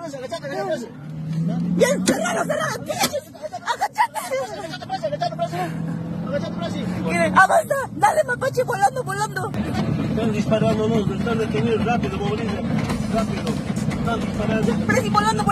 Bien, cerralo, agachate. Avanza, dale, mapache, volando. Están disparándonos, están detenidos, rápido, moviliza, rápido. Están disparando. Presi, volando.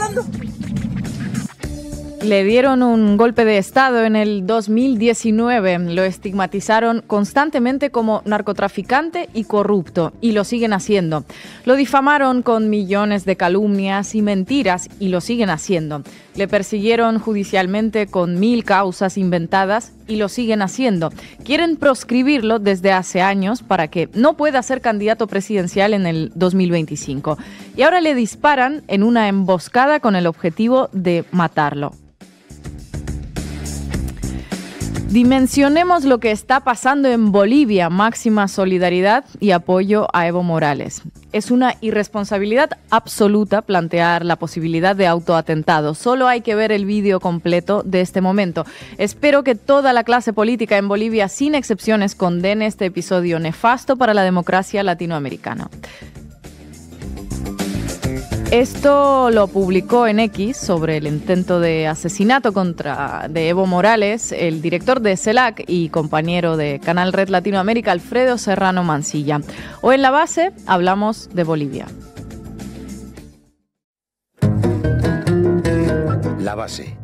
Le dieron un golpe de Estado en el 2019. Lo estigmatizaron constantemente como narcotraficante y corrupto, y lo siguen haciendo. Lo difamaron con millones de calumnias y mentiras, y lo siguen haciendo. Le persiguieron judicialmente con 1000 causas inventadas, y lo siguen haciendo. Quieren proscribirlo desde hace años para que no pueda ser candidato presidencial en el 2025. Y ahora le disparan en una emboscada con el objetivo de matarlo. Dimensionemos lo que está pasando en Bolivia. Máxima solidaridad y apoyo a Evo Morales. Es una irresponsabilidad absoluta plantear la posibilidad de autoatentado. Solo hay que ver el vídeo completo de este momento. Espero que toda la clase política en Bolivia, sin excepciones, condene este episodio nefasto para la democracia latinoamericana. Esto lo publicó en X sobre el intento de asesinato de Evo Morales, el director de CELAC y compañero de Canal Red Latinoamérica, Alfredo Serrano Mancilla. Hoy en La Base hablamos de Bolivia. La Base.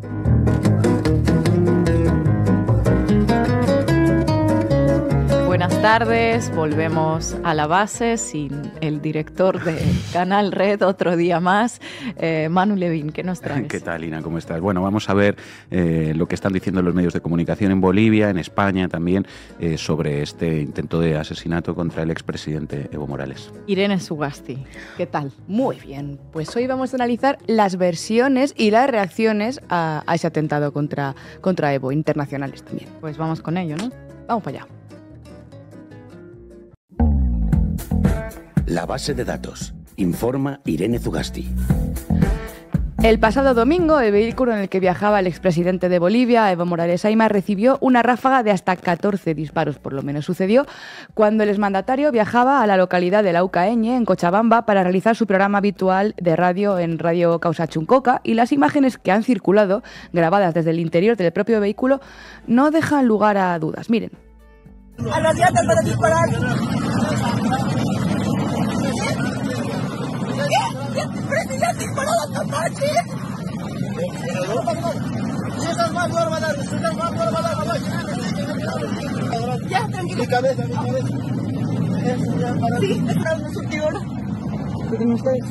Buenas tardes, volvemos a La Base sin el director de Canal Red, otro día más. Manu Levín, ¿qué nos traes? ¿Qué tal, Ina? ¿Cómo estás? Bueno, vamos a ver lo que están diciendo los medios de comunicación en Bolivia, en España también, sobre este intento de asesinato contra el expresidente Evo Morales. Irene Sugasti, ¿qué tal? Muy bien, pues hoy vamos a analizar las versiones y las reacciones a ese atentado contra Evo, internacionales también. Pues vamos con ello, ¿no? Vamos para allá. La base de datos. Informa Irene Zugasti. El pasado domingo, el vehículo en el que viajaba el expresidente de Bolivia, Evo Morales Ayma, recibió una ráfaga de hasta 14 disparos, por lo menos. Sucedió cuando el exmandatario viajaba a la localidad de Laucaeñe, en Cochabamba, para realizar su programa habitual de radio en Radio Causa Chuncoca, y las imágenes que han circulado, grabadas desde el interior del propio vehículo, no dejan lugar a dudas. Miren. A los dientes para disparar. ¿Qué? ¡Presidente disparado a Tapache! Ya, tranquilo. Mi cabeza. Sí, está en su tío. Miren ustedes.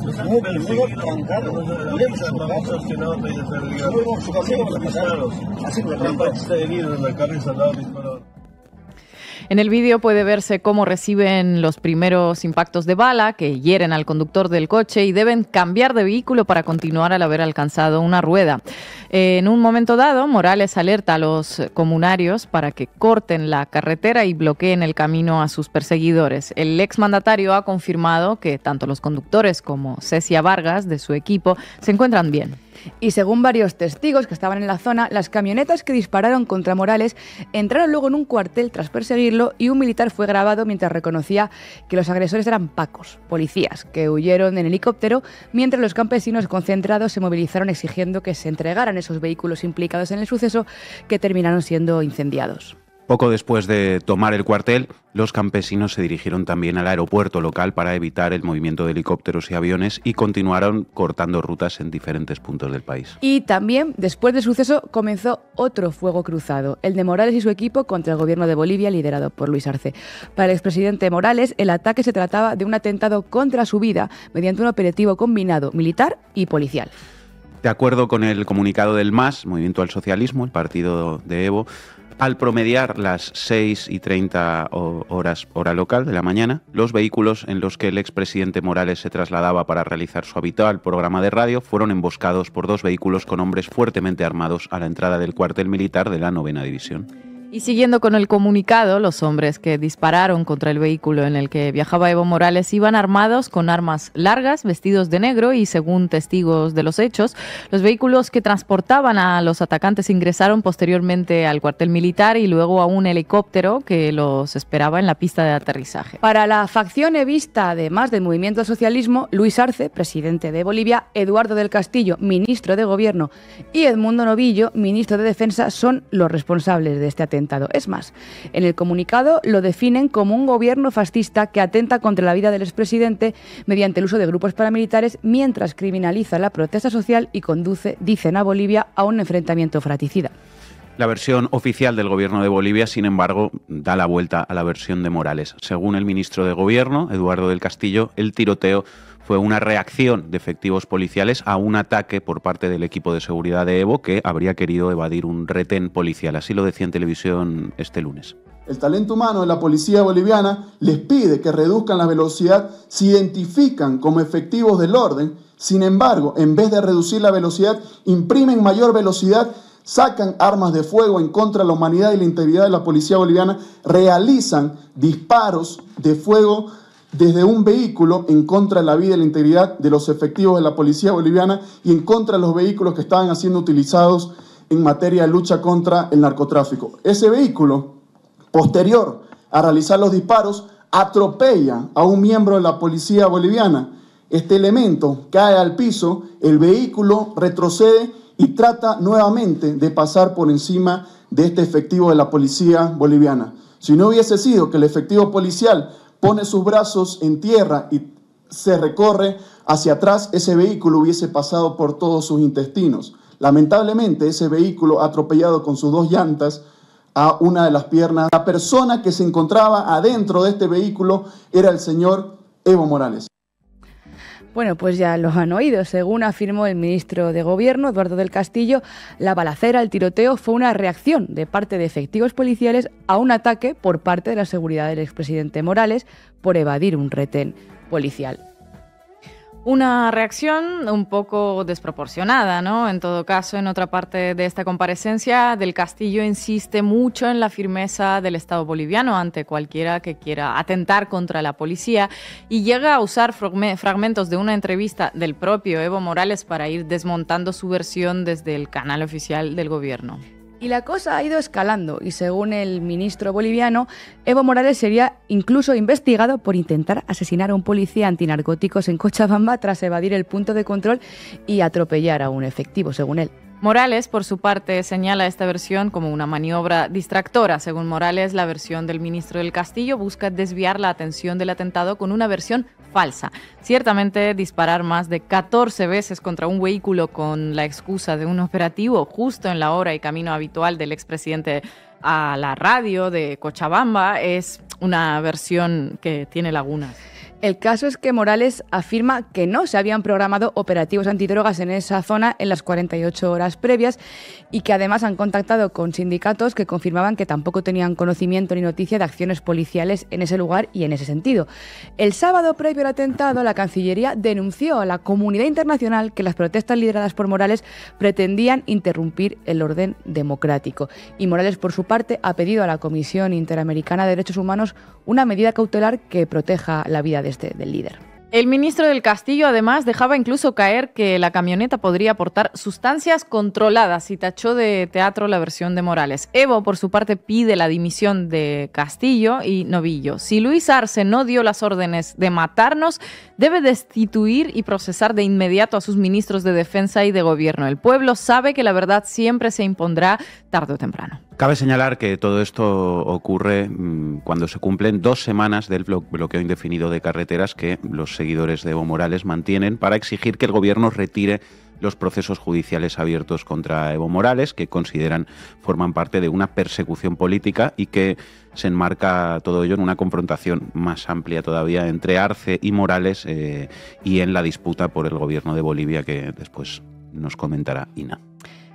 En el vídeo puede verse cómo reciben los primeros impactos de bala que hieren al conductor del coche y deben cambiar de vehículo para continuar al haber alcanzado una rueda. En un momento dado, Morales alerta a los comunarios para que corten la carretera y bloqueen el camino a sus perseguidores. El exmandatario ha confirmado que tanto los conductores como Cecia Vargas, de su equipo, se encuentran bien. Y según varios testigos que estaban en la zona, las camionetas que dispararon contra Morales entraron luego en un cuartel tras perseguirlo, y un militar fue grabado mientras reconocía que los agresores eran pacos, policías, que huyeron en helicóptero, mientras los campesinos concentrados se movilizaron exigiendo que se entregaran esos vehículos implicados en el suceso, que terminaron siendo incendiados. Poco después de tomar el cuartel, los campesinos se dirigieron también al aeropuerto local para evitar el movimiento de helicópteros y aviones, y continuaron cortando rutas en diferentes puntos del país. Y también, después del suceso, comenzó otro fuego cruzado, el de Morales y su equipo contra el gobierno de Bolivia, liderado por Luis Arce. Para el expresidente Morales, el ataque se trataba de un atentado contra su vida mediante un operativo combinado militar y policial. De acuerdo con el comunicado del MAS, Movimiento al Socialismo, el partido de Evo, al promediar las 6:30 horas hora local de la mañana, los vehículos en los que el expresidente Morales se trasladaba para realizar su habitual programa de radio fueron emboscados por dos vehículos con hombres fuertemente armados a la entrada del cuartel militar de la 9ª División. Y siguiendo con el comunicado, los hombres que dispararon contra el vehículo en el que viajaba Evo Morales iban armados con armas largas, vestidos de negro y, según testigos de los hechos, los vehículos que transportaban a los atacantes ingresaron posteriormente al cuartel militar y luego a un helicóptero que los esperaba en la pista de aterrizaje. Para la facción evista, además del movimiento socialismo, Luis Arce, presidente de Bolivia, Eduardo del Castillo, ministro de Gobierno, y Edmundo Novillo, ministro de Defensa, son los responsables de este atentado. Es más, en el comunicado lo definen como un gobierno fascista que atenta contra la vida del expresidente mediante el uso de grupos paramilitares mientras criminaliza la protesta social y conduce, dicen, a Bolivia a un enfrentamiento fratricida. La versión oficial del gobierno de Bolivia, sin embargo, da la vuelta a la versión de Morales. Según el ministro de Gobierno, Eduardo del Castillo, el tiroteo fue una reacción de efectivos policiales a un ataque por parte del equipo de seguridad de Evo que habría querido evadir un retén policial. Así lo decía en televisión este lunes. El talento humano de la policía boliviana les pide que reduzcan la velocidad, se identifican como efectivos del orden, sin embargo, en vez de reducir la velocidad, imprimen mayor velocidad, sacan armas de fuego en contra de la humanidad y la integridad de la policía boliviana, realizan disparos de fuego desde un vehículo en contra de la vida y la integridad de los efectivos de la policía boliviana y en contra de los vehículos que estaban siendo utilizados en materia de lucha contra el narcotráfico. Ese vehículo, posterior a realizar los disparos, atropella a un miembro de la policía boliviana. Este elemento cae al piso, el vehículo retrocede y trata nuevamente de pasar por encima de este efectivo de la policía boliviana. Si no hubiese sido que el efectivo policial pone sus brazos en tierra y se recorre hacia atrás, ese vehículo hubiese pasado por todos sus intestinos. Lamentablemente, ese vehículo ha atropellado con sus dos llantas a una de las piernas. La persona que se encontraba adentro de este vehículo era el señor Evo Morales. Bueno, pues ya lo han oído. Según afirmó el ministro de Gobierno, Eduardo del Castillo, la balacera, el tiroteo, fue una reacción de parte de efectivos policiales a un ataque por parte de la seguridad del expresidente Morales por evadir un retén policial. Una reacción un poco desproporcionada, ¿no? En todo caso, en otra parte de esta comparecencia, Del Castillo insiste mucho en la firmeza del Estado boliviano ante cualquiera que quiera atentar contra la policía y llega a usar fragmentos de una entrevista del propio Evo Morales para ir desmontando su versión desde el canal oficial del gobierno. Y la cosa ha ido escalando y según el ministro boliviano, Evo Morales sería incluso investigado por intentar asesinar a un policía antinarcóticos en Cochabamba tras evadir el punto de control y atropellar a un efectivo, según él. Morales, por su parte, señala esta versión como una maniobra distractora. Según Morales, la versión del ministro del Castillo busca desviar la atención del atentado con una versión falsa. Ciertamente, disparar más de 14 veces contra un vehículo con la excusa de un operativo justo en la hora y camino habitual del expresidente a la radio de Cochabamba es una versión que tiene lagunas. El caso es que Morales afirma que no se habían programado operativos antidrogas en esa zona en las 48 horas previas y que además han contactado con sindicatos que confirmaban que tampoco tenían conocimiento ni noticia de acciones policiales en ese lugar y en ese sentido. El sábado previo al atentado, la Cancillería denunció a la comunidad internacional que las protestas lideradas por Morales pretendían interrumpir el orden democrático. Y Morales, por su parte, ha pedido a la Comisión Interamericana de Derechos Humanos una medida cautelar que proteja la vida del líder. El ministro del Castillo, además, dejaba incluso caer que la camioneta podría portar sustancias controladas y tachó de teatro la versión de Morales. Evo, por su parte, pide la dimisión de Castillo y Novillo. Si Luis Arce no dio las órdenes de matarnos, debe destituir y procesar de inmediato a sus ministros de Defensa y de Gobierno. El pueblo sabe que la verdad siempre se impondrá tarde o temprano. Cabe señalar que todo esto ocurre cuando se cumplen 2 semanas del bloqueo indefinido de carreteras que los seguidores de Evo Morales mantienen para exigir que el gobierno retire los procesos judiciales abiertos contra Evo Morales, que consideran forman parte de una persecución política y que se enmarca todo ello en una confrontación más amplia todavía entre Arce y Morales y en la disputa por el gobierno de Bolivia que después nos comentará Ina.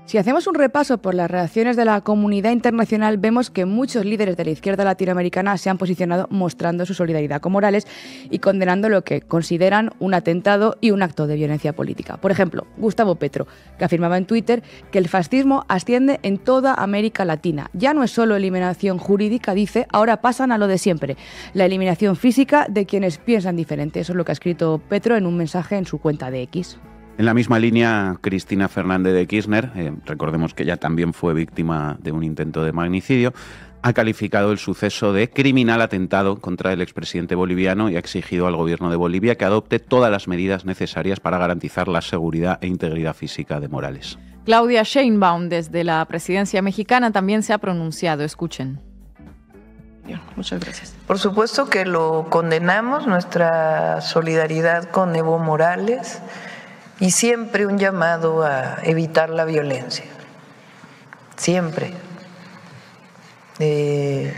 Si hacemos un repaso por las reacciones de la comunidad internacional, vemos que muchos líderes de la izquierda latinoamericana se han posicionado mostrando su solidaridad con Morales y condenando lo que consideran un atentado y un acto de violencia política. Por ejemplo, Gustavo Petro, que afirmaba en Twitter que el fascismo asciende en toda América Latina. Ya no es solo eliminación jurídica, dice, ahora pasan a lo de siempre, la eliminación física de quienes piensan diferente. Eso es lo que ha escrito Petro en un mensaje en su cuenta de X. En la misma línea, Cristina Fernández de Kirchner, recordemos que ella también fue víctima de un intento de magnicidio, ha calificado el suceso de criminal atentado contra el expresidente boliviano y ha exigido al gobierno de Bolivia que adopte todas las medidas necesarias para garantizar la seguridad e integridad física de Morales. Claudia Sheinbaum, desde la presidencia mexicana, también se ha pronunciado. Escuchen. Muchas gracias. Por supuesto que lo condenamos, nuestra solidaridad con Evo Morales, y siempre un llamado a evitar la violencia. Siempre. Que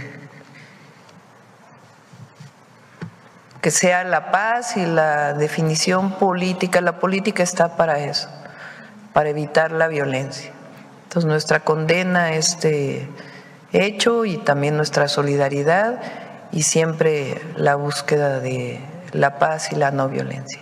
sea la paz y la definición política. La política está para eso, para evitar la violencia. Entonces, nuestra condena a este hecho y también nuestra solidaridad y siempre la búsqueda de la paz y la no violencia.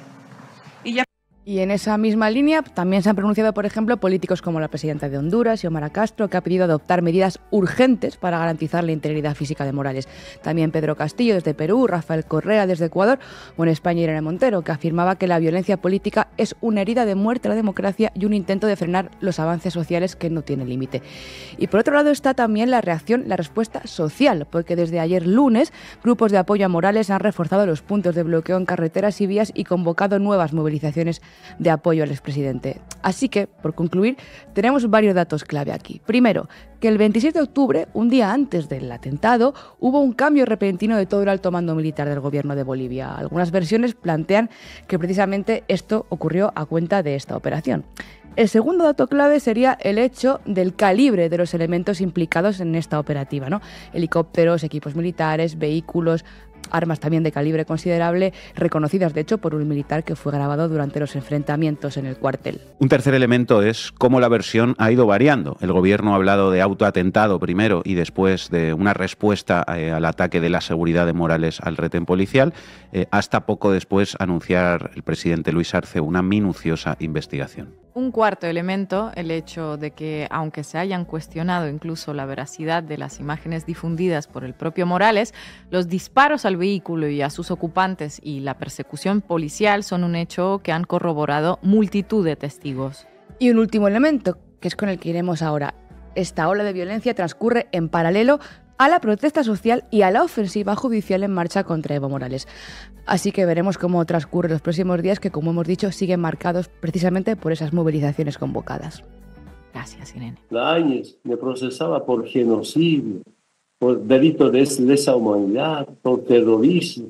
Y en esa misma línea también se han pronunciado, por ejemplo, políticos como la presidenta de Honduras, Xiomara Castro, que ha pedido adoptar medidas urgentes para garantizar la integridad física de Morales. También Pedro Castillo desde Perú, Rafael Correa desde Ecuador, o en España Irene Montero, que afirmaba que la violencia política es una herida de muerte a la democracia y un intento de frenar los avances sociales que no tienen límite. Y por otro lado está también la respuesta social, porque desde ayer lunes grupos de apoyo a Morales han reforzado los puntos de bloqueo en carreteras y vías y convocado nuevas movilizaciones de apoyo al expresidente. Así que, por concluir, tenemos varios datos clave aquí. Primero, que el 26 de octubre, un día antes del atentado, hubo un cambio repentino de todo el alto mando militar del gobierno de Bolivia. Algunas versiones plantean que precisamente esto ocurrió a cuenta de esta operación. El segundo dato clave sería el hecho del calibre de los elementos implicados en esta operativa, ¿no? Helicópteros, equipos militares, vehículos, armas también de calibre considerable, reconocidas de hecho por un militar que fue grabado durante los enfrentamientos en el cuartel. Un tercer elemento es cómo la versión ha ido variando. El gobierno ha hablado de autoatentado primero y después de una respuesta al ataque de la seguridad de Morales al retén policial, hasta poco después anunciar el presidente Luis Arce una minuciosa investigación. Un cuarto elemento, el hecho de que, aunque se hayan cuestionado incluso la veracidad de las imágenes difundidas por el propio Morales, los disparos al vehículo y a sus ocupantes y la persecución policial son un hecho que han corroborado multitud de testigos. Y un último elemento, que es con el que iremos ahora. Esta ola de violencia transcurre en paralelo a la protesta social y a la ofensiva judicial en marcha contra Evo Morales. Así que veremos cómo transcurren los próximos días, que como hemos dicho siguen marcados precisamente por esas movilizaciones convocadas. Gracias, Irene. Áñez me procesaba por genocidio, por delito de lesa humanidad, por terrorismo.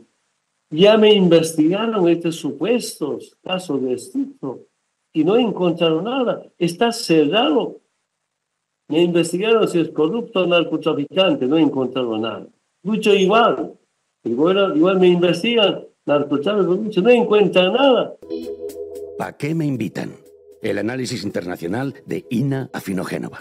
Ya me investigaron estos supuestos casos de estupro y no encontraron nada. Está cerrado. Me investigaron si es corrupto o narcotraficante, no encontraron nada. Lucho igual. Igual me investigan, narcotráfico, no encuentran nada. ¿Para qué me invitan? El análisis internacional de Ina Afinogénova.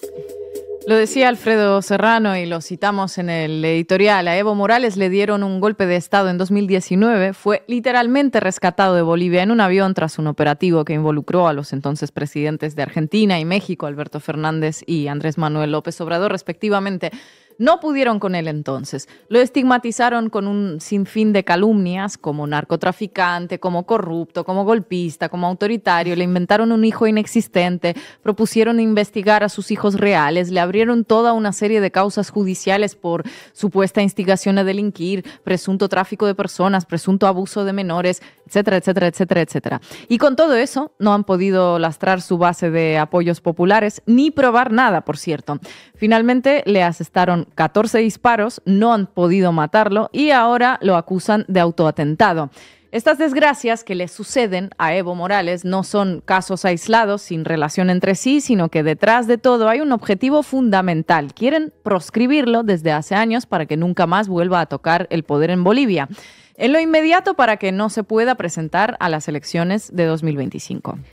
Lo decía Alfredo Serrano y lo citamos en el editorial. A Evo Morales le dieron un golpe de Estado en 2019. Fue literalmente rescatado de Bolivia en un avión tras un operativo que involucró a los entonces presidentes de Argentina y México, Alberto Fernández y Andrés Manuel López Obrador, respectivamente. No pudieron con él entonces. Lo estigmatizaron con un sinfín de calumnias, como narcotraficante, como corrupto, como golpista, como autoritario. Le inventaron un hijo inexistente, propusieron investigar a sus hijos reales, le abrieron toda una serie de causas judiciales por supuesta instigación a delinquir, presunto tráfico de personas, presunto abuso de menores, etcétera, etcétera, etcétera, etcétera. Y con todo eso no han podido lastrar su base de apoyos populares, ni probar nada, por cierto. Finalmente le asestaron 14 disparos, no han podido matarlo y ahora lo acusan de autoatentado. Estas desgracias que le suceden a Evo Morales no son casos aislados sin relación entre sí, sino que detrás de todo hay un objetivo fundamental. Quieren proscribirlo desde hace años para que nunca más vuelva a tocar el poder en Bolivia. En lo inmediato, para que no se pueda presentar a las elecciones de 2025.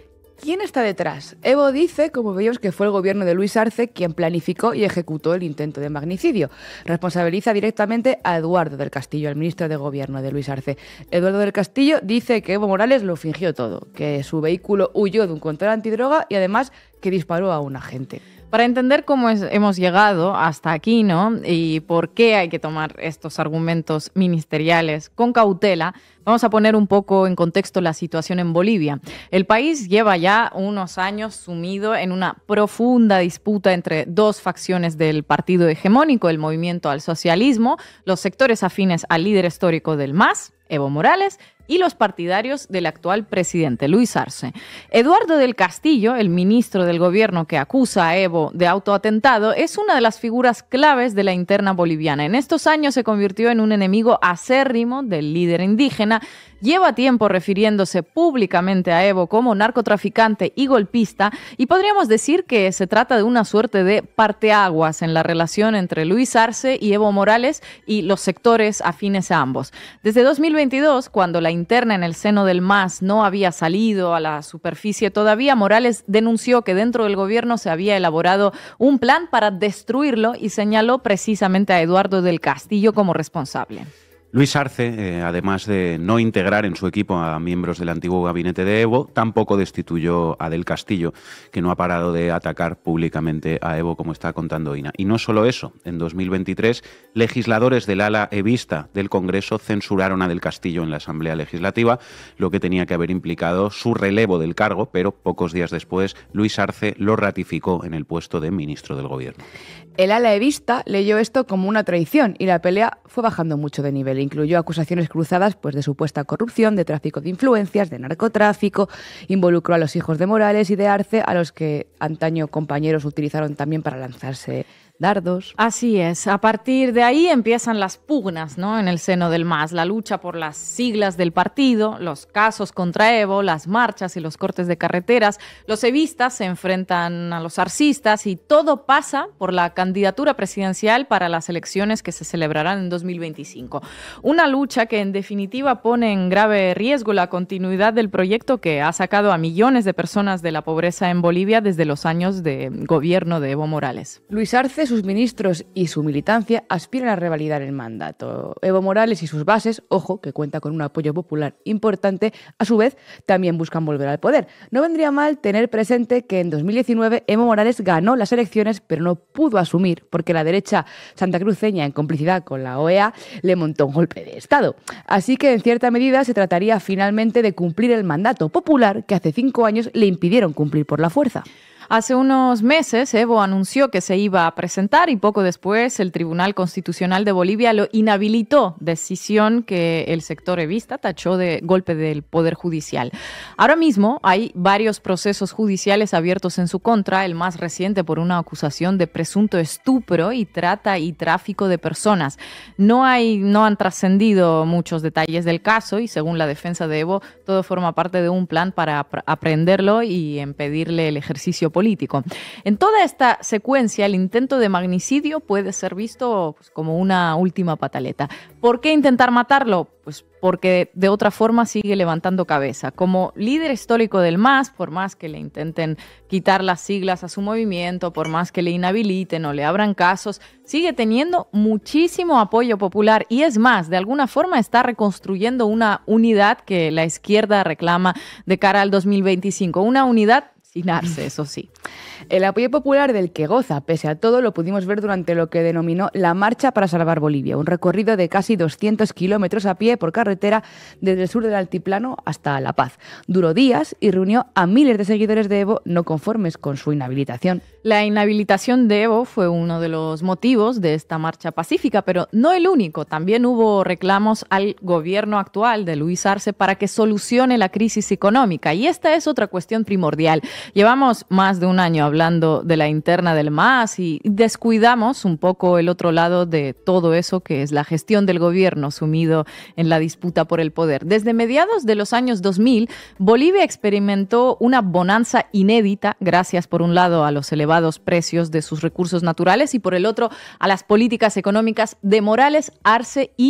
¿Quién está detrás? Evo dice, como veíamos, que fue el gobierno de Luis Arce quien planificó y ejecutó el intento de magnicidio. Responsabiliza directamente a Eduardo del Castillo, el ministro de Gobierno de Luis Arce. Eduardo del Castillo dice que Evo Morales lo fingió todo, que su vehículo huyó de un control antidroga y además que disparó a un agente. Para entender cómo hemos llegado hasta aquí, ¿no? Y por qué hay que tomar estos argumentos ministeriales con cautela, vamos a poner un poco en contexto la situación en Bolivia. El país lleva ya unos años sumido en una profunda disputa entre dos facciones del partido hegemónico, el Movimiento al Socialismo, los sectores afines al líder histórico del MAS, Evo Morales, y los partidarios del actual presidente, Luis Arce. Eduardo del Castillo, el ministro del gobierno que acusa a Evo de autoatentado, es una de las figuras claves de la interna boliviana. En estos años se convirtió en un enemigo acérrimo del líder indígena. Lleva tiempo refiriéndose públicamente a Evo como narcotraficante y golpista, y podríamos decir que se trata de una suerte de parteaguas en la relación entre Luis Arce y Evo Morales y los sectores afines a ambos. Desde 2022, cuando la interna en el seno del MAS no había salido a la superficie todavía, Morales denunció que dentro del gobierno se había elaborado un plan para destruirlo y señaló precisamente a Eduardo del Castillo como responsable. Luis Arce, además de no integrar en su equipo a miembros del antiguo gabinete de Evo, tampoco destituyó a Del Castillo, que no ha parado de atacar públicamente a Evo, como está contando Ina. Y no solo eso, en 2023, legisladores del ala evista del Congreso censuraron a Del Castillo en la Asamblea Legislativa, lo que tenía que haber implicado su relevo del cargo, pero pocos días después Luis Arce lo ratificó en el puesto de ministro del Gobierno. El ala evista leyó esto como una traición y la pelea fue bajando mucho de nivel. Incluyó acusaciones cruzadas de supuesta corrupción, de tráfico de influencias, de narcotráfico. Involucró a los hijos de Morales y de Arce, a los que antaño compañeros utilizaron también para lanzarse dardos. Así es. A partir de ahí empiezan las pugnas, ¿no? En el seno del MAS, la lucha por las siglas del partido, los casos contra Evo, las marchas y los cortes de carreteras. Los evistas se enfrentan a los arcistas y todo pasa por la candidatura presidencial para las elecciones que se celebrarán en 2025. Una lucha que en definitiva pone en grave riesgo la continuidad del proyecto que ha sacado a millones de personas de la pobreza en Bolivia desde los años de gobierno de Evo Morales. Luis Arce, sus ministros y su militancia aspiran a revalidar el mandato. Evo Morales y sus bases, ojo, que cuenta con un apoyo popular importante, a su vez también buscan volver al poder. No vendría mal tener presente que en 2019 Evo Morales ganó las elecciones, pero no pudo asumir porque la derecha santacruceña, en complicidad con la OEA, le montó un golpe de Estado. Así que en cierta medida se trataría finalmente de cumplir el mandato popular que hace 5 años le impidieron cumplir por la fuerza. Hace unos meses, Evo anunció que se iba a presentar y poco después el Tribunal Constitucional de Bolivia lo inhabilitó, decisión que el sector evista tachó de golpe del Poder Judicial. Ahora mismo hay varios procesos judiciales abiertos en su contra, el más reciente por una acusación de presunto estupro y trata y tráfico de personas. No han trascendido muchos detalles del caso y según la defensa de Evo, todo forma parte de un plan para aprenderlo y impedirle el ejercicio político. En toda esta secuencia, el intento de magnicidio puede ser visto como una última pataleta. ¿Por qué intentar matarlo? Pues porque de otra forma sigue levantando cabeza. Como líder histórico del MAS, por más que le intenten quitar las siglas a su movimiento, por más que le inhabiliten o le abran casos, sigue teniendo muchísimo apoyo popular y es más, de alguna forma está reconstruyendo una unidad que la izquierda reclama de cara al 2025. Una unidad sin Arce, eso sí. El apoyo popular del que goza, pese a todo, lo pudimos ver durante lo que denominó la Marcha para Salvar Bolivia, un recorrido de casi 200 kilómetros a pie por carretera desde el sur del altiplano hasta La Paz. Duró días y reunió a miles de seguidores de Evo no conformes con su inhabilitación. La inhabilitación de Evo fue uno de los motivos de esta marcha pacífica, pero no el único. También hubo reclamos al gobierno actual de Luis Arce para que solucione la crisis económica. Y esta es otra cuestión primordial. Llevamos más de un año hablando de la interna del MAS y descuidamos un poco el otro lado de todo eso que es la gestión del gobierno sumido en la disputa por el poder. Desde mediados de los años 2000, Bolivia experimentó una bonanza inédita gracias por un lado a los elevados precios de sus recursos naturales y por el otro a las políticas económicas de Morales, Arce y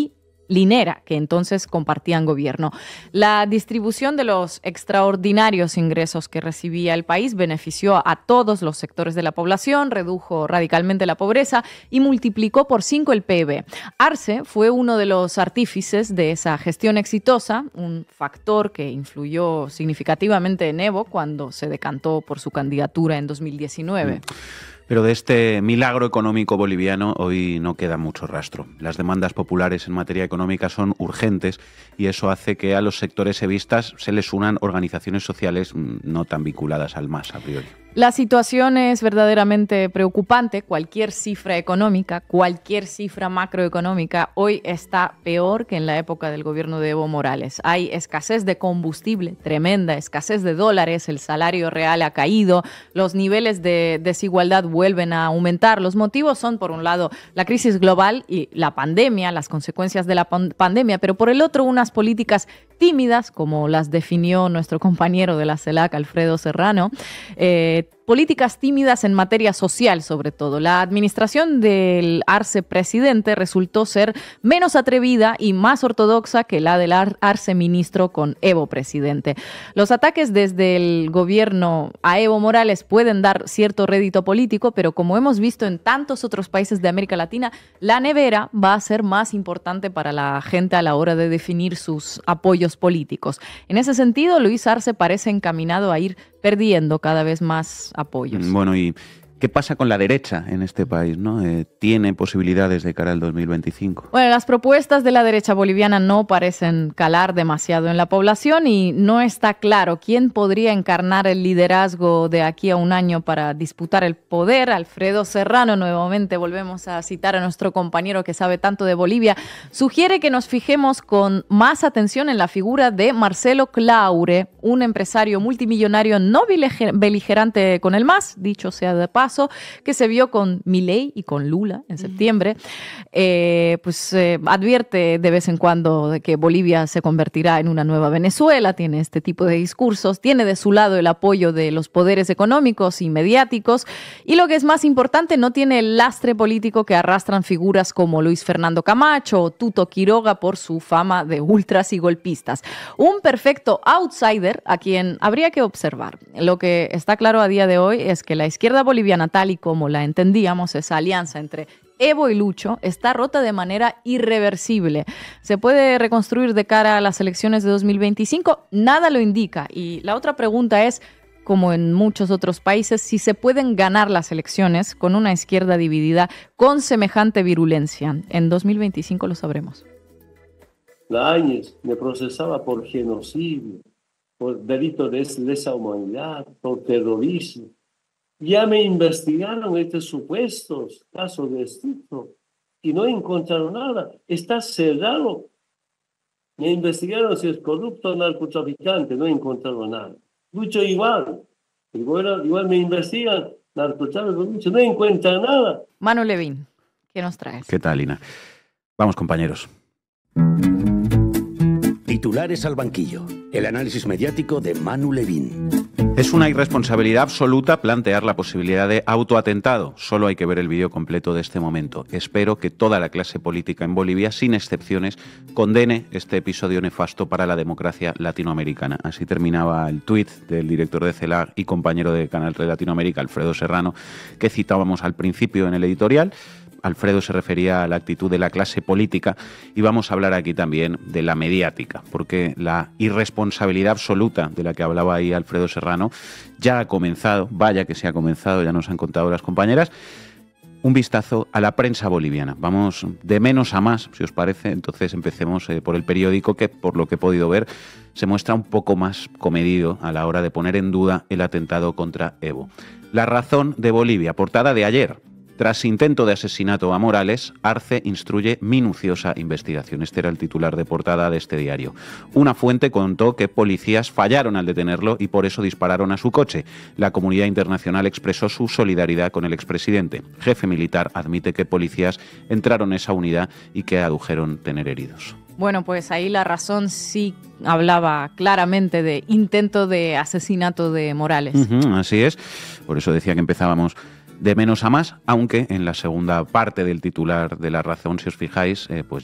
Linera, que entonces compartían gobierno. La distribución de los extraordinarios ingresos que recibía el país benefició a todos los sectores de la población, redujo radicalmente la pobreza y multiplicó por 5 el PIB. Arce fue uno de los artífices de esa gestión exitosa, un factor que influyó significativamente en Evo cuando se decantó por su candidatura en 2019. Pero de este milagro económico boliviano hoy no queda mucho rastro. Las demandas populares en materia económica son urgentes y eso hace que a los sectores evistas se les unan organizaciones sociales no tan vinculadas al MAS a priori. La situación es verdaderamente preocupante. Cualquier cifra económica, cualquier cifra macroeconómica hoy está peor que en la época del gobierno de Evo Morales. Hay escasez de combustible, tremenda escasez de dólares, el salario real ha caído, los niveles de desigualdad vuelven a aumentar. Los motivos son, por un lado, la crisis global y la pandemia, las consecuencias de la pandemia, pero por el otro, unas políticas tímidas, como las definió nuestro compañero de la CELAC, Alfredo Serrano, políticas tímidas en materia social, sobre todo. La administración del Arce presidente resultó ser menos atrevida y más ortodoxa que la del Arce ministro con Evo presidente. Los ataques desde el gobierno a Evo Morales pueden dar cierto rédito político, pero como hemos visto en tantos otros países de América Latina, la nevera va a ser más importante para la gente a la hora de definir sus apoyos políticos. En ese sentido, Luis Arce parece encaminado a ir perdiendo cada vez más apoyos. Bueno, ¿y qué pasa con la derecha en este país, ¿no? ¿Tiene posibilidades de cara al 2025? Bueno, las propuestas de la derecha boliviana no parecen calar demasiado en la población y no está claro quién podría encarnar el liderazgo de aquí a un año para disputar el poder. Alfredo Serrano, nuevamente volvemos a citar a nuestro compañero que sabe tanto de Bolivia, sugiere que nos fijemos con más atención en la figura de Marcelo Claure, un empresario multimillonario no beligerante con el MAS, dicho sea de paso, que se vio con Milei y con Lula en septiembre, advierte de vez en cuando de que Bolivia se convertirá en una nueva Venezuela, tiene este tipo de discursos, tiene de su lado el apoyo de los poderes económicos y mediáticos y lo que es más importante, no tiene el lastre político que arrastran figuras como Luis Fernando Camacho o Tuto Quiroga por su fama de ultras y golpistas. Un perfecto outsider a quien habría que observar. Lo que está claro a día de hoy es que la izquierda boliviana, tal y como la entendíamos, esa alianza entre Evo y Lucho, está rota de manera irreversible. ¿Se puede reconstruir de cara a las elecciones de 2025? Nada lo indica. Y la otra pregunta es, como en muchos otros países, si se pueden ganar las elecciones con una izquierda dividida con semejante virulencia. En 2025 lo sabremos. Áñez me procesaba por genocidio, por delito de lesa humanidad, por terrorismo. Ya me investigaron estos supuestos casos de estupro y no encontraron nada. Está cerrado. Me investigaron si es corrupto o narcotraficante, no encontraron nada. Lucho igual. Igual me investigan, narcotráfico, Lucho, no encuentran nada. Manu Levín, ¿qué nos traes? ¿Qué tal, Ina? Vamos, compañeros. Titulares al banquillo. El análisis mediático de Manu Levín. Es una irresponsabilidad absoluta plantear la posibilidad de autoatentado. Solo hay que ver el vídeo completo de este momento. Espero que toda la clase política en Bolivia, sin excepciones, condene este episodio nefasto para la democracia latinoamericana. Así terminaba el tuit del director de CELAC y compañero de Canal 3 Latinoamérica, Alfredo Serrano, que citábamos al principio en el editorial. Alfredo se refería a la actitud de la clase política y vamos a hablar aquí también de la mediática, porque la irresponsabilidad absoluta de la que hablaba ahí Alfredo Serrano ya ha comenzado, vaya que se ha comenzado, ya nos han contado las compañeras. Un vistazo a la prensa boliviana. Vamos de menos a más, si os parece. Entonces empecemos por el periódico que, por lo que he podido ver, se muestra un poco más comedido a la hora de poner en duda el atentado contra Evo. La Razón de Bolivia, portada de ayer. Tras intento de asesinato a Morales, Arce instruye minuciosa investigación. Este era el titular de portada de este diario. Una fuente contó que policías fallaron al detenerlo y por eso dispararon a su coche. La comunidad internacional expresó su solidaridad con el expresidente. Jefe militar admite que policías entraron en esa unidad y que adujeron tener heridos. Bueno, pues ahí La Razón sí hablaba claramente de intento de asesinato de Morales. Así es. Por eso decía que empezábamos de menos a más, aunque en la segunda parte del titular de La Razón, si os fijáis, pues ya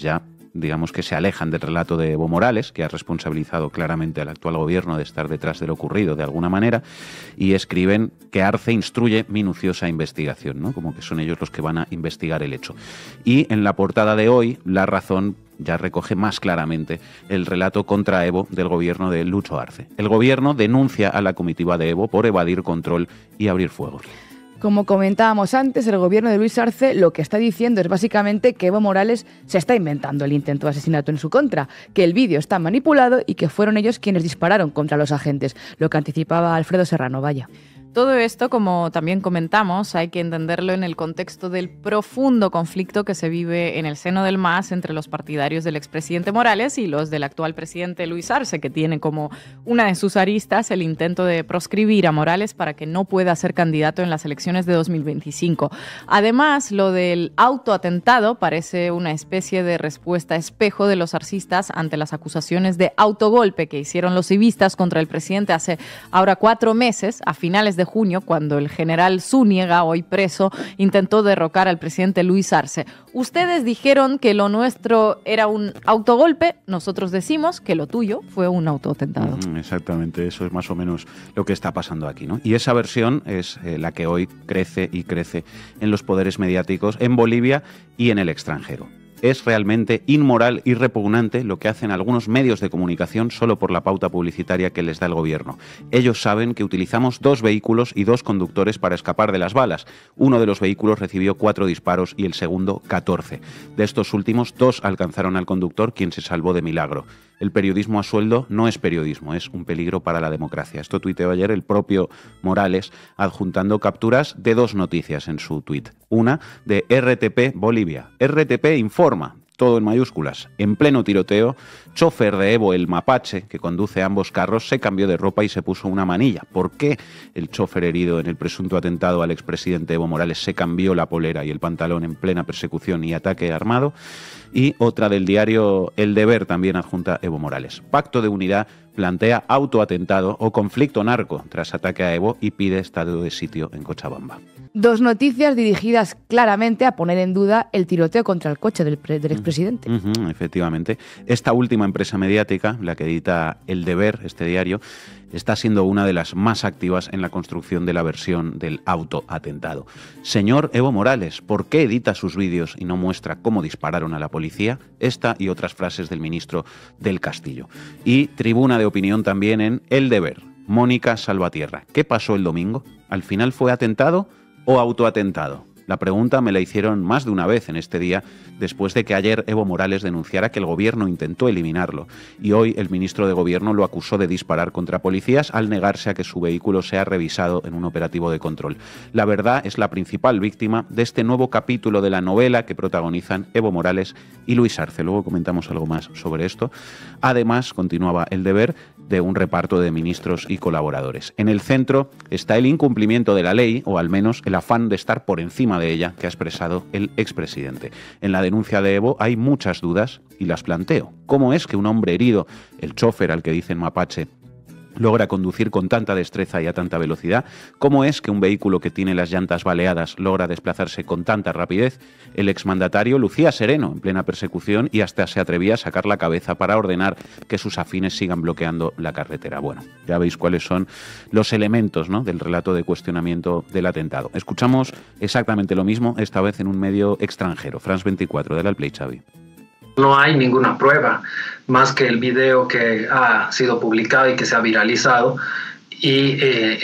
digamos que se alejan del relato de Evo Morales, que ha responsabilizado claramente al actual gobierno de estar detrás de lo ocurrido de alguna manera, y escriben que Arce instruye minuciosa investigación, ¿no? Como que son ellos los que van a investigar el hecho. Y en la portada de hoy, La Razón ya recoge más claramente el relato contra Evo del gobierno de Lucho Arce. El gobierno denuncia a la comitiva de Evo por evadir control y abrir fuego. Como comentábamos antes, el gobierno de Luis Arce lo que está diciendo es básicamente que Evo Morales se está inventando el intento de asesinato en su contra, que el vídeo está manipulado y que fueron ellos quienes dispararon contra los agentes, lo que anticipaba Alfredo Serrano. Vaya. Todo esto, como también comentamos, hay que entenderlo en el contexto del profundo conflicto que se vive en el seno del MAS entre los partidarios del expresidente Morales y los del actual presidente Luis Arce, que tiene como una de sus aristas el intento de proscribir a Morales para que no pueda ser candidato en las elecciones de 2025. Además, lo del autoatentado parece una especie de respuesta espejo de los arcistas ante las acusaciones de autogolpe que hicieron los civistas contra el presidente hace ahora 4 meses, a finales de junio, cuando el general Zúñiga, hoy preso, intentó derrocar al presidente Luis Arce. Ustedes dijeron que lo nuestro era un autogolpe, nosotros decimos que lo tuyo fue un autoatentado. Exactamente, eso es más o menos lo que está pasando aquí, ¿no? Y esa versión es la que hoy crece y crece en los poderes mediáticos en Bolivia y en el extranjero. Es realmente inmoral y repugnante lo que hacen algunos medios de comunicación solo por la pauta publicitaria que les da el gobierno. Ellos saben que utilizamos 2 vehículos y 2 conductores para escapar de las balas. Uno de los vehículos recibió 4 disparos y el segundo 14. De estos últimos, 2 alcanzaron al conductor, quien se salvó de milagro. El periodismo a sueldo no es periodismo, es un peligro para la democracia. Esto tuiteó ayer el propio Morales, adjuntando capturas de 2 noticias en su tuit. Una de RTP Bolivia. RTP informa, todo en mayúsculas. En pleno tiroteo, chofer de Evo, el mapache, que conduce ambos carros, se cambió de ropa y se puso una manilla. ¿Por qué el chofer herido en el presunto atentado al expresidente Evo Morales se cambió la polera y el pantalón en plena persecución y ataque armado? Y otra del diario El Deber, también adjunta Evo Morales. Pacto de unidad plantea autoatentado o conflicto narco tras ataque a Evo y pide estado de sitio en Cochabamba. 2 noticias dirigidas claramente a poner en duda el tiroteo contra el coche del expresidente. Efectivamente. Esta última empresa mediática, la que edita El Deber, este diario, está siendo una de las más activas en la construcción de la versión del autoatentado. Señor Evo Morales, ¿por qué edita sus vídeos y no muestra cómo dispararon a la policía? Esta y otras frases del ministro del Castillo. Y tribuna de opinión también en El Deber. Mónica Salvatierra. ¿Qué pasó el domingo? ¿Al final fue atentado o autoatentado? La pregunta me la hicieron más de una vez en este día, después de que ayer Evo Morales denunciara que el gobierno intentó eliminarlo y hoy el ministro de Gobierno lo acusó de disparar contra policías al negarse a que su vehículo sea revisado en un operativo de control. La verdad es la principal víctima de este nuevo capítulo de la novela que protagonizan Evo Morales y Luis Arce. Luego comentamos algo más sobre esto. Además, continuaba El Deber, de un reparto de ministros y colaboradores. En el centro está el incumplimiento de la ley, o al menos el afán de estar por encima de ella, que ha expresado el expresidente. En la denuncia de Evo hay muchas dudas y las planteo. ¿Cómo es que un hombre herido, el chofer al que dicen mapache, logra conducir con tanta destreza y a tanta velocidad? ¿Cómo es que un vehículo que tiene las llantas baleadas logra desplazarse con tanta rapidez? El exmandatario lucía sereno en plena persecución y hasta se atrevía a sacar la cabeza para ordenar que sus afines sigan bloqueando la carretera. Bueno, ya veis cuáles son los elementos, ¿no?, del relato de cuestionamiento del atentado. Escuchamos exactamente lo mismo, esta vez en un medio extranjero, France 24, del Play, Xavi. No hay ninguna prueba más que el video que ha sido publicado y que se ha viralizado y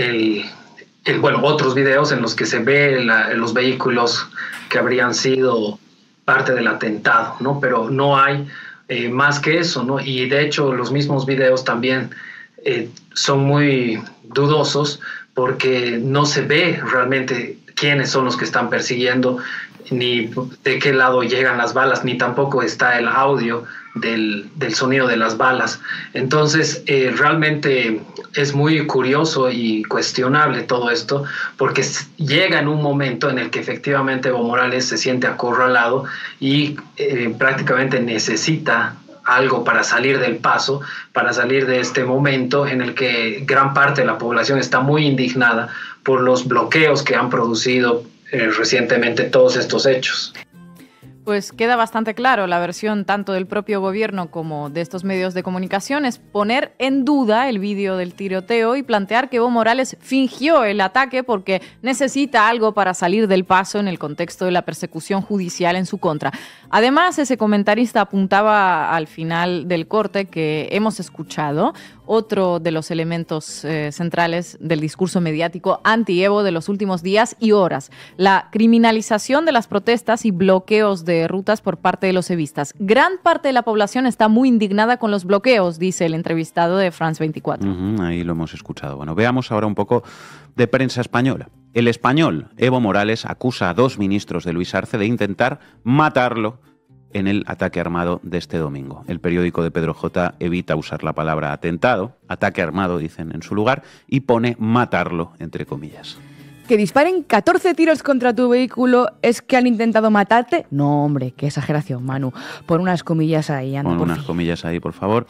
otros videos en los que se ve los vehículos que habrían sido parte del atentado, ¿no? Pero no hay más que eso, ¿no? Y de hecho los mismos videos también son muy dudosos porque no se ve realmente quiénes son los que están persiguiendo, ni de qué lado llegan las balas, ni tampoco está el audio del sonido de las balas. Entonces, realmente es muy curioso y cuestionable todo esto, porque llega en un momento en el que efectivamente Evo Morales se siente acorralado y prácticamente necesita algo para salir del paso, para salir de este momento en el que gran parte de la población está muy indignada por los bloqueos que han producido recientemente todos estos hechos. Pues queda bastante claro la versión tanto del propio gobierno como de estos medios de comunicación es poner en duda el vídeo del tiroteo y plantear que Evo Morales fingió el ataque porque necesita algo para salir del paso en el contexto de la persecución judicial en su contra. Además, ese comentarista apuntaba al final del corte que hemos escuchado otro de los elementos centrales del discurso mediático anti-Evo de los últimos días y horas, la criminalización de las protestas y bloqueos de rutas por parte de los evistas. Gran parte de la población está muy indignada con los bloqueos, dice el entrevistado de France 24. Ahí lo hemos escuchado. Bueno, veamos ahora un poco de prensa española. El Español, Evo Morales, acusa a 2 ministros de Luis Arce de intentar matarlo en el ataque armado de este domingo. El periódico de Pedro J. evita usar la palabra atentado, ataque armado dicen en su lugar, y pone matarlo entre comillas. ¿Que disparen 14 tiros contra tu vehículo es que han intentado matarte? No, hombre, qué exageración, Manu. Pon unas comillas ahí, anda. Pon unas comillas ahí, por favor.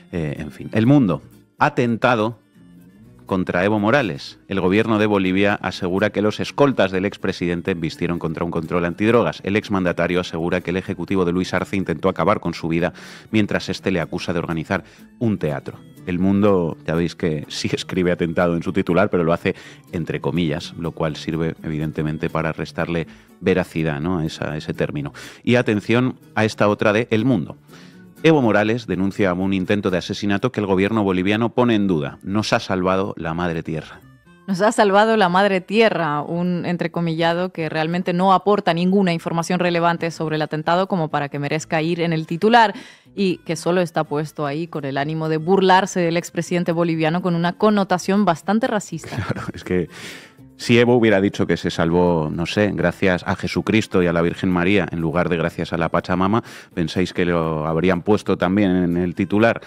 En fin, El Mundo. Atentado contra Evo Morales. El gobierno de Bolivia asegura que los escoltas del expresidente embistieron contra un control antidrogas. El exmandatario asegura que el ejecutivo de Luis Arce intentó acabar con su vida mientras este le acusa de organizar un teatro. El Mundo, ya veis que sí escribe atentado en su titular, pero lo hace entre comillas, lo cual sirve evidentemente para restarle veracidad, ¿no?, a ese término. Y atención a esta otra de El Mundo. Evo Morales denuncia un intento de asesinato que el gobierno boliviano pone en duda. Nos ha salvado la madre tierra. Nos ha salvado la madre tierra, un entrecomillado que realmente no aporta ninguna información relevante sobre el atentado como para que merezca ir en el titular y que solo está puesto ahí con el ánimo de burlarse del expresidente boliviano con una connotación bastante racista. Claro, es que si Evo hubiera dicho que se salvó, no sé, gracias a Jesucristo y a la Virgen María, en lugar de gracias a la Pachamama, ¿pensáis que lo habrían puesto también en el titular?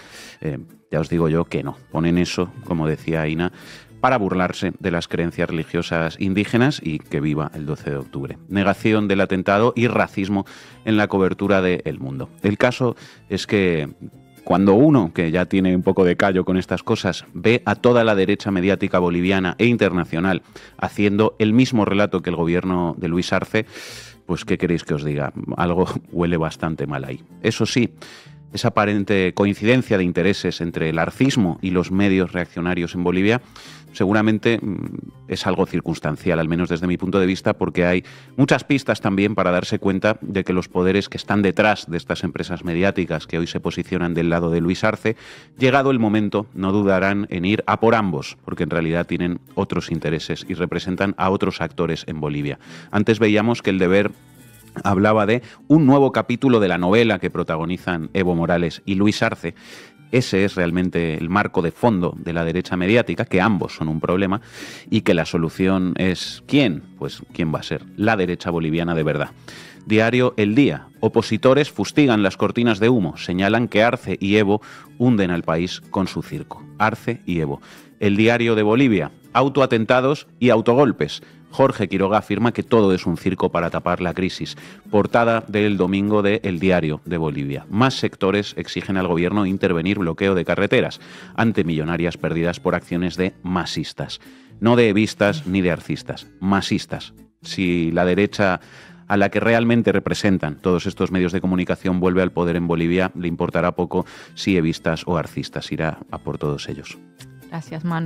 Ya os digo yo que no. Ponen eso, como decía Ina, para burlarse de las creencias religiosas indígenas y que viva el 12 de octubre. Negación del atentado y racismo en la cobertura de El Mundo. El caso es que cuando uno, que ya tiene un poco de callo con estas cosas, ve a toda la derecha mediática boliviana e internacional haciendo el mismo relato que el gobierno de Luis Arce, pues ¿qué queréis que os diga? Algo huele bastante mal ahí. Eso sí, esa aparente coincidencia de intereses entre el arcismo y los medios reaccionarios en Bolivia seguramente es algo circunstancial, al menos desde mi punto de vista, porque hay muchas pistas también para darse cuenta de que los poderes que están detrás de estas empresas mediáticas que hoy se posicionan del lado de Luis Arce, llegado el momento, no dudarán en ir a por ambos, porque en realidad tienen otros intereses y representan a otros actores en Bolivia. Antes veíamos que El Deber hablaba de un nuevo capítulo de la novela que protagonizan Evo Morales y Luis Arce. Ese es realmente el marco de fondo de la derecha mediática, que ambos son un problema y que la solución es ¿quién? Pues ¿quién va a ser? La derecha boliviana de verdad. Diario El Día. Opositores fustigan las cortinas de humo. Señalan que Arce y Evo hunden al país con su circo. Arce y Evo. El Diario de Bolivia. Autoatentados y autogolpes. Jorge Quiroga afirma que todo es un circo para tapar la crisis. Portada del domingo de El Diario de Bolivia. Más sectores exigen al gobierno intervenir bloqueo de carreteras ante millonarias pérdidas por acciones de masistas. No de evistas ni de arcistas, masistas. Si la derecha a la que realmente representan todos estos medios de comunicación vuelve al poder en Bolivia, le importará poco si evistas o arcistas, irá a por todos ellos. Gracias, Manu.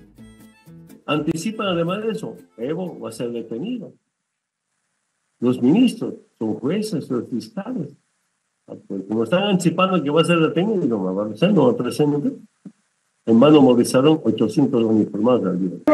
Anticipan además de eso, Evo va a ser detenido. Los ministros son jueces, los fiscales. Como están anticipando que va a ser detenido, no va a ser, no va a presentar. En vano movilizaron 800 uniformados al día.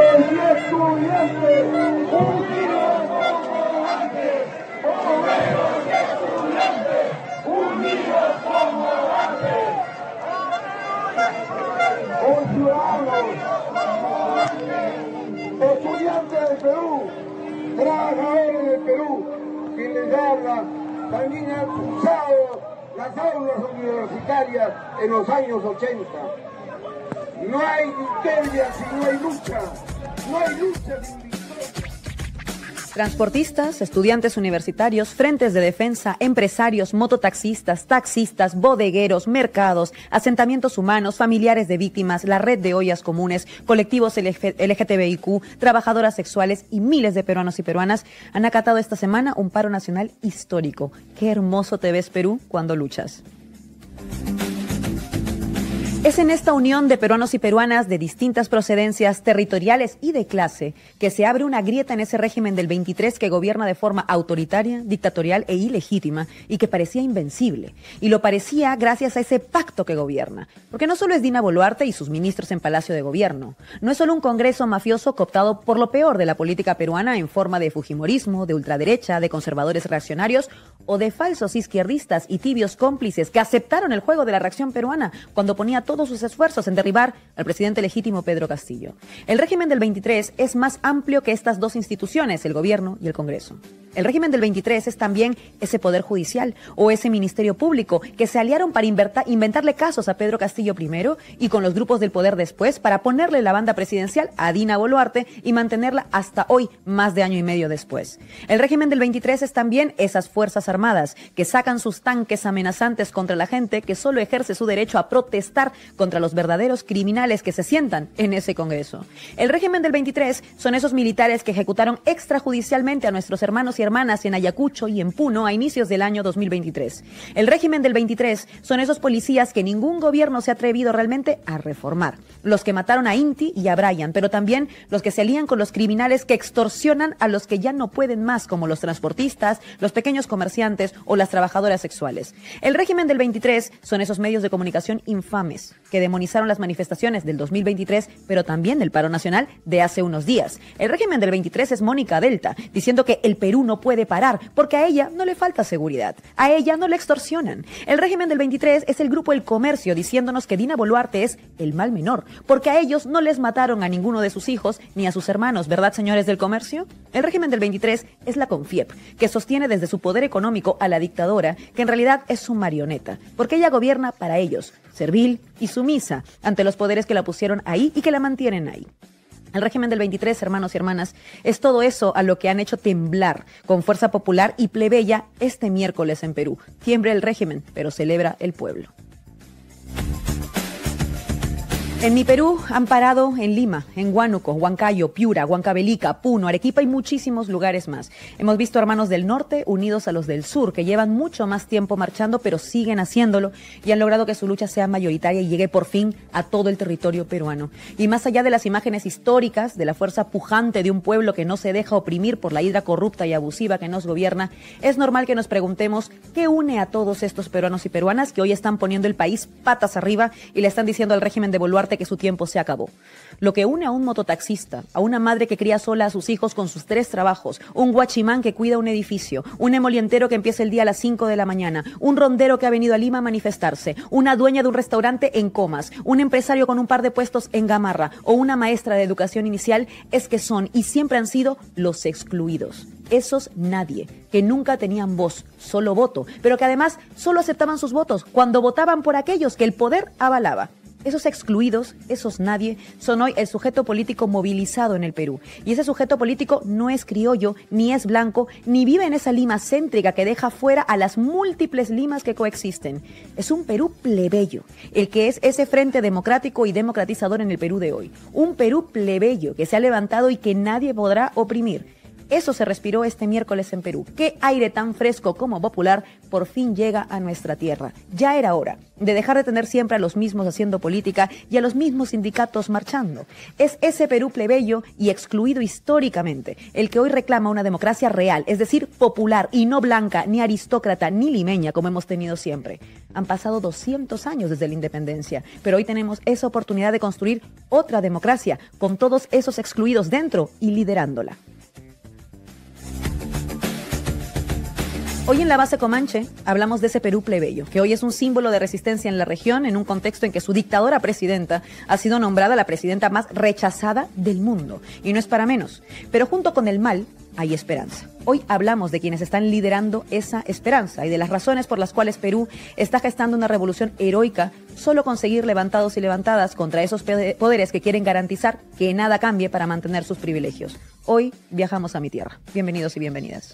Estudiantes del Perú, trabajadores del Perú, quien les habla, también han cruzado las aulas universitarias en los años 80. No hay victoria si no hay lucha, no hay lucha sin victoria. Transportistas, estudiantes universitarios, frentes de defensa, empresarios, mototaxistas, taxistas, bodegueros, mercados, asentamientos humanos, familiares de víctimas, la red de ollas comunes, colectivos LGTBIQ, trabajadoras sexuales y miles de peruanos y peruanas han acatado esta semana un paro nacional histórico. Qué hermoso te ves, Perú, cuando luchas. Es en esta unión de peruanos y peruanas de distintas procedencias territoriales y de clase que se abre una grieta en ese régimen del 23 que gobierna de forma autoritaria, dictatorial e ilegítima y que parecía invencible. Y lo parecía gracias a ese pacto que gobierna. Porque no solo es Dina Boluarte y sus ministros en Palacio de Gobierno. No es solo un congreso mafioso cooptado por lo peor de la política peruana en forma de fujimorismo, de ultraderecha, de conservadores reaccionarios o de falsos izquierdistas y tibios cómplices que aceptaron el juego de la reacción peruana cuando ponía todos sus esfuerzos en derribar al presidente legítimo Pedro Castillo. El régimen del 23 es más amplio que estas dos instituciones, el gobierno y el Congreso. El régimen del 23 es también ese poder judicial o ese ministerio público que se aliaron para inventarle casos a Pedro Castillo primero y con los grupos del poder después para ponerle la banda presidencial a Dina Boluarte y mantenerla hasta hoy, más de año y medio después. El régimen del 23 es también esas fuerzas armadas que sacan sus tanques amenazantes contra la gente que solo ejerce su derecho a protestar contra los verdaderos criminales que se sientan en ese Congreso. El régimen del 23 son esos militares que ejecutaron extrajudicialmente a nuestros hermanos y hermanas en Ayacucho y en Puno a inicios del año 2023. El régimen del 23 son esos policías que ningún gobierno se ha atrevido realmente a reformar. Los que mataron a Inti y a Brian, pero también los que se alían con los criminales que extorsionan a los que ya no pueden más, como los transportistas, los pequeños comerciantes o las trabajadoras sexuales. El régimen del 23 son esos medios de comunicación infames que demonizaron las manifestaciones del 2023, pero también del paro nacional de hace unos días. El régimen del 23 es Mónica Delta, diciendo que el Perú no puede parar, porque a ella no le falta seguridad, a ella no le extorsionan. El régimen del 23 es el grupo El Comercio, diciéndonos que Dina Boluarte es el mal menor, porque a ellos no les mataron a ninguno de sus hijos ni a sus hermanos, ¿verdad, señores del Comercio? El régimen del 23 es la CONFIEP, que sostiene desde su poder económico a la dictadora, que en realidad es su marioneta, porque ella gobierna para ellos, servil y sumisa ante los poderes que la pusieron ahí y que la mantienen ahí. El régimen del 23, hermanos y hermanas, es todo eso a lo que han hecho temblar con fuerza popular y plebeya este miércoles en Perú. Tiembla el régimen, pero celebra el pueblo. En mi Perú han parado en Lima, en Huánuco, Huancayo, Piura, Huancavelica, Puno, Arequipa y muchísimos lugares más. Hemos visto hermanos del norte unidos a los del sur, que llevan mucho más tiempo marchando, pero siguen haciéndolo y han logrado que su lucha sea mayoritaria y llegue por fin a todo el territorio peruano. Y más allá de las imágenes históricas de la fuerza pujante de un pueblo que no se deja oprimir por la hidra corrupta y abusiva que nos gobierna, es normal que nos preguntemos qué une a todos estos peruanos y peruanas que hoy están poniendo el país patas arriba y le están diciendo al régimen de Boluarte que su tiempo se acabó. Lo que une a un mototaxista, a una madre que cría sola a sus hijos con sus 3 trabajos, un guachimán que cuida un edificio, un emolientero que empieza el día a las 5 de la mañana, un rondero que ha venido a Lima a manifestarse, una dueña de un restaurante en Comas, un empresario con un par de puestos en Gamarra o una maestra de educación inicial, es que son y siempre han sido los excluidos. Esos nadie, que nunca tenían voz, solo voto, pero que además solo aceptaban sus votos cuando votaban por aquellos que el poder avalaba. Esos excluidos, esos nadie, son hoy el sujeto político movilizado en el Perú. Y ese sujeto político no es criollo, ni es blanco, ni vive en esa Lima céntrica que deja fuera a las múltiples Limas que coexisten. Es un Perú plebeyo, el que es ese frente democrático y democratizador en el Perú de hoy. Un Perú plebeyo que se ha levantado y que nadie podrá oprimir. Eso se respiró este miércoles en Perú. Qué aire tan fresco como popular por fin llega a nuestra tierra. Ya era hora de dejar de tener siempre a los mismos haciendo política y a los mismos sindicatos marchando. Es ese Perú plebeyo y excluido históricamente el que hoy reclama una democracia real, es decir, popular y no blanca, ni aristócrata, ni limeña como hemos tenido siempre. Han pasado 200 años desde la independencia, pero hoy tenemos esa oportunidad de construir otra democracia con todos esos excluidos dentro y liderándola. Hoy en la base Comanche hablamos de ese Perú plebeyo, que hoy es un símbolo de resistencia en la región en un contexto en que su dictadora presidenta ha sido nombrada la presidenta más rechazada del mundo. Y no es para menos. Pero junto con el mal hay esperanza. Hoy hablamos de quienes están liderando esa esperanza y de las razones por las cuales Perú está gestando una revolución heroica, solo conseguir levantados y levantadas contra esos poderes que quieren garantizar que nada cambie para mantener sus privilegios. Hoy viajamos a mi tierra. Bienvenidos y bienvenidas.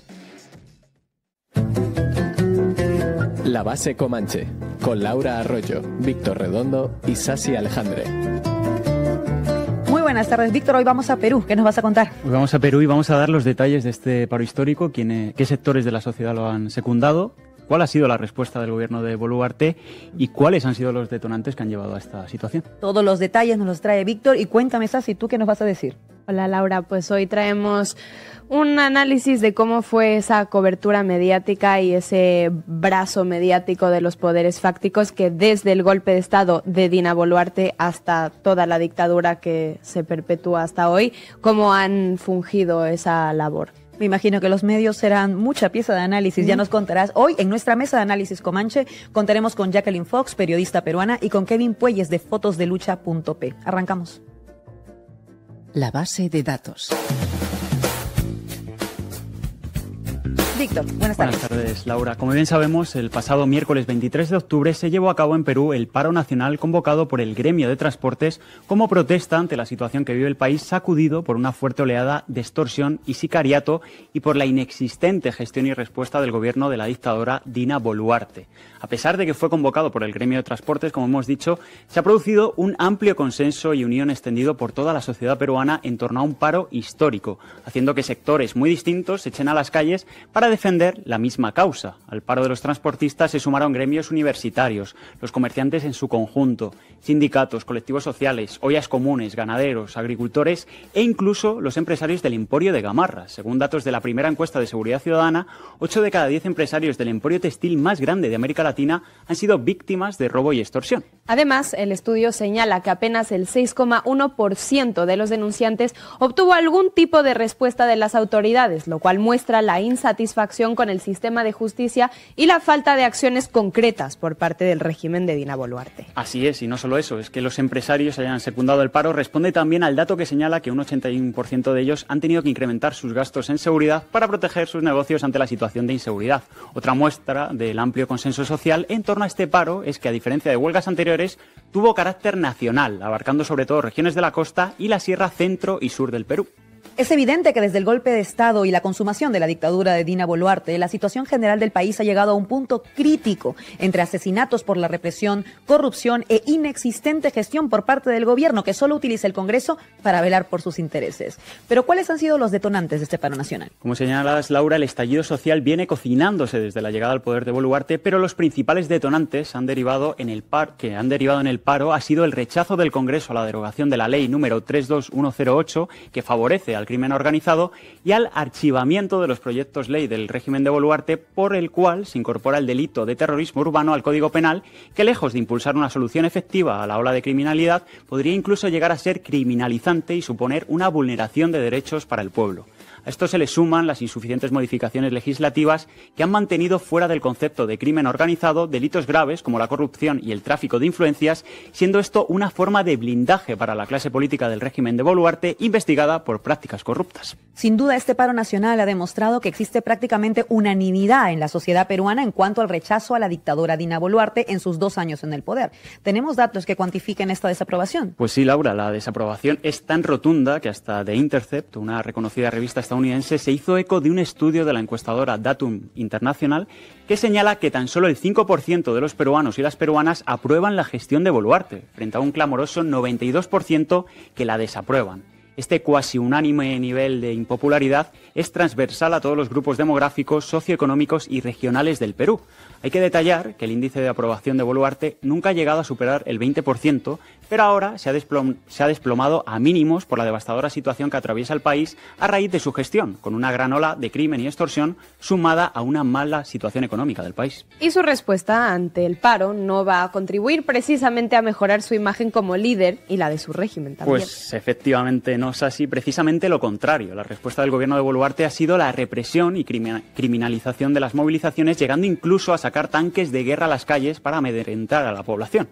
La Base Comanche, con Laura Arroyo, Víctor Redondo y Sasi Alejandre. Muy buenas tardes, Víctor. Hoy vamos a Perú. ¿Qué nos vas a contar? Hoy vamos a Perú y vamos a dar los detalles de este paro histórico, qué sectores de la sociedad lo han secundado, cuál ha sido la respuesta del gobierno de Boluarte y cuáles han sido los detonantes que han llevado a esta situación. Todos los detalles nos los trae Víctor y cuéntame, Sasi, ¿tú qué nos vas a decir? Hola Laura, pues hoy traemos un análisis de cómo fue esa cobertura mediática y ese brazo mediático de los poderes fácticos que desde el golpe de Estado de Dina Boluarte hasta toda la dictadura que se perpetúa hasta hoy, cómo han fungido esa labor. Me imagino que los medios serán mucha pieza de análisis, ya nos contarás. Hoy en nuestra mesa de análisis Comanche contaremos con Jacqueline Fox, periodista peruana, y con Kevin Puelles de fotosdelucha.p. Arrancamos. La base de datos. Víctor, buenas tardes. Buenas tardes, Laura. Como bien sabemos, el pasado miércoles 23 de octubre se llevó a cabo en Perú el paro nacional convocado por el gremio de transportes como protesta ante la situación que vive el país, sacudido por una fuerte oleada de extorsión y sicariato y por la inexistente gestión y respuesta del gobierno de la dictadora Dina Boluarte. A pesar de que fue convocado por el gremio de transportes, como hemos dicho, se ha producido un amplio consenso y unión extendido por toda la sociedad peruana en torno a un paro histórico, haciendo que sectores muy distintos se echen a las calles para defender la misma causa. Al paro de los transportistas se sumaron gremios universitarios, los comerciantes en su conjunto, sindicatos, colectivos sociales, ollas comunes, ganaderos, agricultores e incluso los empresarios del Emporio de Gamarra. Según datos de la primera encuesta de Seguridad Ciudadana, 8 de cada 10 empresarios del emporio textil más grande de América Latina han sido víctimas de robo y extorsión. Además, el estudio señala que apenas el 6,1% de los denunciantes obtuvo algún tipo de respuesta de las autoridades, lo cual muestra la insatisfacción con el sistema de justicia y la falta de acciones concretas por parte del régimen de Dina Boluarte. Así es, y no solo eso, es que los empresarios hayan secundado el paro responde también al dato que señala que un 81% de ellos han tenido que incrementar sus gastos en seguridad para proteger sus negocios ante la situación de inseguridad. Otra muestra del amplio consenso social en torno a este paro es que, a diferencia de huelgas anteriores, tuvo carácter nacional, abarcando sobre todo regiones de la costa y la sierra centro y sur del Perú. Es evidente que desde el golpe de Estado y la consumación de la dictadura de Dina Boluarte, la situación general del país ha llegado a un punto crítico entre asesinatos por la represión, corrupción e inexistente gestión por parte del gobierno, que solo utiliza el Congreso para velar por sus intereses. Pero ¿cuáles han sido los detonantes de este paro nacional? Como señalas, Laura, el estallido social viene cocinándose desde la llegada al poder de Boluarte, pero los principales detonantes han derivado en el paro ha sido el rechazo del Congreso a la derogación de la ley número 32108, que favorece al crimen organizado, y al archivamiento de los proyectos ley del régimen de Boluarte, por el cual se incorpora el delito de terrorismo urbano al Código Penal, que lejos de impulsar una solución efectiva a la ola de criminalidad, podría incluso llegar a ser criminalizante y suponer una vulneración de derechos para el pueblo. A esto se le suman las insuficientes modificaciones legislativas que han mantenido fuera del concepto de crimen organizado delitos graves como la corrupción y el tráfico de influencias, siendo esto una forma de blindaje para la clase política del régimen de Boluarte investigada por prácticas corruptas. Sin duda, este paro nacional ha demostrado que existe prácticamente unanimidad en la sociedad peruana en cuanto al rechazo a la dictadura Dina Boluarte en sus 2 años en el poder. ¿Tenemos datos que cuantifiquen esta desaprobación? Pues sí, Laura, la desaprobación es tan rotunda que hasta The Intercept, una reconocida revista estadounidense, se hizo eco de un estudio de la encuestadora Datum International que señala que tan solo el 5% de los peruanos y las peruanas aprueban la gestión de Boluarte, frente a un clamoroso 92% que la desaprueban. Este cuasi unánime nivel de impopularidad es transversal a todos los grupos demográficos, socioeconómicos y regionales del Perú. Hay que detallar que el índice de aprobación de Boluarte nunca ha llegado a superar el 20%, pero ahora se ha desplomado a mínimos por la devastadora situación que atraviesa el país a raíz de su gestión, con una gran ola de crimen y extorsión sumada a una mala situación económica del país. Y su respuesta ante el paro no va a contribuir precisamente a mejorar su imagen como líder y la de su régimen también. Pues efectivamente no es así, precisamente lo contrario. La respuesta del gobierno de Boluarte ha sido la represión y criminalización de las movilizaciones, llegando incluso a sacar tanques de guerra a las calles para amedrentar a la población.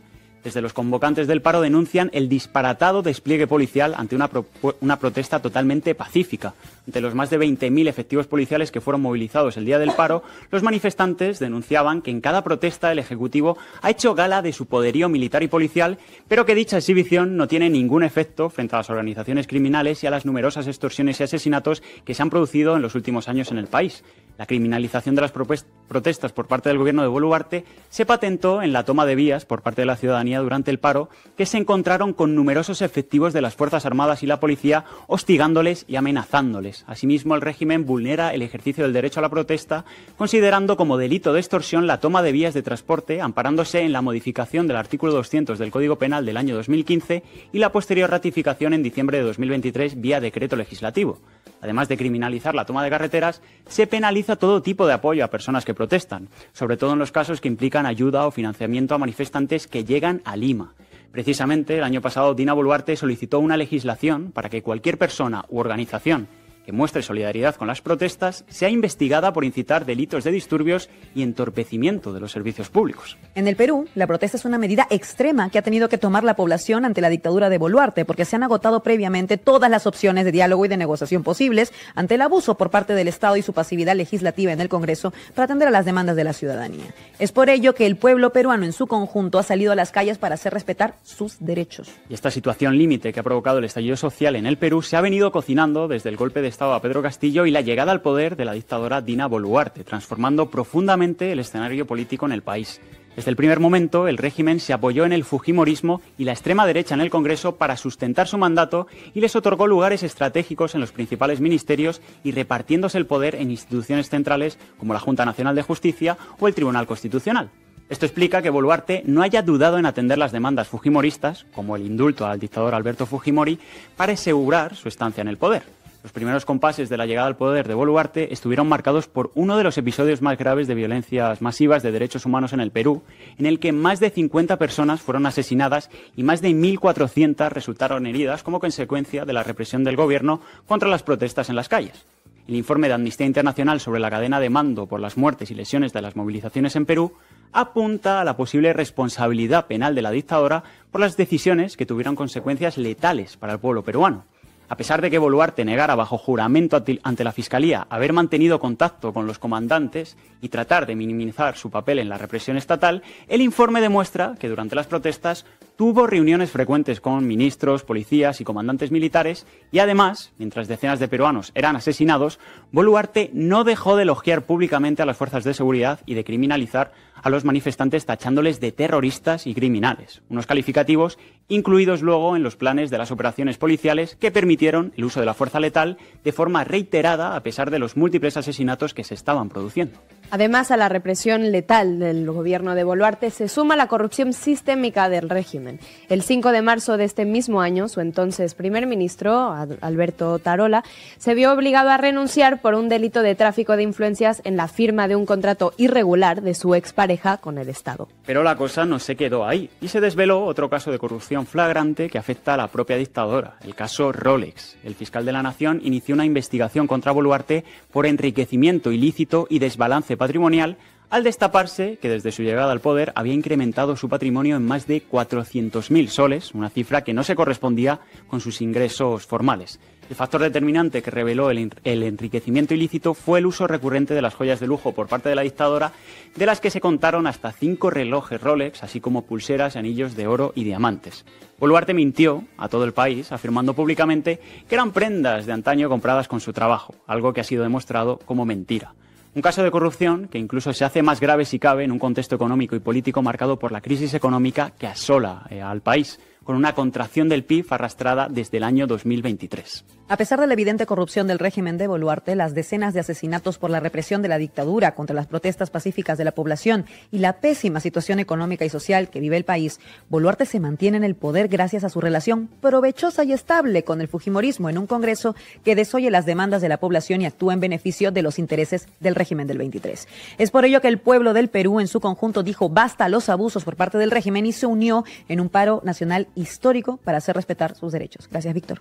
Desde los convocantes del paro denuncian el disparatado despliegue policial ante una protesta totalmente pacífica. Ante los más de 20.000 efectivos policiales que fueron movilizados el día del paro, los manifestantes denunciaban que en cada protesta el Ejecutivo ha hecho gala de su poderío militar y policial, pero que dicha exhibición no tiene ningún efecto frente a las organizaciones criminales y a las numerosas extorsiones y asesinatos que se han producido en los últimos años en el país. La criminalización de las protestas por parte del gobierno de Boluarte se patentó en la toma de vías por parte de la ciudadanía durante el paro, que se encontraron con numerosos efectivos de las Fuerzas Armadas y la policía hostigándoles y amenazándoles. Asimismo, el régimen vulnera el ejercicio del derecho a la protesta, considerando como delito de extorsión la toma de vías de transporte, amparándose en la modificación del artículo 200 del Código Penal del año 2015 y la posterior ratificación en diciembre de 2023 vía decreto legislativo. Además de criminalizar la toma de carreteras, se penaliza todo tipo de apoyo a personas que protestan, sobre todo en los casos que implican ayuda o financiamiento a manifestantes que llegan a Lima. Precisamente, el año pasado, Dina Boluarte solicitó una legislación para que cualquier persona u organización que muestre solidaridad con las protestas sea investigada por incitar delitos de disturbios y entorpecimiento de los servicios públicos. En el Perú, la protesta es una medida extrema que ha tenido que tomar la población ante la dictadura de Boluarte, porque se han agotado previamente todas las opciones de diálogo y de negociación posibles ante el abuso por parte del Estado y su pasividad legislativa en el Congreso para atender a las demandas de la ciudadanía. Es por ello que el pueblo peruano en su conjunto ha salido a las calles para hacer respetar sus derechos. Y esta situación límite que ha provocado el estallido social en el Perú se ha venido cocinando desde el golpe de Estado a Pedro Castillo y la llegada al poder de la dictadora Dina Boluarte, transformando profundamente el escenario político en el país. Desde el primer momento, el régimen se apoyó en el fujimorismo y la extrema derecha en el Congreso para sustentar su mandato y les otorgó lugares estratégicos en los principales ministerios y repartiéndose el poder en instituciones centrales como la Junta Nacional de Justicia o el Tribunal Constitucional. Esto explica que Boluarte no haya dudado en atender las demandas fujimoristas, como el indulto al dictador Alberto Fujimori, para asegurar su estancia en el poder. Los primeros compases de la llegada al poder de Boluarte estuvieron marcados por uno de los episodios más graves de violencias masivas de derechos humanos en el Perú, en el que más de 50 personas fueron asesinadas y más de 1.400 resultaron heridas como consecuencia de la represión del gobierno contra las protestas en las calles. El informe de Amnistía Internacional sobre la cadena de mando por las muertes y lesiones de las movilizaciones en Perú apunta a la posible responsabilidad penal de la dictadora por las decisiones que tuvieron consecuencias letales para el pueblo peruano. A pesar de que Boluarte negara bajo juramento ante la Fiscalía haber mantenido contacto con los comandantes y tratar de minimizar su papel en la represión estatal, el informe demuestra que durante las protestas tuvo reuniones frecuentes con ministros, policías y comandantes militares y además, mientras decenas de peruanos eran asesinados, Boluarte no dejó de elogiar públicamente a las fuerzas de seguridad y de criminalizar a los manifestantes tachándoles de terroristas y criminales, unos calificativos incluidos luego en los planes de las operaciones policiales que permitieron el uso de la fuerza letal de forma reiterada a pesar de los múltiples asesinatos que se estaban produciendo. Además, a la represión letal del gobierno de Boluarte se suma la corrupción sistémica del régimen. El 5 de marzo de este mismo año, su entonces primer ministro, Alberto Otarola, se vio obligado a renunciar por un delito de tráfico de influencias en la firma de un contrato irregular de su expareja con el Estado. Pero la cosa no se quedó ahí y se desveló otro caso de corrupción flagrante que afecta a la propia dictadora, el caso Rolex. El fiscal de la Nación inició una investigación contra Boluarte por enriquecimiento ilícito y desbalance patrimonial al destaparse que desde su llegada al poder había incrementado su patrimonio en más de 400.000 soles, una cifra que no se correspondía con sus ingresos formales. El factor determinante que reveló el enriquecimiento ilícito fue el uso recurrente de las joyas de lujo por parte de la dictadora, de las que se contaron hasta 5 relojes Rolex, así como pulseras y anillos de oro y diamantes. Boluarte mintió a todo el país, afirmando públicamente que eran prendas de antaño compradas con su trabajo, algo que ha sido demostrado como mentira. Un caso de corrupción que incluso se hace más grave si cabe en un contexto económico y político marcado por la crisis económica que asola al país, con una contracción del PIB arrastrada desde el año 2023. A pesar de la evidente corrupción del régimen de Boluarte, las decenas de asesinatos por la represión de la dictadura contra las protestas pacíficas de la población y la pésima situación económica y social que vive el país, Boluarte se mantiene en el poder gracias a su relación provechosa y estable con el fujimorismo en un Congreso que desoye las demandas de la población y actúa en beneficio de los intereses del régimen del 23. Es por ello que el pueblo del Perú en su conjunto dijo basta a los abusos por parte del régimen y se unió en un paro nacional histórico para hacer respetar sus derechos. Gracias, Víctor.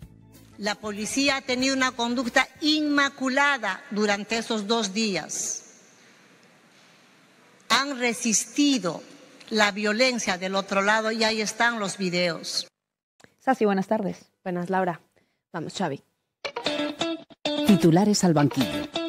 La policía ha tenido una conducta inmaculada durante esos 2 días. Han resistido la violencia del otro lado y ahí están los videos. Sasi, buenas tardes. Buenas, Laura. Vamos, Xavi. Titulares al banquillo.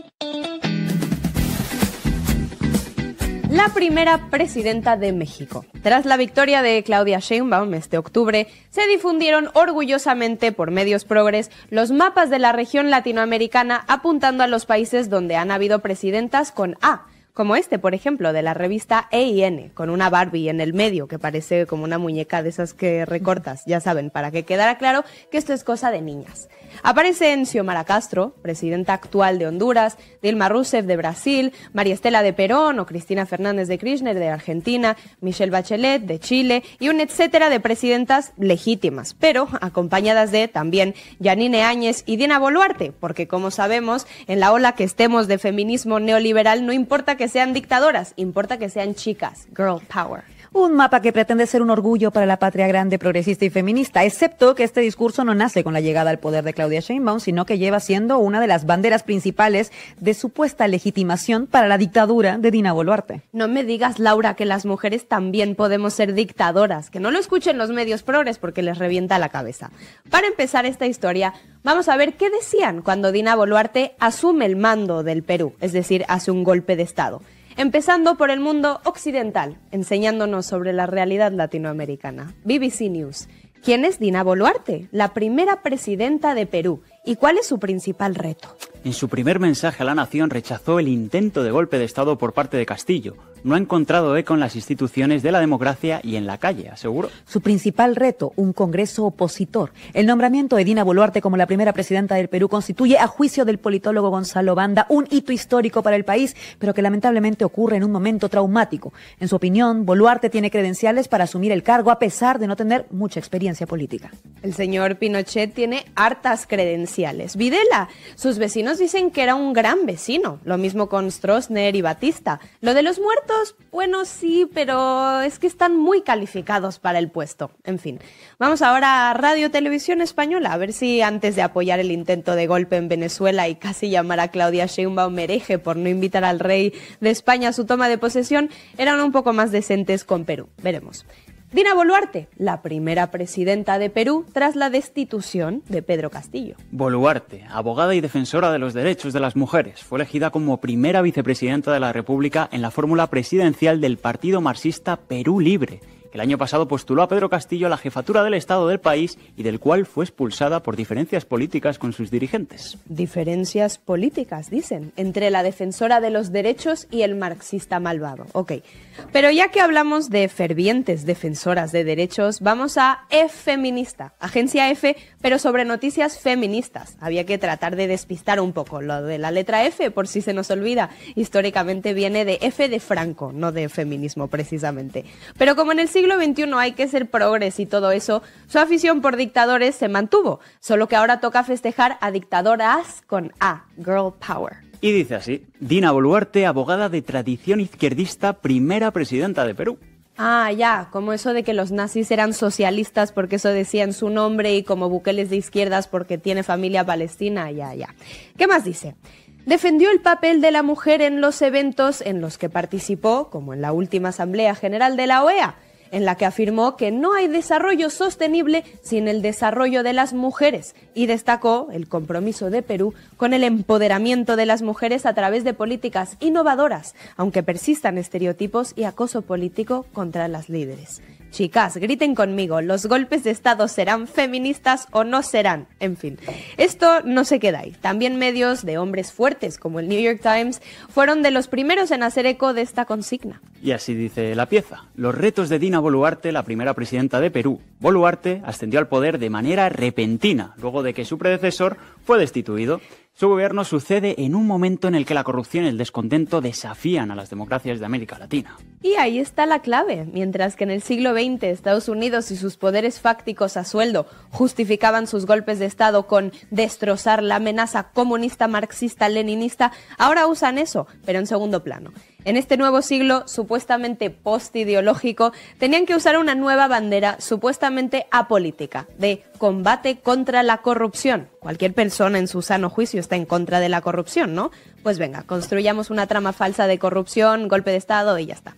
La primera presidenta de México. Tras la victoria de Claudia Sheinbaum este octubre, se difundieron orgullosamente por medios progres los mapas de la región latinoamericana apuntando a los países donde han habido presidentas con A, como este, por ejemplo, de la revista E&N, con una Barbie en el medio que parece como una muñeca de esas que recortas, ya saben, para que quedara claro que esto es cosa de niñas. Aparecen Xiomara Castro, presidenta actual de Honduras, Dilma Rousseff de Brasil, María Estela de Perón o Cristina Fernández de Kirchner de Argentina, Michelle Bachelet de Chile y un etcétera de presidentas legítimas, pero acompañadas de también Yanine Áñez y Dina Boluarte, porque como sabemos, en la ola que estemos de feminismo neoliberal no importa que sean dictadoras, importa que sean chicas. Girl power. Un mapa que pretende ser un orgullo para la patria grande, progresista y feminista, excepto que este discurso no nace con la llegada al poder de Claudia Sheinbaum, sino que lleva siendo una de las banderas principales de supuesta legitimación para la dictadura de Dina Boluarte. No me digas, Laura, que las mujeres también podemos ser dictadoras, que no lo escuchen los medios progres porque les revienta la cabeza. Para empezar esta historia, vamos a ver qué decían cuando Dina Boluarte asume el mando del Perú, es decir, hace un golpe de Estado. Empezando por el mundo occidental, enseñándonos sobre la realidad latinoamericana. BBC News. ¿Quién es Dina Boluarte? La primera presidenta de Perú. ¿Y cuál es su principal reto? En su primer mensaje a la nación rechazó el intento de golpe de Estado por parte de Castillo. No ha encontrado eco en las instituciones de la democracia y en la calle, aseguró. Su principal reto, un Congreso opositor. El nombramiento de Dina Boluarte como la primera presidenta del Perú constituye, a juicio del politólogo Gonzalo Banda, un hito histórico para el país, pero que lamentablemente ocurre en un momento traumático. En su opinión, Boluarte tiene credenciales para asumir el cargo a pesar de no tener mucha experiencia política. El señor Pinochet tiene hartas credenciales. Videla, sus vecinos dicen que era un gran vecino. Lo mismo con Stroessner y Batista. Lo de los muertos, bueno, sí, pero es que están muy calificados para el puesto. En fin, vamos ahora a Radio Televisión Española, a ver si antes de apoyar el intento de golpe en Venezuela y casi llamar a Claudia Sheinbaum hereje por no invitar al rey de España a su toma de posesión, eran un poco más decentes con Perú. Veremos. Dina Boluarte, la primera presidenta de Perú tras la destitución de Pedro Castillo. Boluarte, abogada y defensora de los derechos de las mujeres, fue elegida como primera vicepresidenta de la República en la fórmula presidencial del partido marxista Perú Libre, que el año pasado postuló a Pedro Castillo a la jefatura del Estado del país y del cual fue expulsada por diferencias políticas con sus dirigentes. Diferencias políticas, dicen, entre la defensora de los derechos y el marxista malvado. Ok, pero ya que hablamos de fervientes defensoras de derechos, vamos a E-Feminista, agencia F, pero sobre noticias feministas. Había que tratar de despistar un poco lo de la letra F, por si se nos olvida. Históricamente viene de F de Franco, no de feminismo precisamente. Pero como en el siglo XXI hay que ser progres y todo eso, su afición por dictadores se mantuvo, solo que ahora toca festejar a dictadoras con A, Girl Power. Y dice así: Dina Boluarte, abogada de tradición izquierdista, primera presidenta de Perú. Ah, ya, como eso de que los nazis eran socialistas porque eso decía en su nombre y como Bukele es de izquierdas porque tiene familia palestina, ya. ¿Qué más dice? Defendió el papel de la mujer en los eventos en los que participó, como en la última Asamblea General de la OEA, en la que afirmó que no hay desarrollo sostenible sin el desarrollo de las mujeres y destacó el compromiso de Perú con el empoderamiento de las mujeres a través de políticas innovadoras, aunque persistan estereotipos y acoso político contra las líderes. Chicas, griten conmigo, ¿los golpes de Estado serán feministas o no serán? En fin, esto no se queda ahí. También medios de hombres fuertes, como el New York Times, fueron de los primeros en hacer eco de esta consigna. Y así dice la pieza: los retos de Dina Boluarte, la primera presidenta de Perú. Boluarte ascendió al poder de manera repentina, luego de que su predecesor fue destituido. Su gobierno sucede en un momento en el que la corrupción y el descontento desafían a las democracias de América Latina. Y ahí está la clave. Mientras que en el siglo XX Estados Unidos y sus poderes fácticos a sueldo justificaban sus golpes de Estado con destrozar la amenaza comunista, marxista, leninista, ahora usan eso, pero en segundo plano. En este nuevo siglo, supuestamente postideológico, tenían que usar una nueva bandera supuestamente apolítica, de combate contra la corrupción. Cualquier persona en su sano juicio está en contra de la corrupción, ¿no? Pues venga, construyamos una trama falsa de corrupción, golpe de Estado y ya está.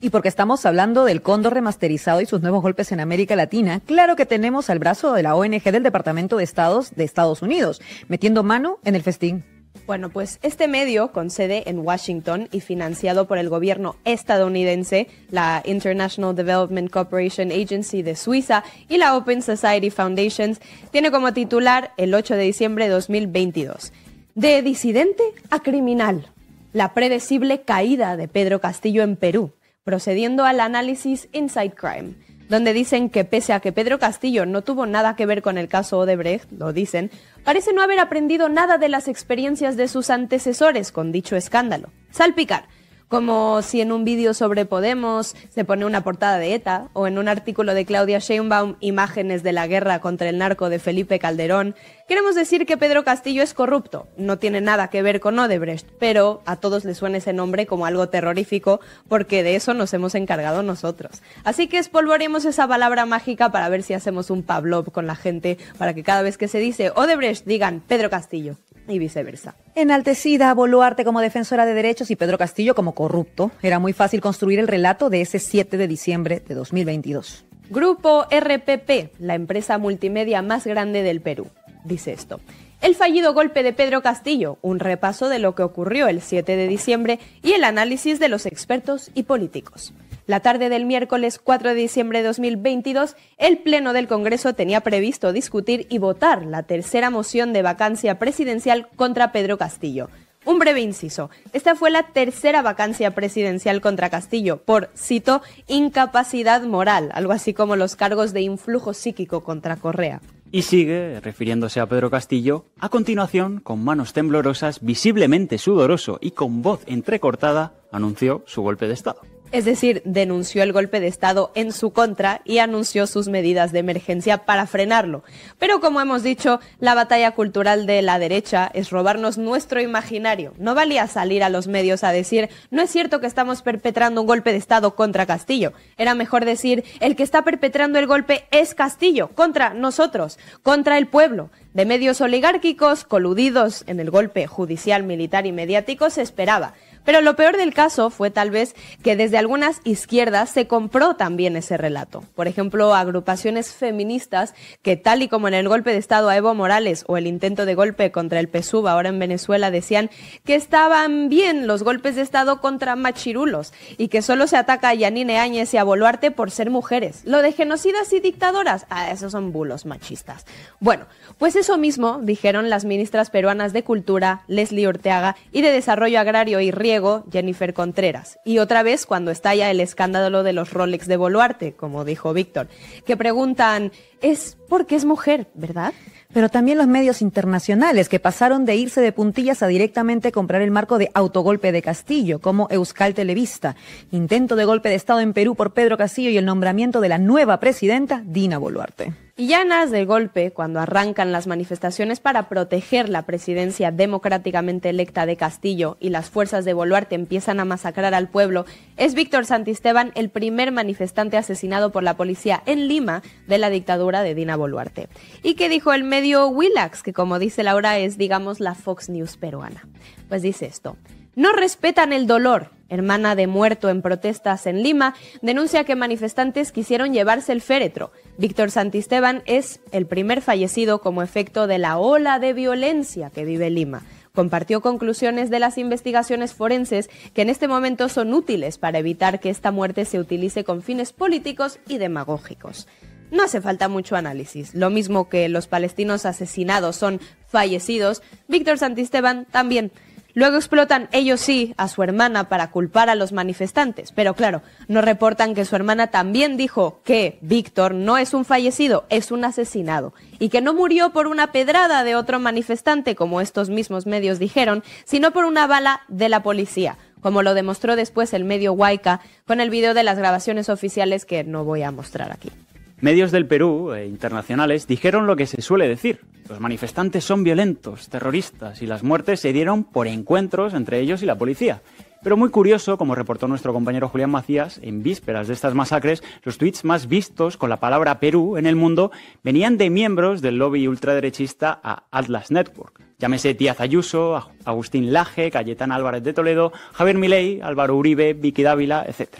Y porque estamos hablando del Cóndor remasterizado y sus nuevos golpes en América Latina, claro que tenemos al brazo de la ONG del Departamento de Estados de Estados Unidos, metiendo mano en el festín. Bueno, pues este medio, con sede en Washington y financiado por el gobierno estadounidense, la International Development Cooperation Agency de Suiza y la Open Society Foundation, tiene como titular el 8 de diciembre de 2022. De disidente a criminal, la predecible caída de Pedro Castillo en Perú, procediendo al análisis Inside Crime, donde dicen que pese a que Pedro Castillo no tuvo nada que ver con el caso Odebrecht, lo dicen, parece no haber aprendido nada de las experiencias de sus antecesores con dicho escándalo. Salpicar, como si en un vídeo sobre Podemos se pone una portada de ETA o en un artículo de Claudia Sheinbaum imágenes de la guerra contra el narco de Felipe Calderón. Queremos decir que Pedro Castillo es corrupto, no tiene nada que ver con Odebrecht, pero a todos les suena ese nombre como algo terrorífico porque de eso nos hemos encargado nosotros. Así que espolvoreemos esa palabra mágica para ver si hacemos un Pavlov con la gente para que cada vez que se dice Odebrecht digan Pedro Castillo y viceversa. Enaltecida a Boluarte como defensora de derechos y Pedro Castillo como corrupto, era muy fácil construir el relato de ese 7 de diciembre de 2022. Grupo RPP, la empresa multimedia más grande del Perú, dice esto. El fallido golpe de Pedro Castillo, un repaso de lo que ocurrió el 7 de diciembre y el análisis de los expertos y políticos. La tarde del miércoles 4 de diciembre de 2022, el Pleno del Congreso tenía previsto discutir y votar la tercera moción de vacancia presidencial contra Pedro Castillo. Un breve inciso. Esta fue la tercera vacancia presidencial contra Castillo por, cito, incapacidad moral, algo así como los cargos de influjo psíquico contra Correa. Y sigue, refiriéndose a Pedro Castillo, a continuación, con manos temblorosas, visiblemente sudoroso y con voz entrecortada, anunció su golpe de Estado. Es decir, denunció el golpe de Estado en su contra y anunció sus medidas de emergencia para frenarlo. Pero como hemos dicho, la batalla cultural de la derecha es robarnos nuestro imaginario. No valía salir a los medios a decir, no es cierto que estamos perpetrando un golpe de Estado contra Castillo. Era mejor decir, el que está perpetrando el golpe es Castillo, contra nosotros, contra el pueblo. De medios oligárquicos coludidos en el golpe judicial, militar y mediático se esperaba. Pero lo peor del caso fue tal vez que desde algunas izquierdas se compró también ese relato. Por ejemplo, agrupaciones feministas que tal y como en el golpe de Estado a Evo Morales o el intento de golpe contra el PSUV ahora en Venezuela decían que estaban bien los golpes de Estado contra machirulos y que solo se ataca a Yanine Áñez y a Boluarte por ser mujeres. Lo de genocidas y dictadoras, esos son bulos machistas. Bueno, pues eso mismo dijeron las ministras peruanas de Cultura, Leslie Orteaga, y de Desarrollo Agrario y Riego, Jennifer Contreras. Y otra vez cuando estalla el escándalo de los Rolex de Boluarte, como dijo Víctor, que preguntan, es porque es mujer, ¿verdad? Pero también los medios internacionales que pasaron de irse de puntillas a directamente comprar el marco de autogolpe de Castillo, como Euskal Televista, intento de golpe de Estado en Perú por Pedro Castillo y el nombramiento de la nueva presidenta, Dina Boluarte. Y ya en aras del golpe, cuando arrancan las manifestaciones para proteger la presidencia democráticamente electa de Castillo y las fuerzas de Boluarte empiezan a masacrar al pueblo, es Víctor Santisteban el primer manifestante asesinado por la policía en Lima de la dictadura de Dina Boluarte. ¿Y qué dijo el medio Willax, que como dice Laura es, digamos, la Fox News peruana? Pues dice esto. No respetan el dolor. Hermana de muerto en protestas en Lima, denuncia que manifestantes quisieron llevarse el féretro. Víctor Santisteban es el primer fallecido como efecto de la ola de violencia que vive Lima. Compartió conclusiones de las investigaciones forenses que en este momento son útiles para evitar que esta muerte se utilice con fines políticos y demagógicos. No hace falta mucho análisis. Lo mismo que los palestinos asesinados son fallecidos, Víctor Santisteban también. Luego explotan, ellos sí, a su hermana para culpar a los manifestantes. Pero claro, nos reportan que su hermana también dijo que Víctor no es un fallecido, es un asesinado. Y que no murió por una pedrada de otro manifestante, como estos mismos medios dijeron, sino por una bala de la policía, como lo demostró después el medio Huayca con el video de las grabaciones oficiales que no voy a mostrar aquí. Medios del Perú e internacionales dijeron lo que se suele decir. Los manifestantes son violentos, terroristas y las muertes se dieron por encuentros entre ellos y la policía. Pero muy curioso, como reportó nuestro compañero Julián Macías, en vísperas de estas masacres, los tweets más vistos con la palabra Perú en el mundo venían de miembros del lobby ultraderechista a Atlas Network. Llámese Díaz Ayuso, Agustín Laje, Cayetana Álvarez de Toledo, Javier Milei, Álvaro Uribe, Vicky Dávila, etc.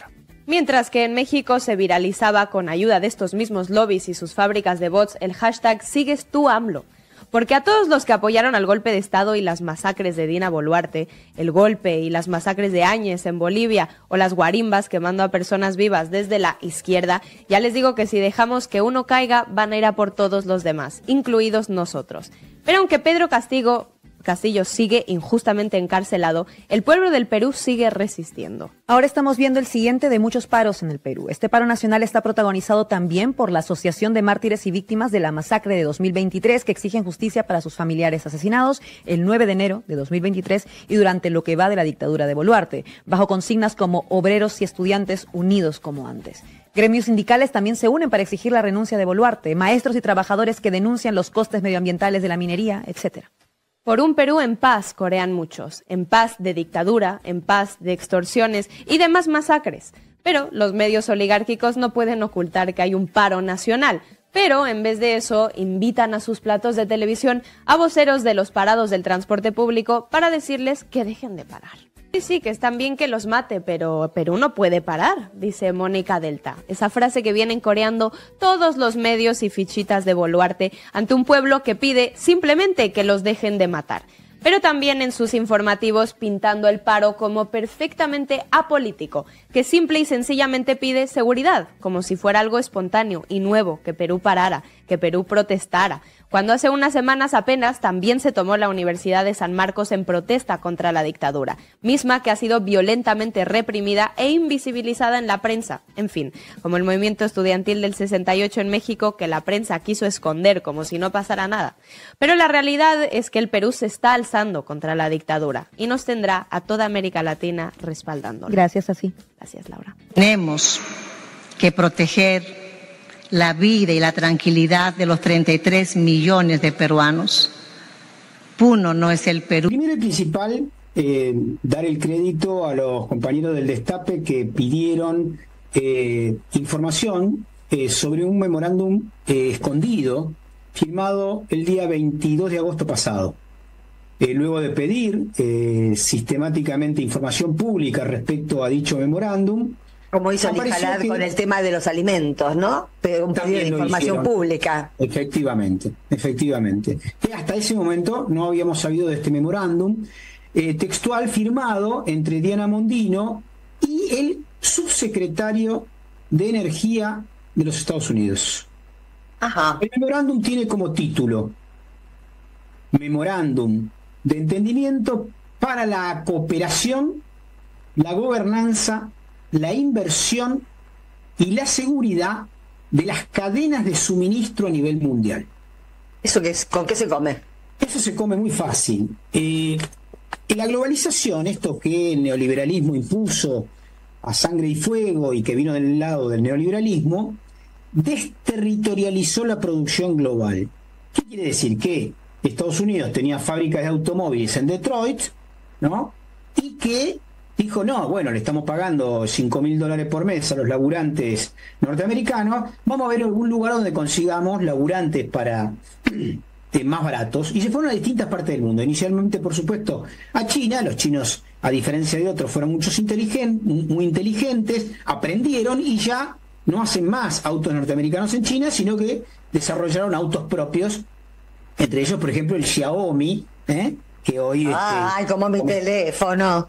Mientras que en México se viralizaba con ayuda de estos mismos lobbies y sus fábricas de bots el hashtag Sigues tú AMLO. Porque a todos los que apoyaron al golpe de Estado y las masacres de Dina Boluarte, el golpe y las masacres de Áñez en Bolivia o las guarimbas quemando a personas vivas desde la izquierda, ya les digo que si dejamos que uno caiga, van a ir a por todos los demás, incluidos nosotros. Pero aunque Pedro Castillo sigue injustamente encarcelado, el pueblo del Perú sigue resistiendo. Ahora estamos viendo el siguiente de muchos paros en el Perú. Este paro nacional está protagonizado también por la Asociación de Mártires y Víctimas de la Masacre de 2023, que exigen justicia para sus familiares asesinados el 9 de enero de 2023 y durante lo que va de la dictadura de Boluarte, bajo consignas como obreros y estudiantes unidos como antes. Gremios sindicales también se unen para exigir la renuncia de Boluarte, maestros y trabajadores que denuncian los costes medioambientales de la minería, etcétera. Por un Perú en paz, corean muchos, en paz de dictadura, en paz de extorsiones y demás masacres. Pero los medios oligárquicos no pueden ocultar que hay un paro nacional. Pero en vez de eso, invitan a sus platos de televisión a voceros de los parados del transporte público para decirles que dejen de parar. Sí, que están bien que los mate, pero Perú no puede parar, dice Mónica Delta. Esa frase que vienen coreando todos los medios y fichitas de Boluarte ante un pueblo que pide simplemente que los dejen de matar. Pero también en sus informativos pintando el paro como perfectamente apolítico, que simple y sencillamente pide seguridad, como si fuera algo espontáneo y nuevo, que Perú parara, que Perú protestara. Cuando hace unas semanas apenas también se tomó la Universidad de San Marcos en protesta contra la dictadura, misma que ha sido violentamente reprimida e invisibilizada en la prensa. En fin, como el movimiento estudiantil del 68 en México, que la prensa quiso esconder como si no pasara nada. Pero la realidad es que el Perú se está alzando contra la dictadura y nos tendrá a toda América Latina respaldándola. Gracias, así. Gracias, Laura. Tenemos que proteger la vida y la tranquilidad de los 33 millones de peruanos. Puno no es el Perú. Primero y principal, dar el crédito a los compañeros del Destape que pidieron información sobre un memorándum escondido firmado el día 22 de agosto pasado. Luego de pedir sistemáticamente información pública respecto a dicho memorándum, como hizo Nijalad con el tema de los alimentos, ¿no? Un pedido de información pública. Efectivamente. Hasta ese momento no habíamos sabido de este memorándum textual firmado entre Diana Mondino y el subsecretario de Energía de los Estados Unidos. Ajá. El memorándum tiene como título Memorándum de Entendimiento para la Cooperación, la Gobernanza, la Inversión y la Seguridad de las cadenas de suministro a nivel mundial. ¿Eso qué es? ¿Con qué se come? Eso se come muy fácil. La globalización, esto que el neoliberalismo impuso a sangre y fuego y que vino del lado del neoliberalismo, desterritorializó la producción global. ¿Qué quiere decir? Que Estados Unidos tenía fábricas de automóviles en Detroit, ¿no? Y que dijo, no, bueno, le estamos pagando $5.000 por mes a los laburantes norteamericanos, vamos a ver algún lugar donde consigamos laburantes para más baratos, y se fueron a distintas partes del mundo. Inicialmente, por supuesto, a China. Los chinos, a diferencia de otros, fueron muy inteligentes, aprendieron y ya no hacen más autos norteamericanos en China, sino que desarrollaron autos propios, entre ellos, por ejemplo, el Xiaomi, que hoy... ¡Ay, como mi teléfono!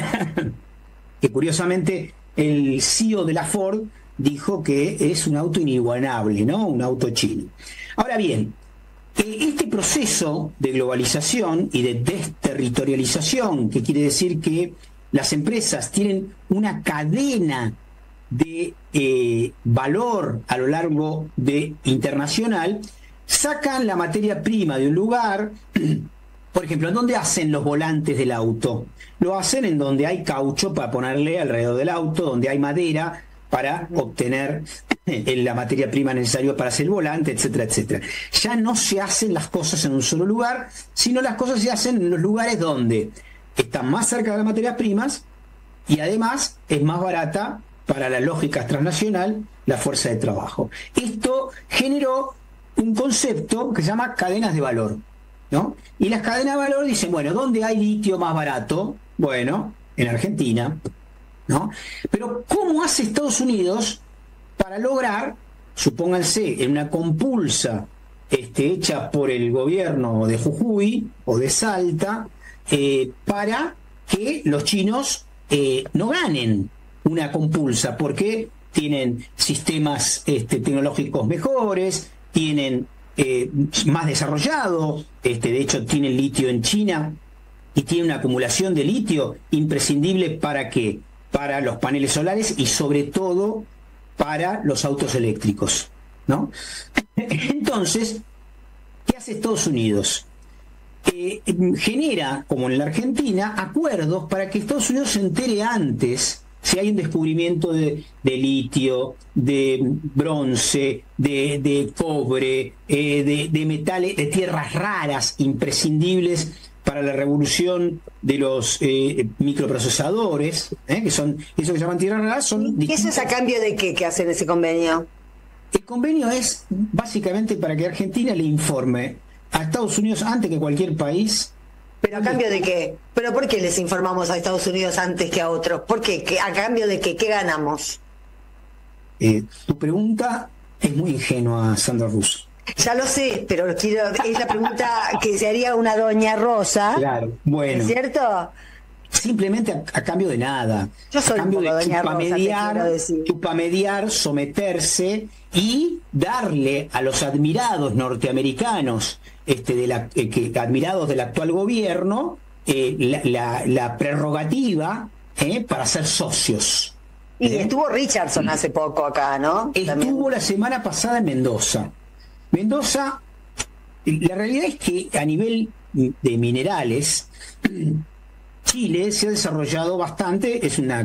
Que curiosamente el CEO de la Ford dijo que es un auto inigualable, ¿no? Un auto chino. Ahora bien, este proceso de globalización y de desterritorialización, que quiere decir que las empresas tienen una cadena de valor a lo largo de internacional, sacan la materia prima de un lugar. Por ejemplo, ¿en dónde hacen los volantes del auto? Lo hacen en donde hay caucho para ponerle alrededor del auto, donde hay madera para obtener la materia prima necesaria para hacer el volante, etcétera, etcétera. Ya no se hacen las cosas en un solo lugar, sino las cosas se hacen en los lugares donde están más cerca de las materias primas y además es más barata para la lógica transnacional la fuerza de trabajo. Esto generó un concepto que se llama cadenas de valor, ¿no? Y las cadenas de valor dicen, bueno, ¿dónde hay litio más barato? Bueno, en Argentina, ¿no? Pero ¿cómo hace Estados Unidos para lograr, supónganse, en una compulsa hecha por el gobierno de Jujuy o de Salta, para que los chinos no ganen una compulsa? Porque tienen sistemas tecnológicos mejores, tienen más desarrollado, de hecho tienen litio en China y tiene una acumulación de litio imprescindible ¿para qué? Para los paneles solares y sobre todo para los autos eléctricos, ¿no? Entonces, ¿qué hace Estados Unidos? Genera, como en la Argentina, acuerdos para que Estados Unidos se entere antes si hay un descubrimiento de litio, de bronce, de cobre, de metales, de tierras raras imprescindibles para la revolución de los microprocesadores, que son eso que se llaman tierras raras. Son ¿Qué es a cambio de qué que hacen ese convenio? El convenio es básicamente para que Argentina le informe a Estados Unidos antes que cualquier país. ¿Pero a cambio de qué? ¿Pero por qué les informamos a Estados Unidos antes que a otros? ¿Por qué? ¿A cambio de qué? ¿Qué ganamos? Tu pregunta es muy ingenua, Sandra Russo. Ya lo sé, pero es la pregunta que se haría una doña Rosa. Claro, bueno. ¿Es cierto? Simplemente a cambio de nada. Yo soy a cambio de doña Rosa, chupamediar, someterse y darle a los admirados norteamericanos, admirados del actual gobierno, la prerrogativa para ser socios. Y estuvo Richardson hace poco acá, ¿no? Estuvo la semana pasada en Mendoza. Mendoza, la realidad es que a nivel de minerales, Chile se ha desarrollado bastante, es una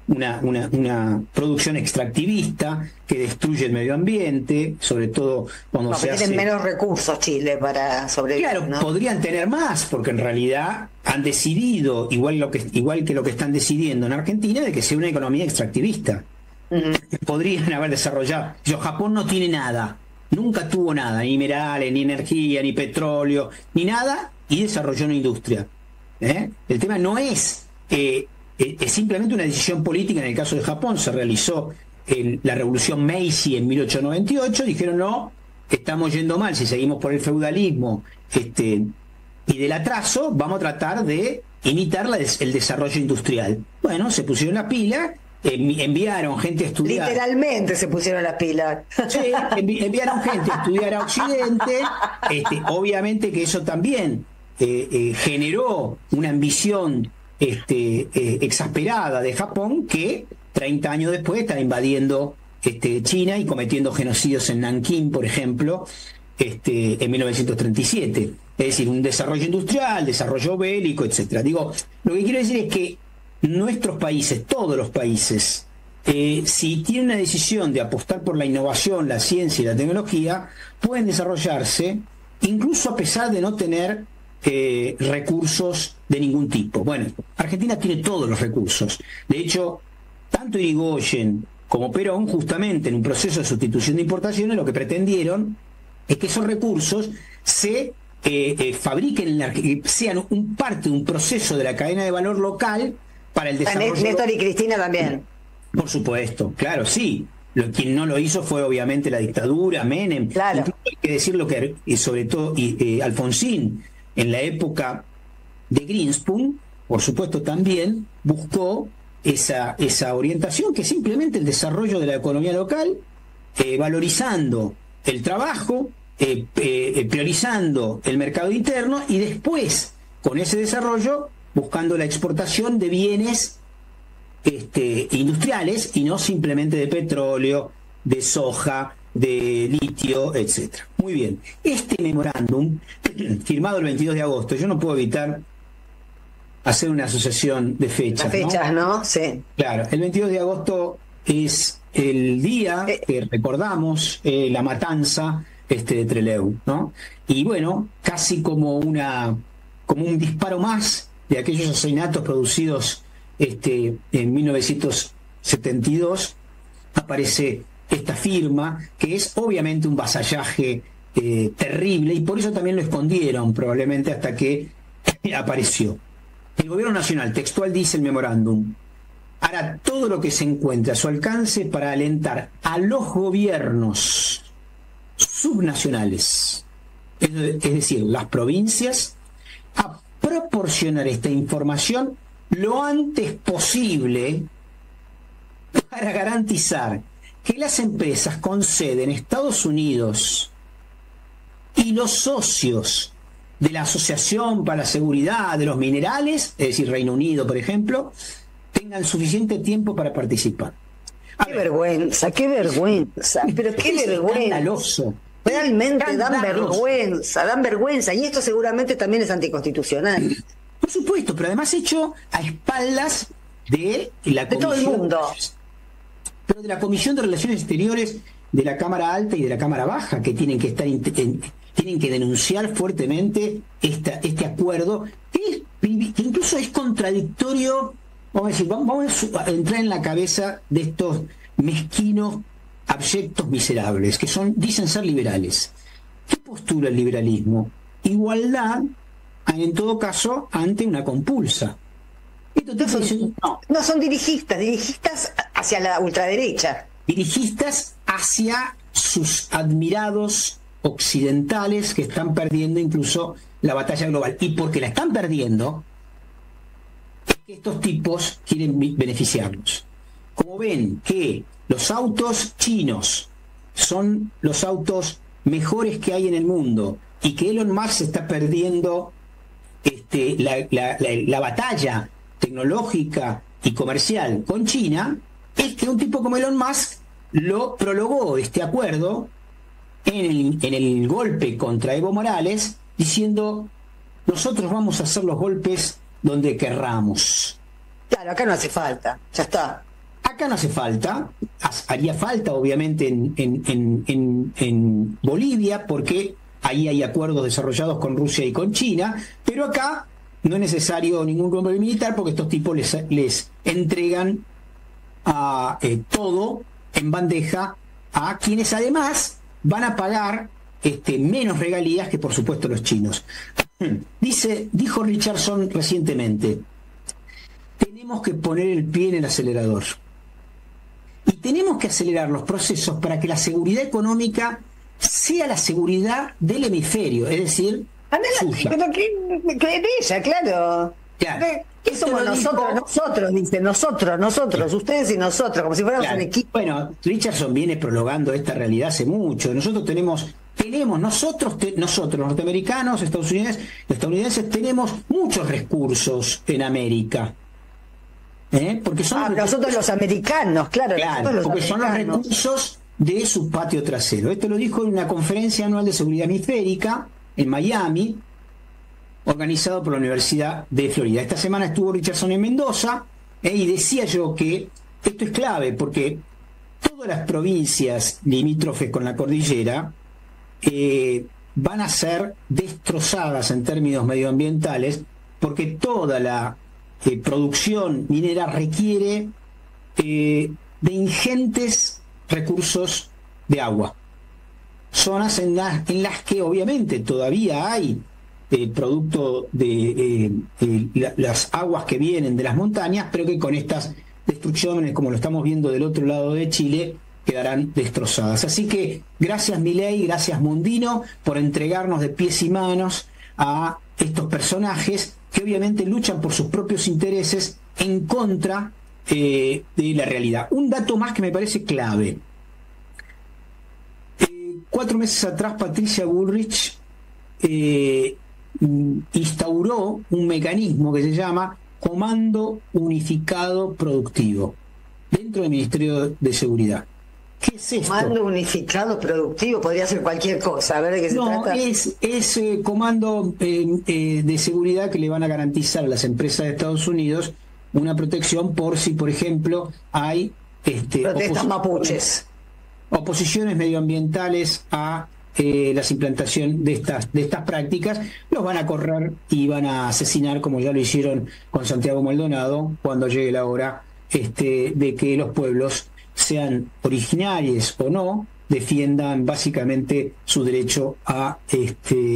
producción extractivista que destruye el medio ambiente, sobre todo cuando se hace... Tienen menos recursos Chile para sobrevivir. Claro, ¿no? podrían tener más, porque en realidad han decidido, igual que lo que están decidiendo en Argentina, de que sea una economía extractivista. Podrían haber desarrollado... Japón no tiene nada, nunca tuvo nada, ni minerales, ni energía, ni petróleo, ni nada, y desarrolló una industria. El tema no es simplemente una decisión política. En el caso de Japón se realizó la revolución Meiji en 1898, dijeron no, estamos yendo mal, si seguimos por el feudalismo y del atraso, vamos a tratar de imitar el desarrollo industrial. Bueno, se pusieron la pila, enviaron gente a estudiar. Literalmente se pusieron las pilas. Sí, enviaron gente a estudiar a Occidente. Obviamente que eso también generó una ambición exasperada de Japón, que 30 años después está invadiendo China y cometiendo genocidios en Nankín, por ejemplo, en 1937. Es decir, un desarrollo industrial, desarrollo bélico, etcétera. Digo, lo que quiero decir es que nuestros países, todos los países, si tienen una decisión de apostar por la innovación, la ciencia y la tecnología, pueden desarrollarse incluso a pesar de no tener recursos de ningún tipo. Bueno, Argentina tiene todos los recursos. De hecho, tanto Irigoyen como Perón, justamente en un proceso de sustitución de importaciones, lo que pretendieron es que esos recursos se fabriquen, sean parte de un proceso de la cadena de valor local para el desarrollo. Néstor y Cristina también. Por supuesto, claro, sí. Quien no lo hizo fue obviamente la dictadura, Menem. Claro. Incluso hay que decirlo que, sobre todo, Alfonsín, en la época de Greenspoon, por supuesto también buscó esa orientación, que simplemente el desarrollo de la economía local, valorizando el trabajo, priorizando el mercado interno y después, con ese desarrollo, buscando la exportación de bienes industriales y no simplemente de petróleo, de soja, de litio, etcétera. Muy bien. Este memorándum, firmado el 22 de agosto, yo no puedo evitar hacer una asociación de fechas. Las fechas, ¿no? Sí. Claro, el 22 de agosto es el día que recordamos la matanza de Trelew, ¿no? Y bueno, casi como un disparo más de aquellos asesinatos producidos en 1972, aparece esta firma, que es obviamente un vasallaje terrible, y por eso también lo escondieron probablemente hasta que apareció. El gobierno nacional, textual dice el memorándum, hará todo lo que se encuentre a su alcance para alentar a los gobiernos subnacionales, es decir, las provincias, a proporcionar esta información lo antes posible para garantizar que las empresas con sede en Estados Unidos y los socios de la Asociación para la Seguridad de los Minerales, es decir, Reino Unido, por ejemplo, tengan suficiente tiempo para participar. Qué vergüenza, pero qué vergüenza. Escandaloso. Realmente dan vergüenza. Y esto seguramente también es anticonstitucional. Por supuesto, pero además hecho a espaldas de la de todo el mundo. Pero de la Comisión de Relaciones Exteriores de la Cámara Alta y de la Cámara Baja, que tienen que estar tienen que denunciar fuertemente este acuerdo, que incluso es contradictorio. Vamos a entrar en la cabeza de estos mezquinos, abyectos, miserables, que dicen ser liberales. ¿Qué postula el liberalismo? Igualdad, en todo caso, ante una compulsa. No son dirigistas hacia la ultraderecha. Dirigistas hacia sus admirados occidentales que están perdiendo incluso la batalla global. Y porque la están perdiendo, es que estos tipos quieren beneficiarlos. Como ven que los autos chinos son los autos mejores que hay en el mundo y que Elon Musk está perdiendo la batalla tecnológica y comercial con China, es que un tipo como Elon Musk lo prologó este acuerdo en el golpe contra Evo Morales, diciendo: nosotros vamos a hacer los golpes donde querramos. Claro, acá no hace falta, ya está. Acá no hace falta, haría falta obviamente en Bolivia, porque ahí hay acuerdos desarrollados con Rusia y con China, pero acá no es necesario ningún golpe militar porque estos tipos les entregan todo en bandeja a quienes además van a pagar menos regalías que por supuesto los chinos. Dijo Richardson recientemente: tenemos que poner el pie en el acelerador y tenemos que acelerar los procesos para que la seguridad económica sea la seguridad del hemisferio, es decir, pero que de ella, claro. ¿Qué somos nosotros, ustedes y nosotros, como si fuéramos un equipo? Bueno, Richardson viene prolongando esta realidad hace mucho. Nosotros nosotros norteamericanos, estadounidenses, tenemos muchos recursos en América. Porque son nosotros los americanos, claro, porque son los recursos de su patio trasero. Esto lo dijo en una conferencia anual de seguridad hemisférica en Miami, organizado por la Universidad de Florida. Esta semana estuvo Richardson en Mendoza y decía yo que esto es clave porque todas las provincias limítrofes con la cordillera van a ser destrozadas en términos medioambientales porque toda la producción minera requiere de ingentes recursos de agua. Zonas en las que obviamente todavía hay producto de las aguas que vienen de las montañas, pero que con estas destrucciones, como lo estamos viendo del otro lado de Chile, quedarán destrozadas. Así que gracias Milei, gracias Mundino, por entregarnos de pies y manos a estos personajes que obviamente luchan por sus propios intereses en contra de la realidad. Un dato más que me parece clave. 4 meses atrás Patricia Bullrich instauró un mecanismo que se llama Comando Unificado Productivo dentro del Ministerio de Seguridad. ¿Qué es esto? Comando Unificado Productivo podría ser cualquier cosa. A ver de qué se trata. Es comando de seguridad que le van a garantizar a las empresas de Estados Unidos una protección por si, por ejemplo, hay protestas mapuches, oposiciones medioambientales a la implantación de estas prácticas. Los van a correr y van a asesinar, como ya lo hicieron con Santiago Maldonado, cuando llegue la hora de que los pueblos, sean originarios o no, defiendan básicamente su derecho a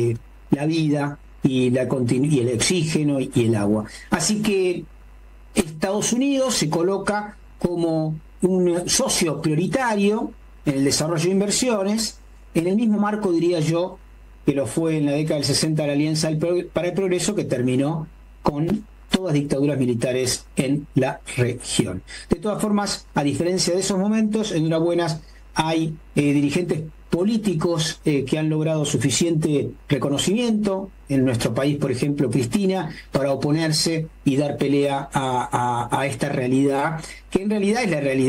la vida y el oxígeno y el agua. Así que Estados Unidos se coloca como un socio prioritario en el desarrollo de inversiones, en el mismo marco, diría yo, que lo fue en la década del 60 la Alianza para el Progreso, que terminó con todas dictaduras militares en la región. De todas formas, a diferencia de esos momentos, en Enhorabuenas hay dirigentes políticos que han logrado suficiente reconocimiento en nuestro país, por ejemplo, Cristina, para oponerse y dar pelea a esta realidad, que en realidad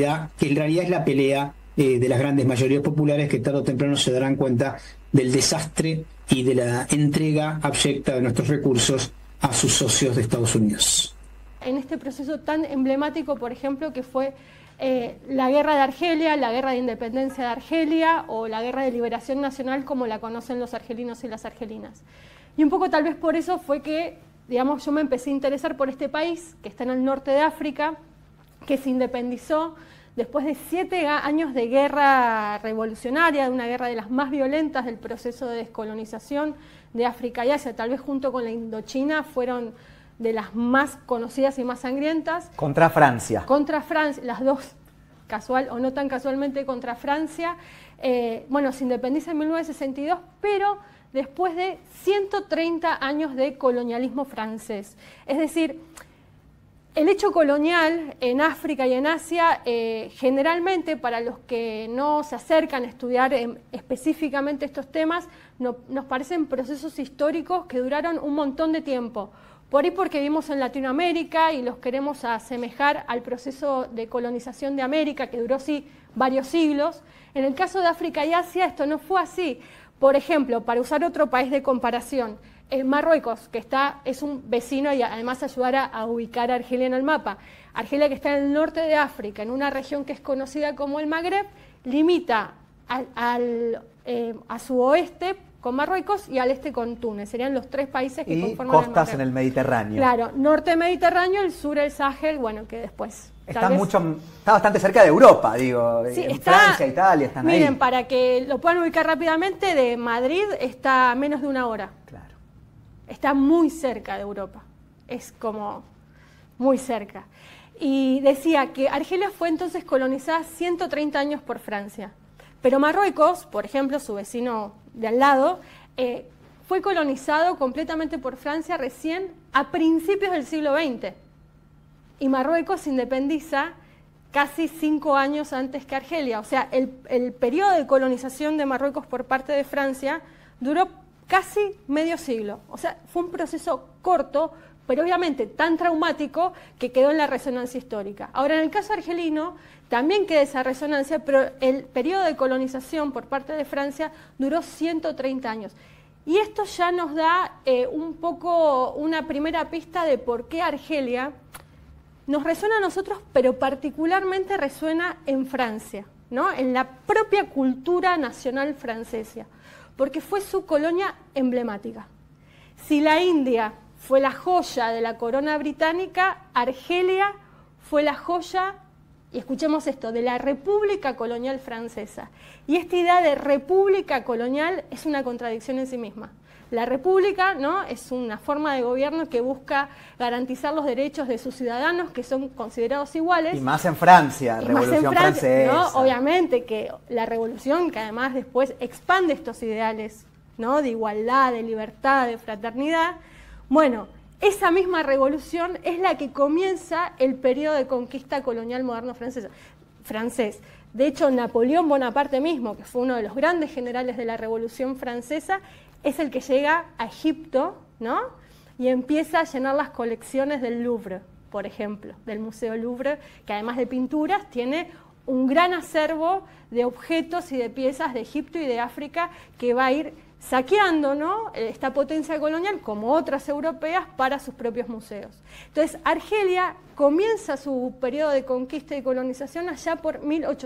es la pelea de las grandes mayorías populares, que tarde o temprano se darán cuenta del desastre y de la entrega abyecta de nuestros recursos a sus socios de Estados Unidos. En este proceso tan emblemático, por ejemplo, que fue la guerra de Argelia, la guerra de independencia de Argelia o la guerra de liberación nacional como la conocen los argelinos y las argelinas. Y un poco tal vez por eso fue que, digamos, yo me empecé a interesar por este país, que está en el norte de África, que se independizó después de 7 años de guerra revolucionaria, de una guerra de las más violentas del proceso de descolonización de África y Asia, tal vez junto con la Indochina fueron de las más conocidas y más sangrientas. Contra Francia. Contra Francia, las dos, casual o no tan casualmente, contra Francia. Bueno, se independiza en 1962, pero después de 130 años de colonialismo francés. Es decir, el hecho colonial en África y en Asia, generalmente para los que no se acercan a estudiar específicamente estos temas, nos parecen procesos históricos que duraron un montón de tiempo. Por ahí porque vivimos en Latinoamérica y los queremos asemejar al proceso de colonización de América, que duró sí varios siglos. En el caso de África y Asia esto no fue así. Por ejemplo, para usar otro país de comparación, Marruecos, que es un vecino y además ayudar a ubicar a Argelia en el mapa. Argelia, que está en el norte de África, en una región que es conocida como el Magreb, limita a su oeste con Marruecos y al este con Túnez. Serían los 3 países que conforman el Magreb. Costas en el Mediterráneo. Claro, norte Mediterráneo, el sur el Sahel, bueno, que después... Está bastante cerca de Europa, digo. Sí, Francia, Italia están ahí. Miren, para que lo puedan ubicar rápidamente, de Madrid está a menos de 1 hora. Claro. Está muy cerca de Europa. Es como muy cerca. Y decía que Argelia fue entonces colonizada 130 años por Francia. Pero Marruecos, por ejemplo, su vecino de al lado, fue colonizado completamente por Francia recién a principios del siglo XX. Y Marruecos se independiza casi 5 años antes que Argelia. O sea, el periodo de colonización de Marruecos por parte de Francia duró casi medio siglo. O sea, fue un proceso corto, pero obviamente tan traumático que quedó en la resonancia histórica. Ahora, en el caso argelino, también queda esa resonancia, pero el periodo de colonización por parte de Francia duró 130 años. Y esto ya nos da un poco una primera pista de por qué Argelia nos resuena a nosotros, pero particularmente resuena en Francia, ¿no? En la propia cultura nacional francesa, porque fue su colonia emblemática. Si la India fue la joya de la corona británica, Argelia fue la joya, y escuchemos esto, de la República Colonial Francesa. Y esta idea de República Colonial es una contradicción en sí misma. La República, ¿no?, es una forma de gobierno que busca garantizar los derechos de sus ciudadanos, que son considerados iguales. Y más en Francia, Revolución Francesa. ¿No? Obviamente que la revolución, que además después expande estos ideales, ¿no?, de igualdad, de libertad, de fraternidad. Bueno, esa misma revolución es la que comienza el periodo de conquista colonial moderno francés. De hecho, Napoleón Bonaparte mismo, que fue uno de los grandes generales de la Revolución Francesa, es el que llega a Egipto, ¿no?, y empieza a llenar las colecciones del Louvre, por ejemplo, del Museo Louvre, que además de pinturas tiene un gran acervo de objetos y de piezas de Egipto y de África que va a ir saqueando, ¿no?, esta potencia colonial, como otras europeas, para sus propios museos. Entonces, Argelia comienza su periodo de conquista y colonización allá por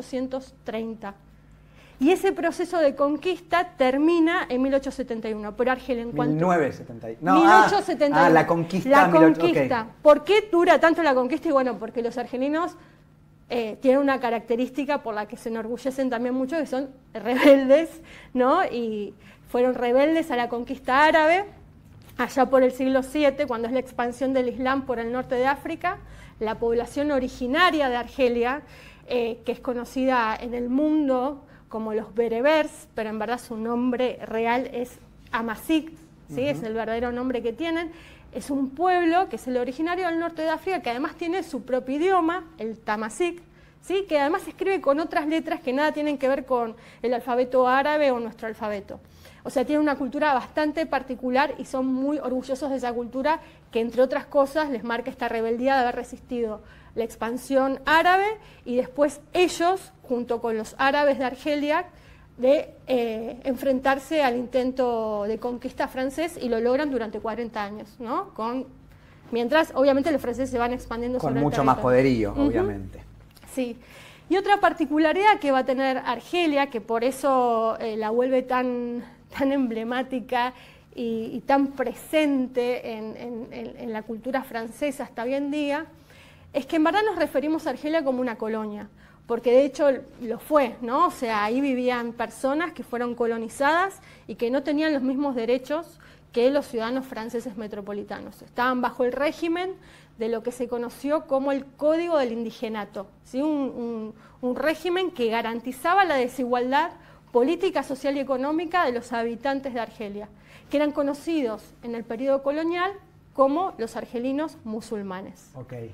1830. Y ese proceso de conquista termina en 1871. Pero Argelia, en cuanto... 1971. No, 1871. la conquista. La conquista. Okay. ¿Por qué dura tanto la conquista? Y bueno, porque los argelinos tienen una característica por la que se enorgullecen también mucho, que son rebeldes, ¿no? Y fueron rebeldes a la conquista árabe. allá por el siglo VII, cuando es la expansión del Islam por el norte de África, la población originaria de Argelia, que es conocida en el mundo como los berebers, pero en verdad su nombre real es Amazigh, ¿sí? Es el verdadero nombre que tienen. Es un pueblo que es el originario del norte de África, que además tiene su propio idioma, el Tamazight, ¿sí? Que además se escribe con otras letras que nada tienen que ver con el alfabeto árabe o nuestro alfabeto. O sea, tienen una cultura bastante particular y son muy orgullosos de esa cultura, que entre otras cosas les marca esta rebeldía de haber resistido la expansión árabe y después ellos, junto con los árabes de Argelia, de enfrentarse al intento de conquista francés, y lo logran durante 40 años, ¿no? Mientras, obviamente, los franceses se van expandiendo con sobre el mucho más territorio. poderío, obviamente. Sí. Y otra particularidad que va a tener Argelia, que por eso la vuelve tan emblemática y tan presente en la cultura francesa hasta hoy en día, es que en verdad nos referimos a Argelia como una colonia, porque de hecho lo fue, ¿no? O sea, ahí vivían personas que fueron colonizadas y que no tenían los mismos derechos que los ciudadanos franceses metropolitanos. Estaban bajo el régimen de lo que se conoció como el Código del Indigenato, ¿sí? Un régimen que garantizaba la desigualdad política, social y económica de los habitantes de Argelia, que eran conocidos en el periodo colonial como los argelinos musulmanes. Okay.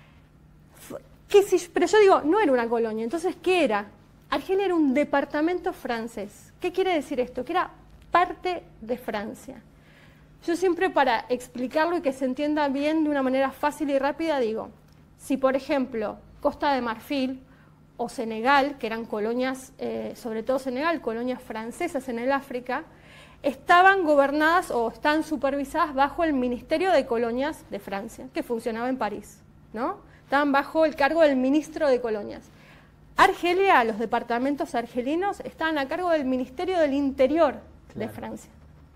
Pero yo digo, no era una colonia, entonces, ¿qué era? Argelia era un departamento francés. ¿Qué quiere decir esto? Que era parte de Francia. Yo siempre, para explicarlo y que se entienda bien de una manera fácil y rápida, digo, si por ejemplo Costa de Marfil o Senegal, que eran colonias, sobre todo Senegal, colonias francesas en el África, estaban gobernadas o están supervisadas bajo el Ministerio de Colonias de Francia, que funcionaba en París, ¿no? Estaban bajo el cargo del ministro de Colonias. Argelia, los departamentos argelinos, estaban a cargo del Ministerio del Interior de Francia.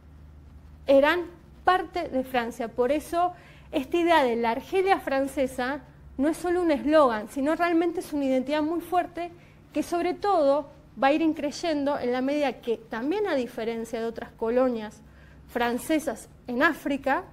Eran parte de Francia. Por eso, esta idea de la Argelia francesa no es solo un eslogan, sino realmente es una identidad muy fuerte que sobre todo va a ir increyendo en la medida que también, a diferencia de otras colonias francesas en África,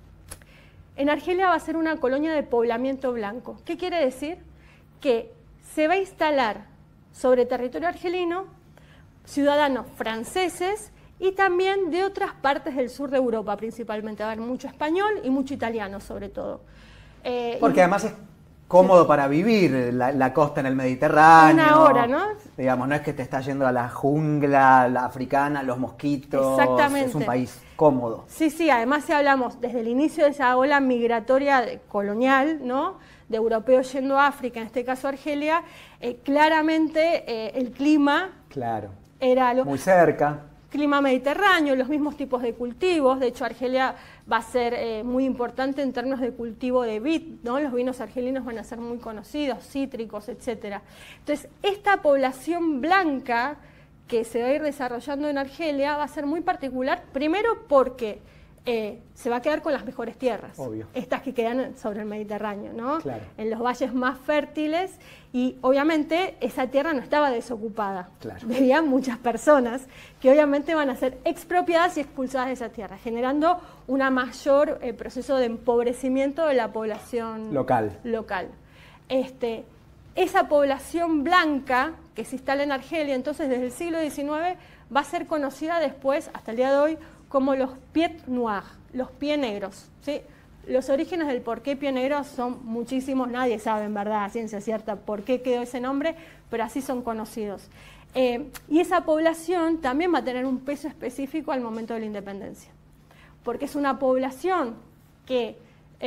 en Argelia va a ser una colonia de poblamiento blanco. ¿Qué quiere decir? Que se va a instalar sobre territorio argelino ciudadanos franceses y también de otras partes del sur de Europa, principalmente. Va a haber mucho español y mucho italiano, sobre todo. Porque además es cómodo para vivir, la costa en el Mediterráneo. Una hora, ¿no? Digamos, no es que te estás yendo a la jungla, la africana, los mosquitos. Exactamente. Es un país cómodo. Sí, sí, además si hablamos desde el inicio de esa ola migratoria colonial, ¿no? De europeos yendo a África, en este caso Argelia, claramente el clima era muy cerca. Clima mediterráneo, los mismos tipos de cultivos. De hecho, Argelia va a ser muy importante en términos de cultivo de vid, ¿no? Los vinos argelinos van a ser muy conocidos, cítricos, etc. Entonces, esta población blanca que se va a ir desarrollando en Argelia va a ser muy particular, primero porque se va a quedar con las mejores tierras, obvio. Estas que quedan sobre el Mediterráneo, ¿no? Claro. En los valles más fértiles, y obviamente esa tierra no estaba desocupada. Claro. Vivían muchas personas que obviamente van a ser expropiadas y expulsadas de esa tierra, generando un mayor proceso de empobrecimiento de la población local. Esa población blanca que se instala en Argelia, entonces desde el siglo XIX, va a ser conocida después, hasta el día de hoy, como los pieds noirs, los pies negros, ¿sí? Los orígenes del por qué pie negro son muchísimos, nadie sabe en verdad a ciencia cierta por qué quedó ese nombre, pero así son conocidos. Y esa población también va a tener un peso específico al momento de la independencia, porque es una población que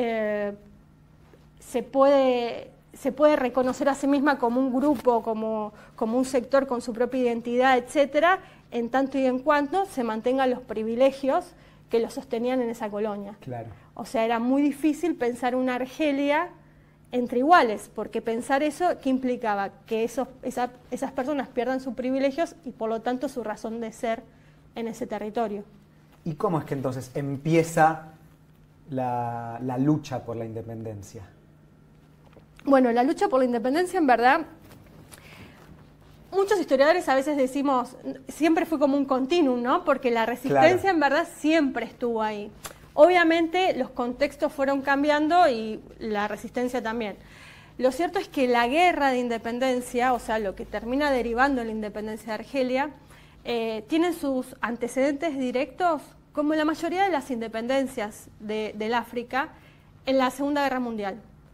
se puede reconocer a sí misma como un grupo, como un sector con su propia identidad, etcétera, en tanto y en cuanto se mantengan los privilegios que los sostenían en esa colonia. Claro. O sea, era muy difícil pensar una Argelia entre iguales, porque pensar eso, ¿qué implicaba? Que esas personas pierdan sus privilegios y por lo tanto su razón de ser en ese territorio. ¿Y cómo es que entonces empieza la lucha por la independencia? Bueno, la lucha por la independencia, en verdad, muchos historiadores a veces decimos, siempre fue como un continuum, ¿no? Porque la resistencia, en verdad, siempre estuvo ahí. Obviamente los contextos fueron cambiando y la resistencia también. Lo cierto es que la guerra de independencia, o sea, lo que termina derivando en la independencia de Argelia, tiene sus antecedentes directos, como la mayoría de las independencias del África, en la Segunda Guerra Mundial.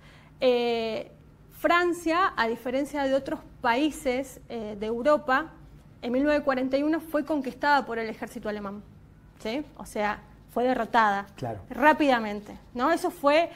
Francia, a diferencia de otros países de Europa, en 1941 fue conquistada por el ejército alemán, ¿sí? O sea, fue derrotada rápidamente, ¿no? Eso fue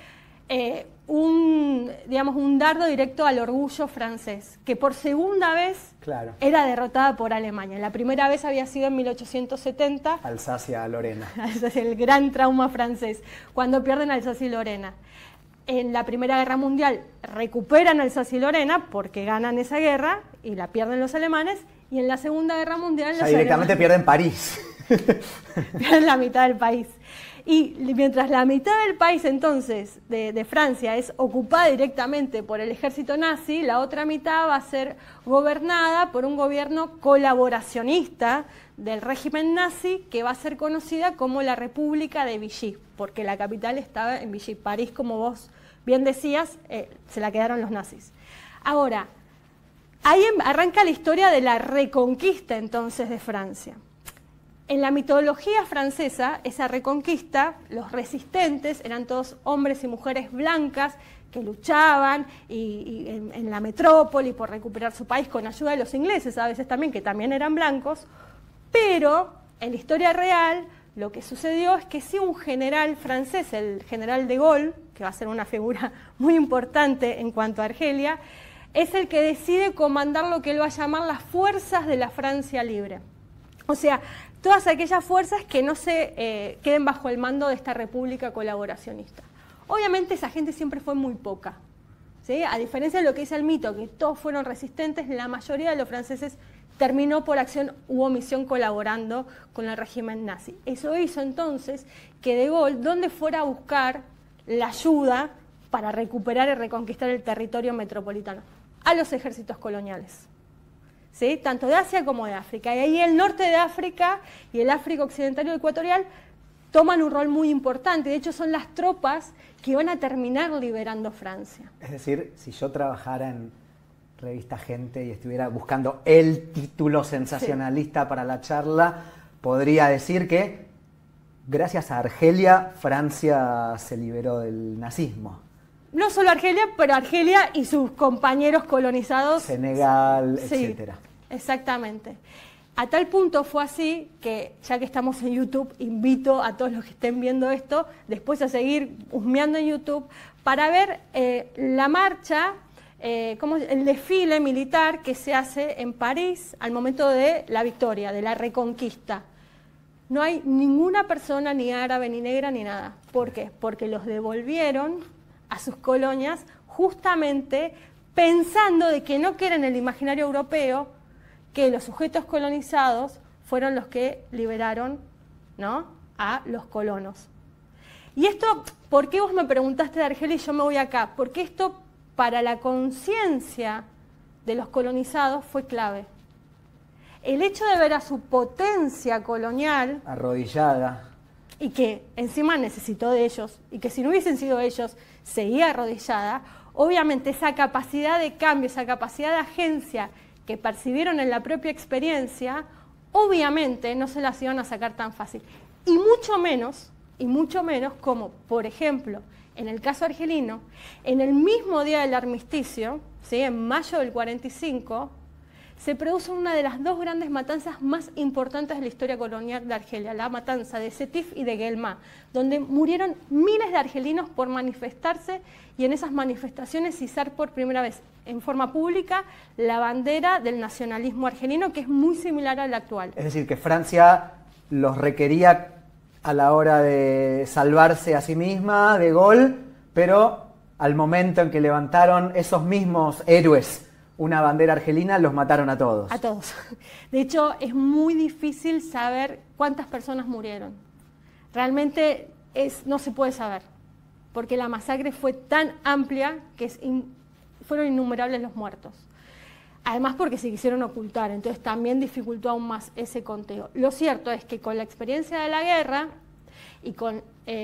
un dardo directo al orgullo francés, que por segunda vez era derrotada por Alemania. La primera vez había sido en 1870. Alsacia-Lorena. El gran trauma francés, cuando pierden Alsacia y Lorena. En la Primera Guerra Mundial recuperan Alsacia y Lorena porque ganan esa guerra y la pierden los alemanes, y en la Segunda Guerra Mundial los directamente pierden París. Pierden la mitad del país. Y mientras la mitad del país entonces de Francia es ocupada directamente por el ejército nazi, la otra mitad va a ser gobernada por un gobierno colaboracionista del régimen nazi, que va a ser conocida como la República de Vichy, porque la capital estaba en Vichy. París, como vos bien decías, se la quedaron los nazis. Ahora, ahí arranca la historia de la reconquista entonces de Francia. En la mitología francesa, esa reconquista, los resistentes eran todos hombres y mujeres blancas que luchaban en la metrópoli por recuperar su país con ayuda de los ingleses, a veces también, que también eran blancos, pero en la historia real lo que sucedió es que sí, un general francés, el general de Gaulle, que va a ser una figura muy importante en cuanto a Argelia, es el que decide comandar lo que él va a llamar las fuerzas de la Francia libre. O sea, todas aquellas fuerzas que no se queden bajo el mando de esta república colaboracionista. Obviamente esa gente siempre fue muy poca, ¿sí? A diferencia de lo que dice el mito, que todos fueron resistentes, la mayoría de los franceses terminó por acción u omisión colaborando con el régimen nazi. Eso hizo entonces que De Gaulle, donde fuera a buscar la ayuda para recuperar y reconquistar el territorio metropolitano, a los ejércitos coloniales. ¿Sí? Tanto de Asia como de África. Y ahí el norte de África y el África occidental y ecuatorial toman un rol muy importante. De hecho, son las tropas que van a terminar liberando Francia. Es decir, si yo trabajara en Revista Gente y estuviera buscando el título sensacionalista para la charla, podría decir que gracias a Argelia, Francia se liberó del nazismo. No solo Argelia, pero Argelia y sus compañeros colonizados. Senegal, sí, etcétera. Exactamente. A tal punto fue así que, ya que estamos en YouTube, invito a todos los que estén viendo esto, después a seguir husmeando en YouTube, para ver la marcha, el desfile militar que se hace en París al momento de la victoria, de la reconquista. No hay ninguna persona, ni árabe, ni negra, ni nada. ¿Por qué? Porque los devolvieron a sus colonias justamente pensando de que no queda en el imaginario europeo que los sujetos colonizados fueron los que liberaron, ¿no?, a los colonos. Y esto, ¿por qué vos me preguntaste de Argelia y yo me voy acá? Porque esto para la conciencia de los colonizados fue clave. El hecho de ver a su potencia colonial arrodillada y que encima necesitó de ellos, y que si no hubiesen sido ellos, seguía arrodillada, obviamente esa capacidad de cambio, esa capacidad de agencia que percibieron en la propia experiencia, obviamente no se las iban a sacar tan fácil. Y mucho menos como, por ejemplo, en el caso argelino, en el mismo día del armisticio, ¿sí?, en mayo del 45, se produce una de las dos grandes matanzas más importantes de la historia colonial de Argelia, la matanza de Sétif y de Guelma, donde murieron miles de argelinos por manifestarse y en esas manifestaciones izar por primera vez en forma pública la bandera del nacionalismo argelino, que es muy similar al actual. Es decir, que Francia los requería a la hora de salvarse a sí misma, de Gaulle, pero al momento en que levantaron esos mismos héroes una bandera argelina, los mataron a todos. A todos. De hecho, es muy difícil saber cuántas personas murieron. Realmente no se puede saber, porque la masacre fue tan amplia que fueron innumerables los muertos. Además porque se quisieron ocultar, entonces también dificultó aún más ese conteo. Lo cierto es que con la experiencia de la guerra, y con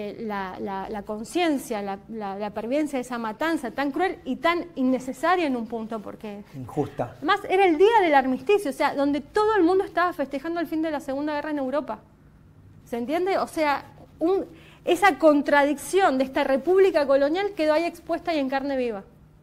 la conciencia, la pervivencia de esa matanza tan cruel y tan innecesaria en un punto, porque injusta. más era el día del armisticio, o sea, donde todo el mundo estaba festejando el fin de la Segunda Guerra en Europa. ¿Se entiende? O sea, esa contradicción de esta república colonial quedó ahí expuesta y en carne viva.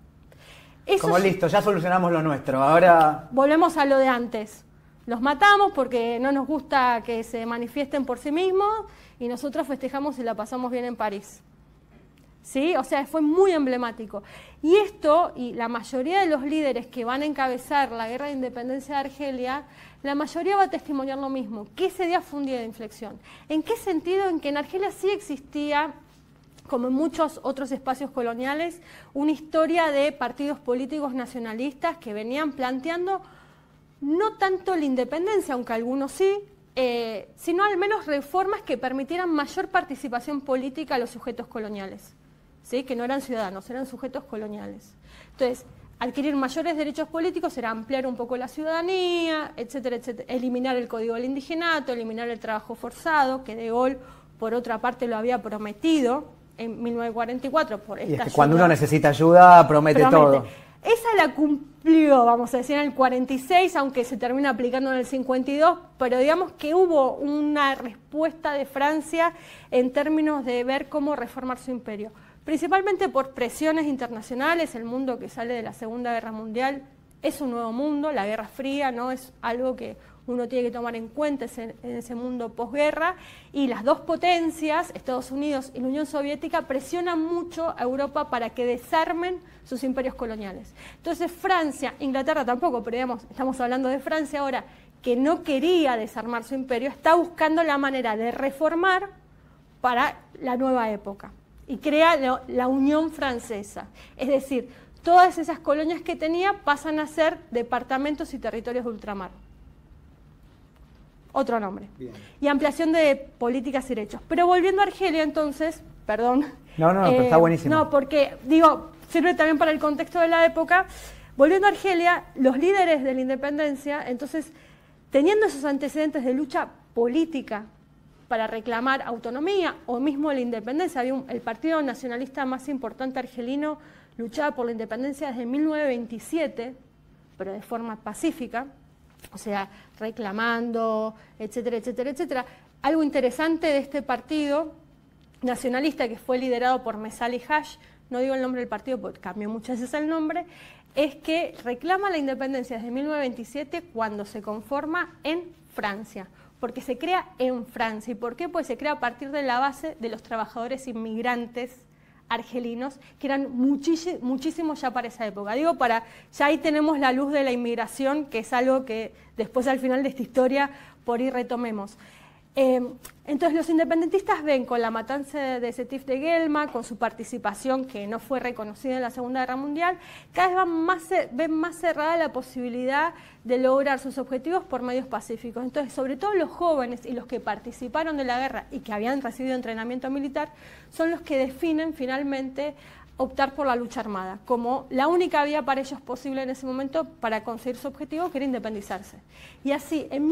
Eso Como listo, ya solucionamos lo nuestro, ahora... Volvemos a lo de antes. Los matamos porque no nos gusta que se manifiesten por sí mismos y nosotros festejamos y la pasamos bien en París. ¿Sí? O sea, fue muy emblemático. Y esto, y la mayoría de los líderes que van a encabezar la guerra de independencia de Argelia, la mayoría va a testimoniar lo mismo, que ese día fue un día de inflexión. ¿En qué sentido? En que en Argelia sí existía, como en muchos otros espacios coloniales, una historia de partidos políticos nacionalistas que venían planteando no tanto la independencia, aunque algunos sí, sino al menos reformas que permitieran mayor participación política a los sujetos coloniales, ¿sí? Que no eran ciudadanos, eran sujetos coloniales. Entonces, adquirir mayores derechos políticos era ampliar un poco la ciudadanía, etcétera, etcétera, eliminar el código del indigenato, eliminar el trabajo forzado, que De Gaulle, por otra parte, lo había prometido en 1944 por esta Y es que ayuda. cuando uno necesita ayuda, promete todo. Esa la cumplió, vamos a decir, en el 46, aunque se termina aplicando en el 52, pero digamos que hubo una respuesta de Francia en términos de ver cómo reformar su imperio. Principalmente por presiones internacionales, el mundo que sale de la Segunda Guerra Mundial es un nuevo mundo, la Guerra Fría no es algo que uno tiene que tomar en cuenta en ese mundo posguerra, y las dos potencias, Estados Unidos y la Unión Soviética, presionan mucho a Europa para que desarmen sus imperios coloniales. Entonces Francia, Inglaterra tampoco, pero digamos, estamos hablando de Francia ahora, que no quería desarmar su imperio, está buscando la manera de reformar para la nueva época y crea la Unión Francesa, es decir, todas esas colonias que tenía pasan a ser departamentos y territorios de ultramar. Otro nombre. Bien. Y ampliación de políticas y derechos. Pero volviendo a Argelia, entonces, perdón. No, pero está buenísimo. No, porque, digo, sirve también para el contexto de la época. Volviendo a Argelia, los líderes de la independencia, entonces, teniendo esos antecedentes de lucha política para reclamar autonomía o mismo la independencia, había el partido nacionalista más importante argelino luchaba por la independencia desde 1927, pero de forma pacífica, o sea, reclamando, etcétera, etcétera, etcétera. Algo interesante de este partido nacionalista que fue liderado por Messali Haj, no digo el nombre del partido porque cambió muchas veces el nombre, es que reclama la independencia desde 1927 cuando se conforma en Francia, porque se crea en Francia. ¿Y por qué? Pues se crea a partir de la base de los trabajadores inmigrantes argelinos, que eran muchísimos ya para esa época. Digo, ya ahí tenemos la luz de la inmigración, que es algo que después al final de esta historia por ahí retomemos. Entonces los independentistas ven con la matanza de Sétif de Guelma, con su participación que no fue reconocida en la Segunda Guerra Mundial, cada vez ven más cerrada la posibilidad de lograr sus objetivos por medios pacíficos. Entonces, sobre todo los jóvenes y los que participaron de la guerra y que habían recibido entrenamiento militar, son los que definen finalmente optar por la lucha armada, como la única vía para ellos posible en ese momento para conseguir su objetivo, que era independizarse. Y así, en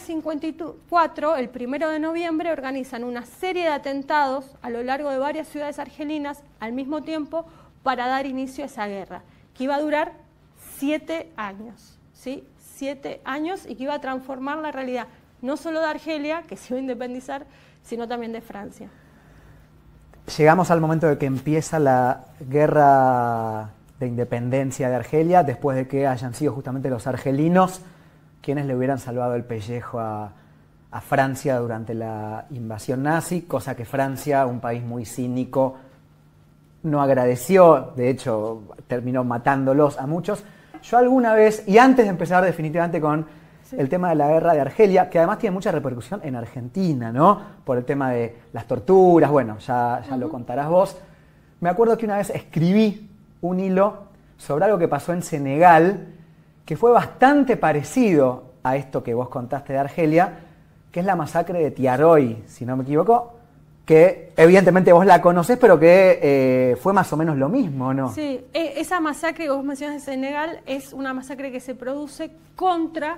1954, el 1 de noviembre, organizan una serie de atentados a lo largo de varias ciudades argelinas al mismo tiempo para dar inicio a esa guerra, que iba a durar 7 años, ¿sí? 7 años, y que iba a transformar la realidad, no solo de Argelia, que se iba a independizar, sino también de Francia. Llegamos al momento de que empieza la guerra de independencia de Argelia, después de que hayan sido justamente los argelinos quienes le hubieran salvado el pellejo a Francia durante la invasión nazi, cosa que Francia, un país muy cínico, no agradeció, de hecho terminó matándolos a muchos. Yo alguna vez, y antes de empezar definitivamente con el tema de la guerra de Argelia, que además tiene mucha repercusión en Argentina, ¿no? Por el tema de las torturas, bueno, ya lo contarás vos. Me acuerdo que una vez escribí un hilo sobre algo que pasó en Senegal, que fue bastante parecido a esto que vos contaste de Argelia, que es la masacre de Tiaroy, si no me equivoco, que evidentemente vos la conocés, pero que fue más o menos lo mismo, ¿no? Sí, esa masacre que vos mencionas de Senegal es una masacre que se produce contra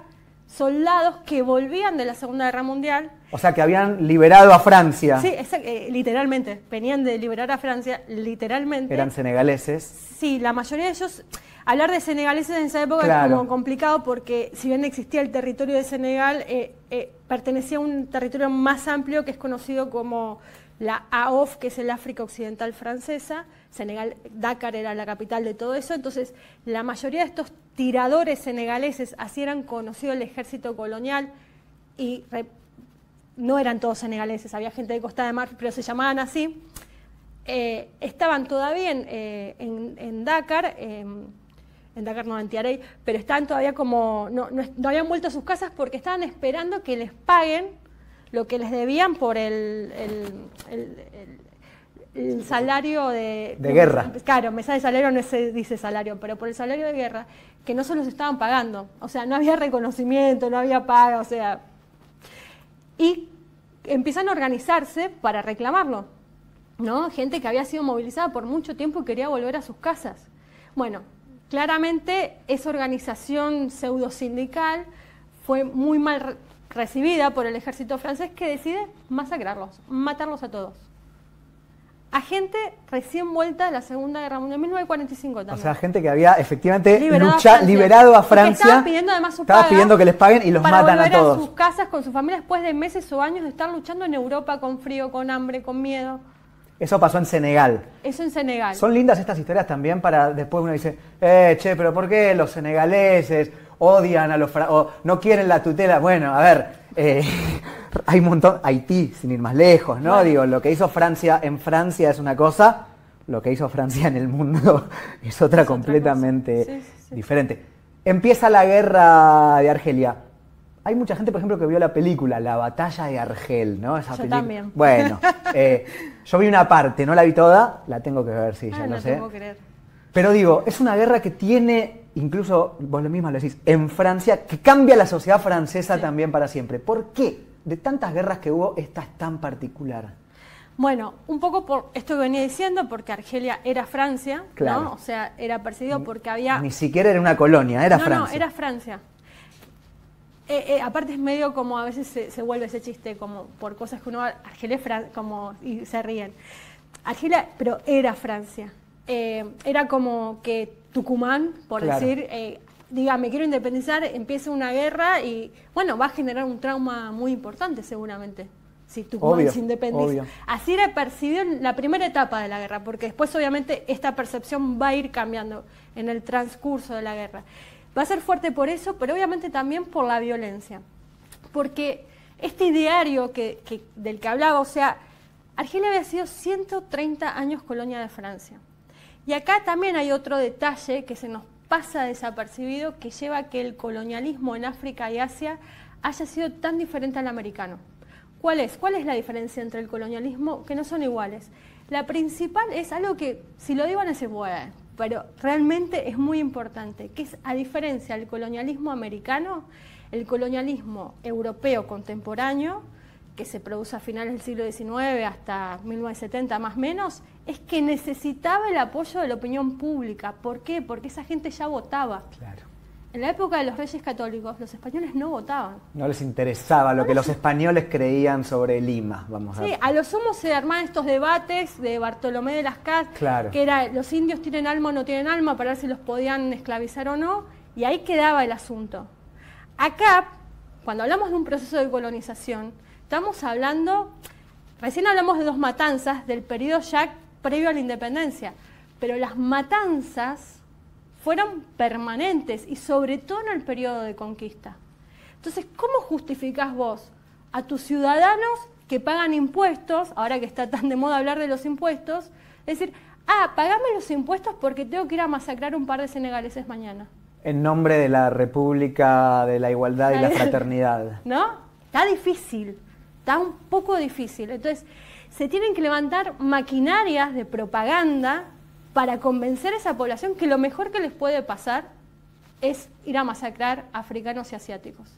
soldados que volvían de la Segunda Guerra Mundial. O sea, que habían liberado a Francia. Sí, literalmente, venían de liberar a Francia, literalmente. Eran senegaleses. Sí, la mayoría de ellos, hablar de senegaleses en esa época Claro. es como complicado porque si bien existía el territorio de Senegal, pertenecía a un territorio más amplio que es conocido como la AOF, que es el África Occidental Francesa. Senegal, Dakar era la capital de todo eso, entonces la mayoría de estos tiradores senegaleses, así eran conocidos el ejército colonial, y no eran todos senegaleses, había gente de Costa de Marfil, pero se llamaban así, estaban todavía en Dakar, en Dakar no, en Tiarey, pero estaban todavía como, no habían vuelto a sus casas porque estaban esperando que les paguen lo que les debían por el salario de guerra. Claro, me sale salario, no se dice salario, pero por el salario de guerra, que no se los estaban pagando. O sea, no había reconocimiento, no había paga, o sea. Y empiezan a organizarse para reclamarlo, ¿no? Gente que había sido movilizada por mucho tiempo y quería volver a sus casas. Bueno, claramente esa organización pseudo-sindical fue muy mal recibida por el ejército francés, que decide masacrarlos, matarlos a todos. A gente recién vuelta de la Segunda Guerra Mundial, 1945 también. O sea, gente que había efectivamente Y liberado a que Francia. estaba pidiendo además su Estaba paga pidiendo que les paguen y los para matan a volver todos. a sus casas con su familia después de meses o años de estar luchando en Europa con frío, con hambre, con miedo. Eso pasó en Senegal. Eso en Senegal. Son lindas estas historias también para después uno dice, che, pero ¿por qué los senegaleses odian a los o no quieren la tutela? Bueno, a ver, hay un montón, Haití, sin ir más lejos, ¿no? Bueno. Digo, lo que hizo Francia en Francia es una cosa, lo que hizo Francia en el mundo es otra completamente diferente. Empieza la guerra de Argelia. Hay mucha gente, por ejemplo, que vio la película La Batalla de Argel, ¿no? Esa Yo película. también. Bueno, yo vi una parte, no la vi toda, la tengo que ver, sí, ya lo no sé. te puedo creer. Pero digo, es una guerra que tiene, incluso vos lo mismo lo decís, en Francia, que cambia la sociedad francesa también para siempre. ¿Por qué? De tantas guerras que hubo, esta es tan particular. Bueno, un poco por esto que venía diciendo, porque Argelia era Francia, Claro. ¿no? O sea, era perseguido porque había... Ni siquiera era una colonia, era Francia. No, era Francia. Aparte es medio como a veces se vuelve ese chiste, como por cosas que uno va, Argelia es como y se ríen. Argelia, pero era Francia. Era como que Tucumán, por Claro. decir, diga, me quiero independizar, empieza una guerra y, bueno, va a generar un trauma muy importante seguramente, si Tucumán Obvio, se independiza. obvio. Así era percibido en la primera etapa de la guerra, porque después obviamente esta percepción va a ir cambiando en el transcurso de la guerra. Va a ser fuerte por eso, pero obviamente también por la violencia. Porque este ideario del que hablaba, o sea, Argelia había sido 130 años colonia de Francia. Y acá también hay otro detalle que se nos pasa desapercibido, que lleva a que el colonialismo en África y Asia haya sido tan diferente al americano. ¿Cuál es? ¿Cuál es la diferencia entre el colonialismo? Que no son iguales. La principal es algo que, si lo digo, no se puede, pero realmente es muy importante, que es, a diferencia del colonialismo americano, el colonialismo europeo contemporáneo, que se produce a finales del siglo XIX hasta 1970 más o menos, es que necesitaba el apoyo de la opinión pública. ¿Por qué? Porque esa gente ya votaba. Claro. En la época de los reyes católicos, los españoles no votaban. No les interesaba lo que los españoles creían sobre Lima, vamos a Sí, ver. a lo sumo se armaban estos debates de Bartolomé de las Casas, Claro. que era los indios tienen alma o no tienen alma, para ver si los podían esclavizar o no, y ahí quedaba el asunto. Acá, cuando hablamos de un proceso de colonización, estamos hablando, recién hablamos de dos matanzas del periodo ya previo a la independencia, pero las matanzas fueron permanentes y sobre todo en el periodo de conquista. Entonces, ¿cómo justificás vos a tus ciudadanos que pagan impuestos, ahora que está tan de moda hablar de los impuestos, es decir, pagame los impuestos porque tengo que ir a masacrar un par de senegaleses mañana? En nombre de la República, de la Igualdad y la Fraternidad. ¿No? Está difícil, está un poco difícil. Entonces, se tienen que levantar maquinarias de propaganda para convencer a esa población que lo mejor que les puede pasar es ir a masacrar africanos y asiáticos.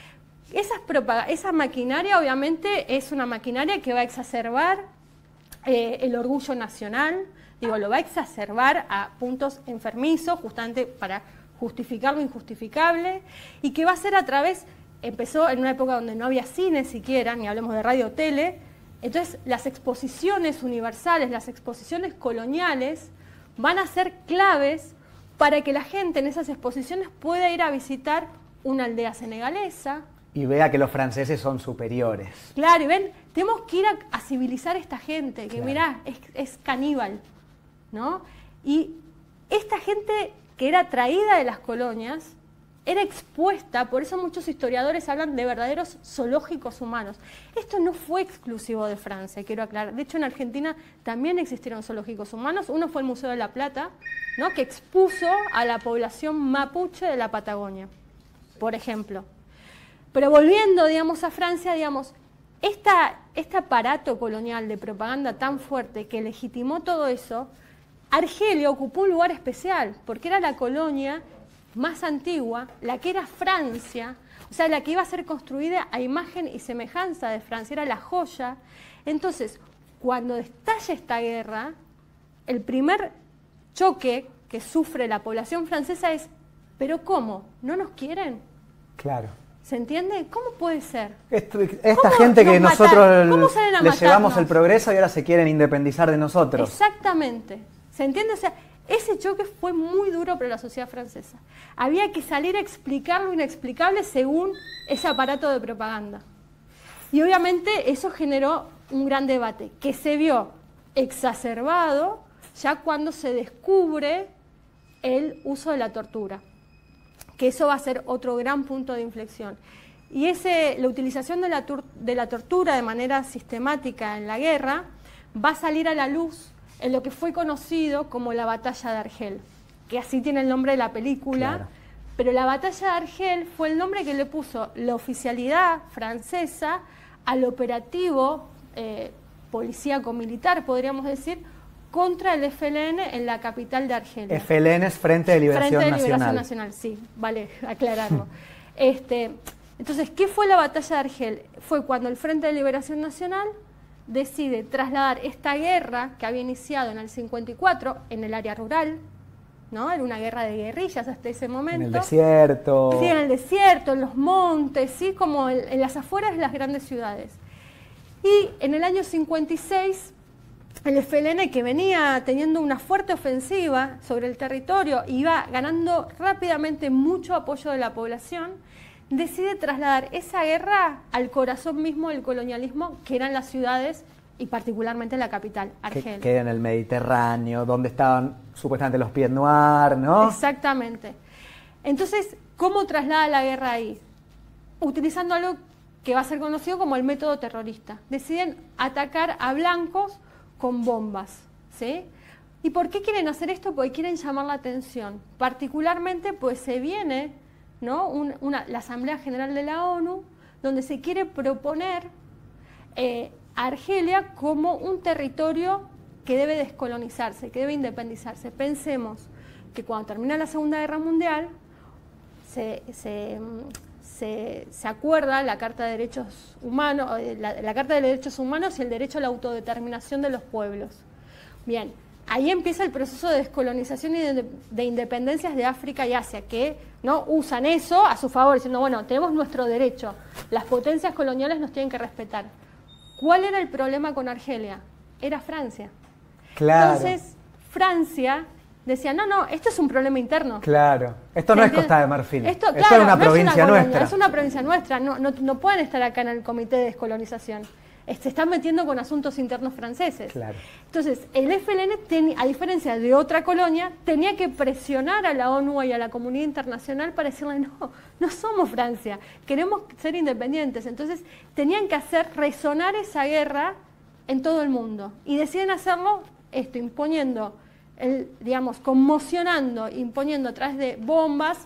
Esa maquinaria obviamente es una maquinaria que va a exacerbar el orgullo nacional, lo va a exacerbar a puntos enfermizos, justamente para justificar lo injustificable, y que va a ser a través empezó en una época donde no había cine siquiera, ni hablemos de radio o tele. Entonces las exposiciones universales, las exposiciones coloniales van a ser claves para que la gente en esas exposiciones pueda ir a visitar una aldea senegalesa. Y vea que los franceses son superiores. Claro, y ven, tenemos que ir a civilizar a esta gente, que Claro. mirá, es caníbal, ¿no? Y esta gente que era traída de las colonias era expuesta, por eso muchos historiadores hablan de verdaderos zoológicos humanos. Esto no fue exclusivo de Francia, quiero aclarar. De hecho, en Argentina también existieron zoológicos humanos. Uno fue el Museo de la Plata, ¿no?, que expuso a la población mapuche de la Patagonia, por ejemplo. Pero volviendo, digamos, a Francia, digamos, este aparato colonial de propaganda tan fuerte que legitimó todo eso, Argelia ocupó un lugar especial, porque era la colonia más antigua, la que era Francia, o sea, la que iba a ser construida a imagen y semejanza de Francia, era la joya. Entonces, cuando estalla esta guerra, el primer choque que sufre la población francesa es, ¿pero cómo? ¿No nos quieren? Claro. ¿Se entiende? ¿Cómo puede ser? Esta gente que nos nosotros matan? ¿Cómo salen a les llevamos matarnos? el progreso y ahora se quieren independizar de nosotros. Exactamente. ¿Se entiende? O sea, ese choque fue muy duro para la sociedad francesa. Había que salir a explicar lo inexplicable según ese aparato de propaganda. Y obviamente eso generó un gran debate que se vio exacerbado ya cuando se descubre el uso de la tortura, que eso va a ser otro gran punto de inflexión. Y la utilización de la tortura de manera sistemática en la guerra va a salir a la luz en lo que fue conocido como la Batalla de Argel, que así tiene el nombre de la película, Claro. pero la Batalla de Argel fue el nombre que le puso la oficialidad francesa al operativo policíaco-militar, podríamos decir, contra el FLN en la capital de Argelia. FLN es Frente de Liberación Frente de Liberación Nacional. Nacional, sí, vale aclararlo. Entonces, ¿qué fue la Batalla de Argel? Fue cuando el Frente de Liberación Nacional decide trasladar esta guerra que había iniciado en el 54 en el área rural, ¿no? Era una guerra de guerrillas hasta ese momento. En el desierto. Sí, en el desierto, en los montes, ¿sí? Como en las afueras de las grandes ciudades. Y en el año 56, el FLN, que venía teniendo una fuerte ofensiva sobre el territorio, iba ganando rápidamente mucho apoyo de la población, decide trasladar esa guerra al corazón mismo del colonialismo, que eran las ciudades y particularmente la capital, Argel. Que en el Mediterráneo, donde estaban supuestamente los Pied Noir, ¿no? Exactamente. Entonces, ¿cómo traslada la guerra ahí? Utilizando algo que va a ser conocido como el método terrorista. Deciden atacar a blancos con bombas, ¿sí? ¿Y por qué quieren hacer esto? Porque quieren llamar la atención. Particularmente, pues se viene, ¿no?, la Asamblea General de la ONU, donde se quiere proponer a Argelia como un territorio que debe descolonizarse, que debe independizarse. Pensemos que cuando termina la Segunda Guerra Mundial, se acuerda la Carta de Derechos Humanos, la Carta de Derechos Humanos y el derecho a la autodeterminación de los pueblos. Bien, ahí empieza el proceso de descolonización y de independencias de África y Asia, que no usan eso a su favor, diciendo, bueno, tenemos nuestro derecho, las potencias coloniales nos tienen que respetar. ¿Cuál era el problema con Argelia? Era Francia. Claro. Entonces, Francia decía, no, esto es un problema interno. Claro. Esto no es Costa de Marfil. Esto, es una provincia nuestra. Es una provincia nuestra. No pueden estar acá en el Comité de Descolonización. Se están metiendo con asuntos internos franceses. Claro. Entonces, el FLN, a diferencia de otra colonia, tenía que presionar a la ONU y a la comunidad internacional para decirle, no somos Francia, queremos ser independientes. Entonces, tenían que hacer resonar esa guerra en todo el mundo. Y deciden hacerlo imponiendo, conmocionando, imponiendo a través de bombas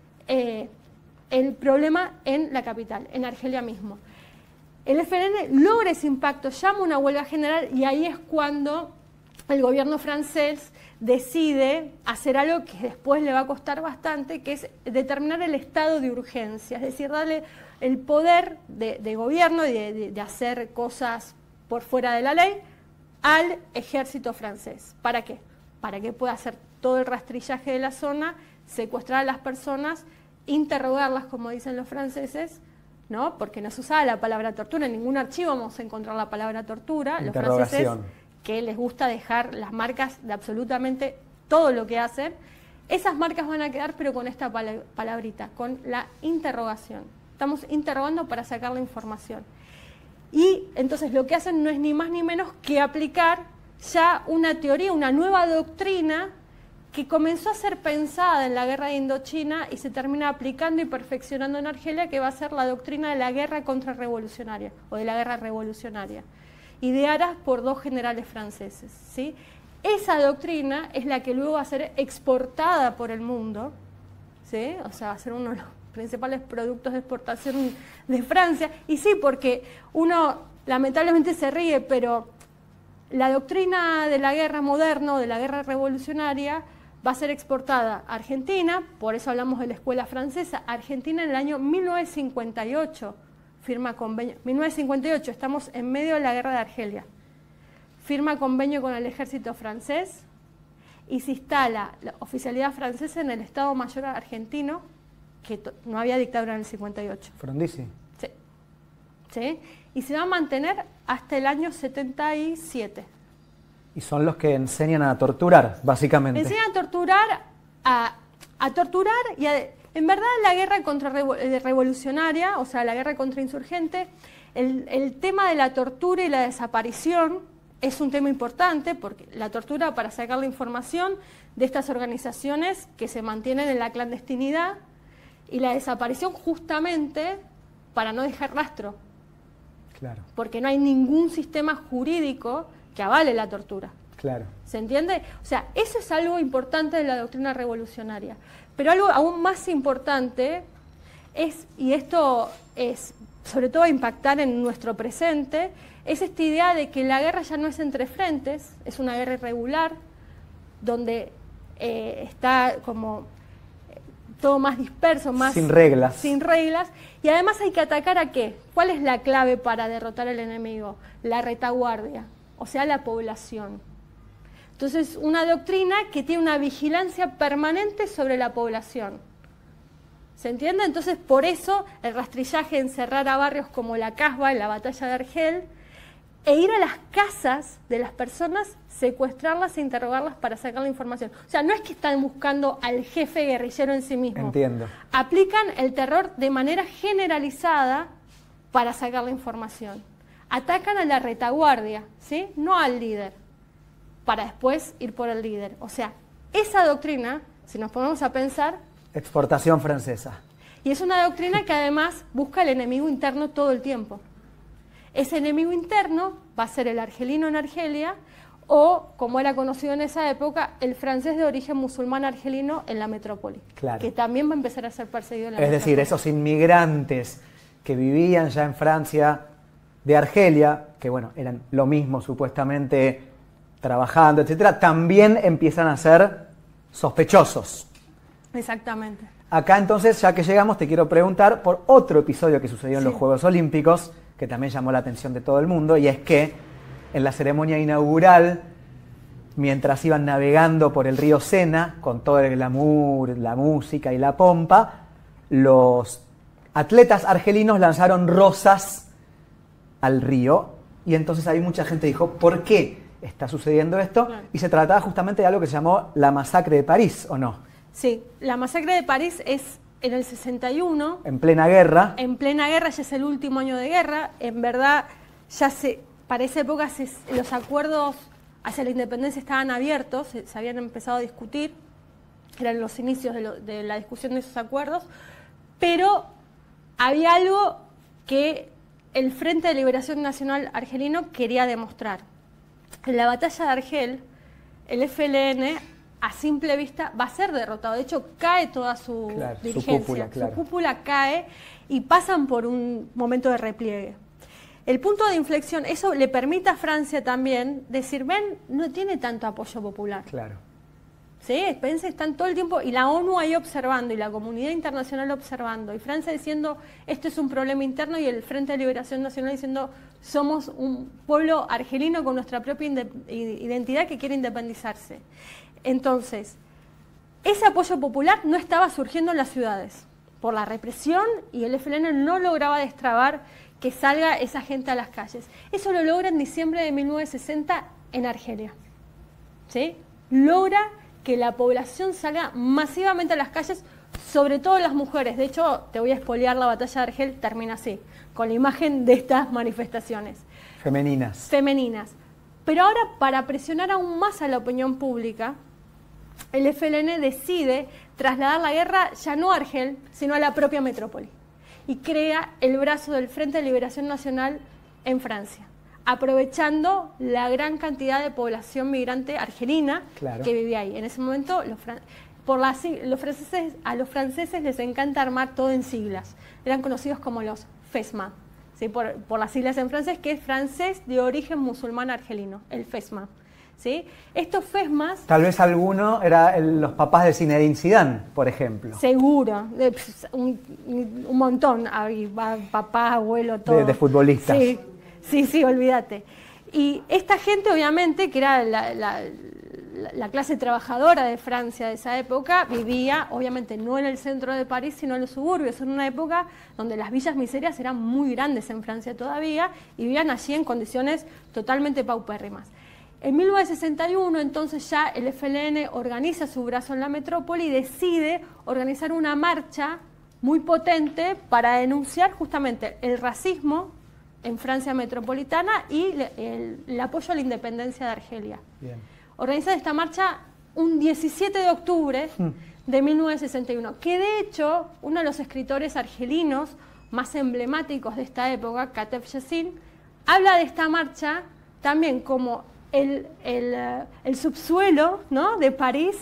el problema en la capital, en Argelia mismo. El FLN logra ese impacto, llama una huelga general y ahí es cuando el gobierno francés decide hacer algo que después le va a costar bastante, que es determinar el estado de urgencia, es decir, darle el poder de gobierno y de hacer cosas por fuera de la ley al ejército francés. ¿Para qué? Para que pueda hacer todo el rastrillaje de la zona, secuestrar a las personas, interrogarlas, como dicen los franceses, ¿no? Porque no se usaba la palabra tortura, en ningún archivo vamos a encontrar la palabra tortura. Los franceses, que les gusta dejar las marcas de absolutamente todo lo que hacen, esas marcas van a quedar, pero con esta palabrita, con la interrogación. Estamos interrogando para sacar la información. Y entonces lo que hacen no es ni más ni menos que aplicar ya una teoría, una nueva doctrina que comenzó a ser pensada en la guerra de Indochina y se termina aplicando y perfeccionando en Argelia, que va a ser la doctrina de la guerra contrarrevolucionaria o de la guerra revolucionaria, ideada por 2 generales franceses, ¿sí? Esa doctrina es la que luego va a ser exportada por el mundo, ¿sí? O sea, va a ser uno de los principales productos de exportación de Francia. Y sí, porque uno lamentablemente se ríe, pero la doctrina de la guerra moderna o de la guerra revolucionaria va a ser exportada a Argentina, por eso hablamos de la escuela francesa. Argentina en el año 1958 firma convenio. 1958, estamos en medio de la guerra de Argelia. Firma convenio con el ejército francés y se instala la oficialidad francesa en el Estado Mayor argentino, que no había dictadura en el 58. Frondizi. Sí. ¿Sí? Y se va a mantener hasta el año 77. Y son los que enseñan a torturar, básicamente. Enseñan a torturar y en verdad la guerra revolucionaria, o sea, la guerra contrainsurgente, el tema de la tortura y la desaparición es un tema importante, porque la tortura para sacar la información de estas organizaciones que se mantienen en la clandestinidad, y la desaparición justamente para no dejar rastro. Claro. Porque no hay ningún sistema jurídico que avale la tortura. Claro. ¿Se entiende? O sea, eso es algo importante de la doctrina revolucionaria. Pero algo aún más importante es, y esto es sobre todo impactar en nuestro presente, es esta idea de que la guerra ya no es entre frentes, es una guerra irregular, donde está como todo más disperso, más sin reglas. Sin reglas. Y además hay que atacar ¿a qué? ¿Cuál es la clave para derrotar al enemigo? La retaguardia, o sea, la población. Entonces, una doctrina que tiene una vigilancia permanente sobre la población. ¿Se entiende? Entonces, por eso el rastrillaje, encerrar a barrios como la Casbah en la batalla de Argel, e ir a las casas de las personas, secuestrarlas e interrogarlas para sacar la información. O sea, no es que están buscando al jefe guerrillero en sí mismo. Entiendo. Aplican el terror de manera generalizada para sacar la información. Atacan a la retaguardia, ¿sí? No al líder, para después ir por el líder. O sea, esa doctrina, si nos ponemos a pensar... Exportación francesa. Y es una doctrina que además busca el enemigo interno todo el tiempo. Ese enemigo interno va a ser el argelino en Argelia o, como era conocido en esa época, el francés de origen musulmán argelino en la metrópoli, claro, que también va a empezar a ser perseguido en la metrópoli. Es decir, esos inmigrantes que vivían ya en Francia de Argelia, que bueno, eran lo mismo supuestamente trabajando, etcétera, también empiezan a ser sospechosos. Exactamente. Acá entonces, ya que llegamos, te quiero preguntar por otro episodio que sucedió en los Juegos Olímpicos, que también llamó la atención de todo el mundo, y es que en la ceremonia inaugural, mientras iban navegando por el río Sena, con todo el glamour, la música y la pompa, los atletas argelinos lanzaron rosas al río, y entonces ahí mucha gente dijo, ¿por qué está sucediendo esto? Claro. Y se trataba justamente de algo que se llamó la masacre de París, ¿o no? Sí, la masacre de París es en el 61. En plena guerra. En plena guerra, ya es el último año de guerra. En verdad, ya para esa época los acuerdos hacia la independencia estaban abiertos, se habían empezado a discutir, eran los inicios de la discusión de esos acuerdos, pero había algo que el Frente de Liberación Nacional Argelino quería demostrar. En la batalla de Argel, el FLN a simple vista va a ser derrotado. De hecho, cae toda su dirigencia. Su cúpula cae y pasan por un momento de repliegue. El punto de inflexión, eso le permite a Francia también decir, ven, no tiene tanto apoyo popular. Claro. ¿Sí? Pensé, están todo el tiempo, y la ONU ahí observando, y la comunidad internacional observando, y Francia diciendo, esto es un problema interno, y el Frente de Liberación Nacional diciendo, somos un pueblo argelino con nuestra propia identidad que quiere independizarse. Entonces, ese apoyo popular no estaba surgiendo en las ciudades. por la represión, y el FLN no lograba destrabar que salga esa gente a las calles. Eso lo logra en diciembre de 1960 en Argelia. ¿Sí? Logra que la población salga masivamente a las calles, sobre todo las mujeres. De hecho, te voy a spoilear, la batalla de Argel termina así, con la imagen de estas manifestaciones. Femeninas. Pero ahora, para presionar aún más a la opinión pública, el FLN decide trasladar la guerra ya no a Argel, sino a la propia metrópoli. Y crea el brazo del Frente de Liberación Nacional en Francia, aprovechando la gran cantidad de población migrante argelina que vivía ahí. En ese momento, a los franceses les encanta armar todo en siglas. Eran conocidos como los FESMA, ¿sí? por las siglas en francés, que es francés de origen musulmán argelino, el FESMA. ¿Sí? Estos FESMAs... Tal vez alguno era los papás de Zinedine Zidane, por ejemplo. Seguro, un montón, papá, abuelo, todo. De futbolistas. Sí, olvídate. Y esta gente, obviamente, que era la clase trabajadora de Francia de esa época, vivía, obviamente, no en el centro de París, sino en los suburbios, en una época donde las villas miserias eran muy grandes en Francia todavía, y vivían allí en condiciones totalmente paupérrimas. En 1961, entonces, ya el FLN organiza su brazo en la metrópoli y decide organizar una marcha muy potente para denunciar justamente el racismo en Francia metropolitana y el apoyo a la independencia de Argelia. Bien. Organiza esta marcha un 17 de octubre de 1961, que de hecho uno de los escritores argelinos más emblemáticos de esta época, Kateb Yassin, habla de esta marcha también como el subsuelo, ¿no?, de París.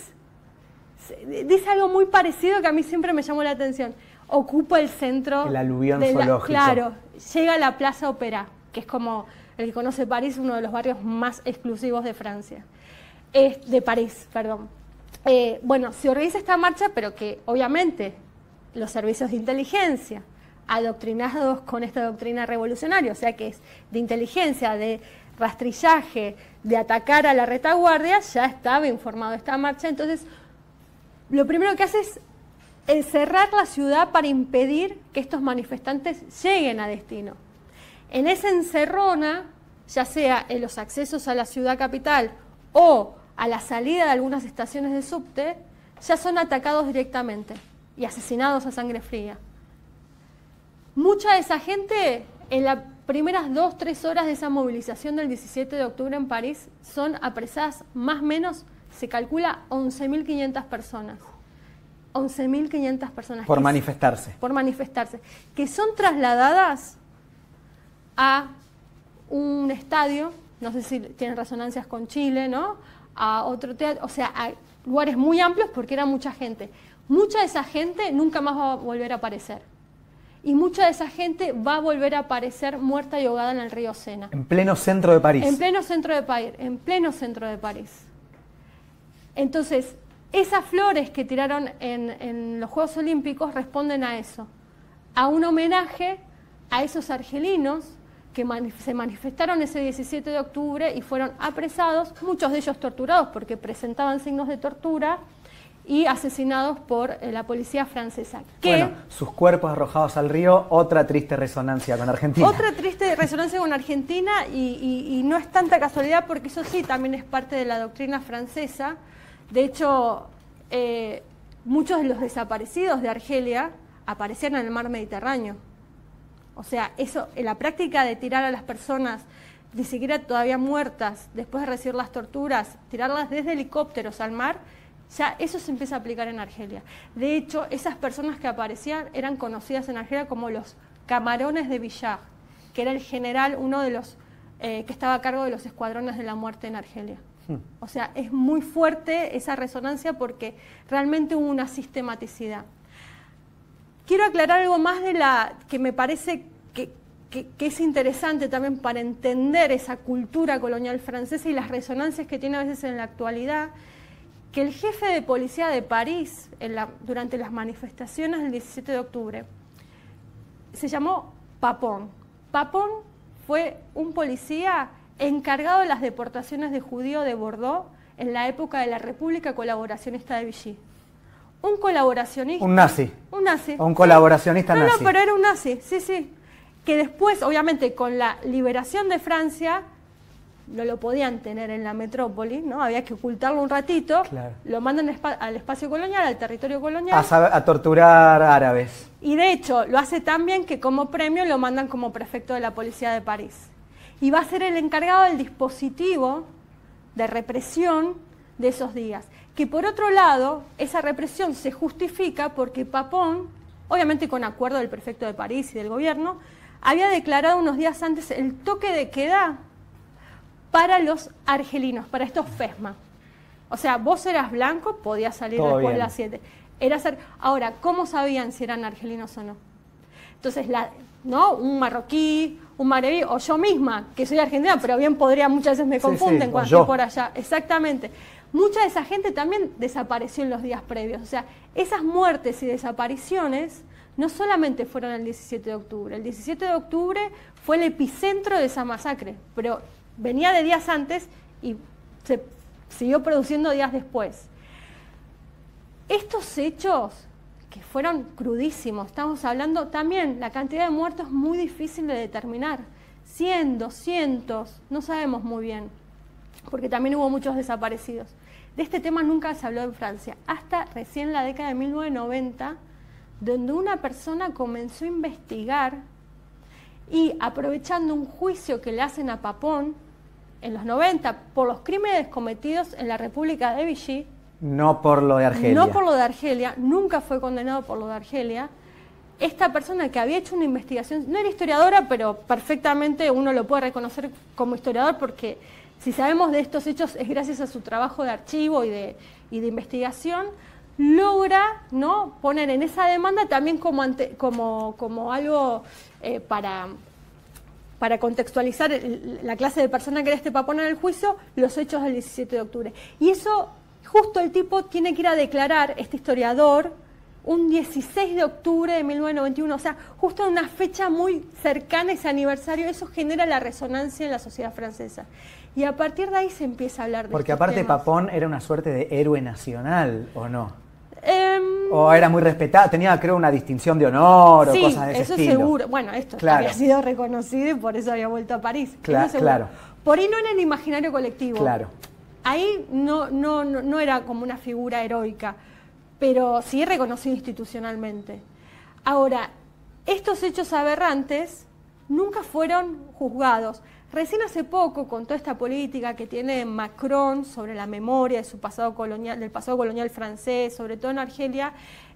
Dice algo muy parecido que a mí siempre me llamó la atención. Ocupa el centro. El aluvión zoológico. Claro, llega a la Plaza Opéra, que es como el que conoce París, uno de los barrios más exclusivos de Francia. De París, perdón. Bueno, se organiza esta marcha, pero que obviamente los servicios de inteligencia, adoctrinados con esta doctrina revolucionaria, o sea que es de inteligencia, de rastrillaje, de atacar a la retaguardia, ya estaba informado de esta marcha. Entonces, lo primero que hace es cerrar la ciudad para impedir que estos manifestantes lleguen a destino. En esa encerrona, ya sea en los accesos a la ciudad capital o a la salida de algunas estaciones de subte, ya son atacados directamente y asesinados a sangre fría. Mucha de esa gente, en las primeras 2-3 horas de esa movilización del 17 de octubre en París, son apresadas más o menos, se calcula, 11.500 personas. 11.500 personas. Por manifestarse. Por manifestarse. Que son trasladadas a un estadio, no sé si tienen resonancias con Chile, ¿no?, a otro teatro, o sea, a lugares muy amplios porque era mucha gente. Mucha de esa gente nunca más va a volver a aparecer. Y mucha de esa gente va a volver a aparecer muerta y ahogada en el río Sena. En pleno centro de París. En pleno centro de París. Entonces, esas flores que tiraron en los Juegos Olímpicos responden a eso, a un homenaje a esos argelinos que se manifestaron ese 17 de octubre y fueron apresados, muchos de ellos torturados porque presentaban signos de tortura, y asesinados por la policía francesa. Bueno, sus cuerpos arrojados al río, otra triste resonancia con Argentina. Otra triste resonancia con Argentina, y no es tanta casualidad porque eso sí, también es parte de la doctrina francesa. De hecho, muchos de los desaparecidos de Argelia aparecían en el mar Mediterráneo. O sea, eso, en la práctica de tirar a las personas, ni siquiera todavía muertas, después de recibir las torturas, tirarlas desde helicópteros al mar, ya eso se empieza a aplicar en Argelia. De hecho, esas personas que aparecían eran conocidas en Argelia como los camarones de Villard, que era el general, uno de los que estaba a cargo de los escuadrones de la muerte en Argelia. O sea, es muy fuerte esa resonancia porque realmente hubo una sistematicidad. Quiero aclarar algo más de que me parece que es interesante también para entender esa cultura colonial francesa y las resonancias que tiene a veces en la actualidad, que el jefe de policía de París, durante las manifestaciones del 17 de octubre, se llamó Papon. Papon fue un policía encargado de las deportaciones de judíos de Bordeaux en la época de la República Colaboracionista de Vichy. un colaboracionista. Un nazi. Un nazi. O un colaboracionista No, nazi. no, pero era un nazi, sí, sí. Que después, obviamente, con la liberación de Francia, no lo podían tener en la metrópoli, ¿no? Había que ocultarlo un ratito, Claro. lo mandan al espacio colonial, al territorio colonial. A torturar árabes. Y de hecho, lo hace tan bien que como premio lo mandan como prefecto de la policía de París. Y va a ser el encargado del dispositivo de represión de esos días. Que por otro lado, esa represión se justifica porque Papon, obviamente con acuerdo del prefecto de París y del gobierno, había declarado unos días antes el toque de queda para los argelinos, para estos FESMA. O sea, vos eras blanco, podías salir Todo después de bien. las 7. Ahora, ¿cómo sabían si eran argelinos o no? Entonces, ¿no? Un marroquí, un magrebí, o yo misma, que soy argentina, pero bien podría, muchas veces me Sí, confunden sí, cuando yo. estoy por allá. Exactamente. Mucha de esa gente también desapareció en los días previos. O sea, esas muertes y desapariciones no solamente fueron el 17 de octubre. El 17 de octubre fue el epicentro de esa masacre, pero venía de días antes y se siguió produciendo días después. Estos hechos, que fueron crudísimos, estamos hablando también, la cantidad de muertos es muy difícil de determinar. 100, 200, no sabemos muy bien, porque también hubo muchos desaparecidos. De este tema nunca se habló en Francia, hasta recién la década de 1990, donde una persona comenzó a investigar y aprovechando un juicio que le hacen a Papon en los 90 por los crímenes cometidos en la República de Vichy, No por lo de Argelia. no por lo de Argelia, nunca fue condenado por lo de Argelia. Esta persona que había hecho una investigación, no era historiadora, pero perfectamente uno lo puede reconocer como historiador porque si sabemos de estos hechos es gracias a su trabajo de archivo y de investigación, logra, ¿no?, poner en esa demanda también como algo para contextualizar la clase de persona que era este Papon en el juicio, los hechos del 17 de octubre. Y eso, justo el tipo tiene que ir a declarar, este historiador, un 16 de octubre de 1991, o sea, justo en una fecha muy cercana a ese aniversario, eso genera la resonancia en la sociedad francesa. Y a partir de ahí se empieza a hablar de Porque estos aparte temas. Papon era una suerte de héroe nacional, ¿o no? O era muy respetado, tenía creo una distinción de honor o sí, cosas de ese eso estilo. seguro. Bueno, esto Claro. había sido reconocido y por eso había vuelto a París. Eso seguro. Claro. Por ahí no en el imaginario colectivo. Claro. Ahí no era como una figura heroica, pero sí reconocido institucionalmente. Ahora, estos hechos aberrantes nunca fueron juzgados. Recién hace poco, con toda esta política que tiene Macron sobre la memoria de su pasado colonial, del pasado colonial francés, sobre todo en Argelia,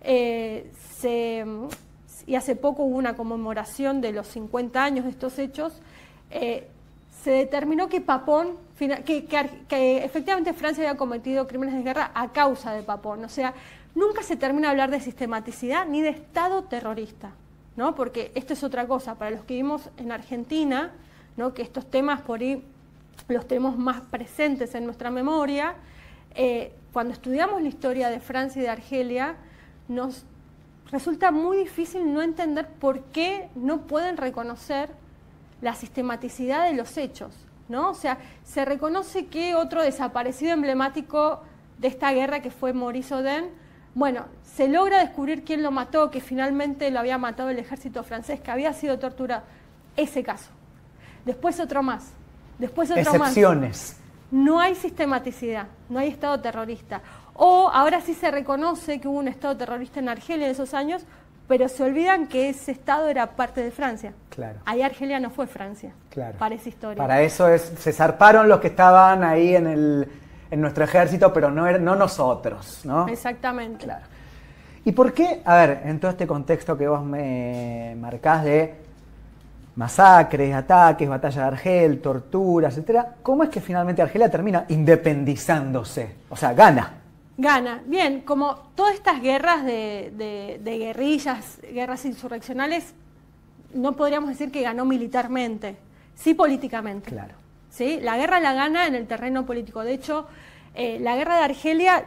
y hace poco hubo una conmemoración de los 50 años de estos hechos, se determinó que Papon, que efectivamente Francia había cometido crímenes de guerra a causa de Papon. O sea, nunca se termina de hablar de sistematicidad ni de Estado terrorista, ¿no? Porque esto es otra cosa. Para los que vivimos en Argentina, ¿no?, que estos temas por ahí los tenemos más presentes en nuestra memoria, cuando estudiamos la historia de Francia y de Argelia, nos resulta muy difícil no entender por qué no pueden reconocer la sistematicidad de los hechos, ¿no? O sea, se reconoce que otro desaparecido emblemático de esta guerra, que fue Maurice Audin, bueno, se logra descubrir quién lo mató, que finalmente lo había matado el ejército francés, que había sido torturado. Ese caso. Después otro más. Después otro más. Excepciones. No hay sistematicidad, no hay Estado terrorista. O ahora sí se reconoce que hubo un Estado terrorista en Argelia en esos años, pero se olvidan que ese Estado era parte de Francia. Claro. Ahí Argelia no fue Francia, Claro. para esa historia. Para eso se zarparon los que estaban ahí en nuestro ejército, pero no nosotros, ¿no? Exactamente. Claro. ¿Y por qué, a ver, en todo este contexto que vos me marcás de masacres, ataques, batalla de Argel, torturas, etcétera, cómo es que finalmente Argelia termina independizándose? O sea, gana. Gana. Bien, como todas estas guerras de guerrillas, guerras insurreccionales, no podríamos decir que ganó militarmente, sí políticamente. Claro. ¿Sí? La guerra la gana en el terreno político. De hecho, la guerra de Argelia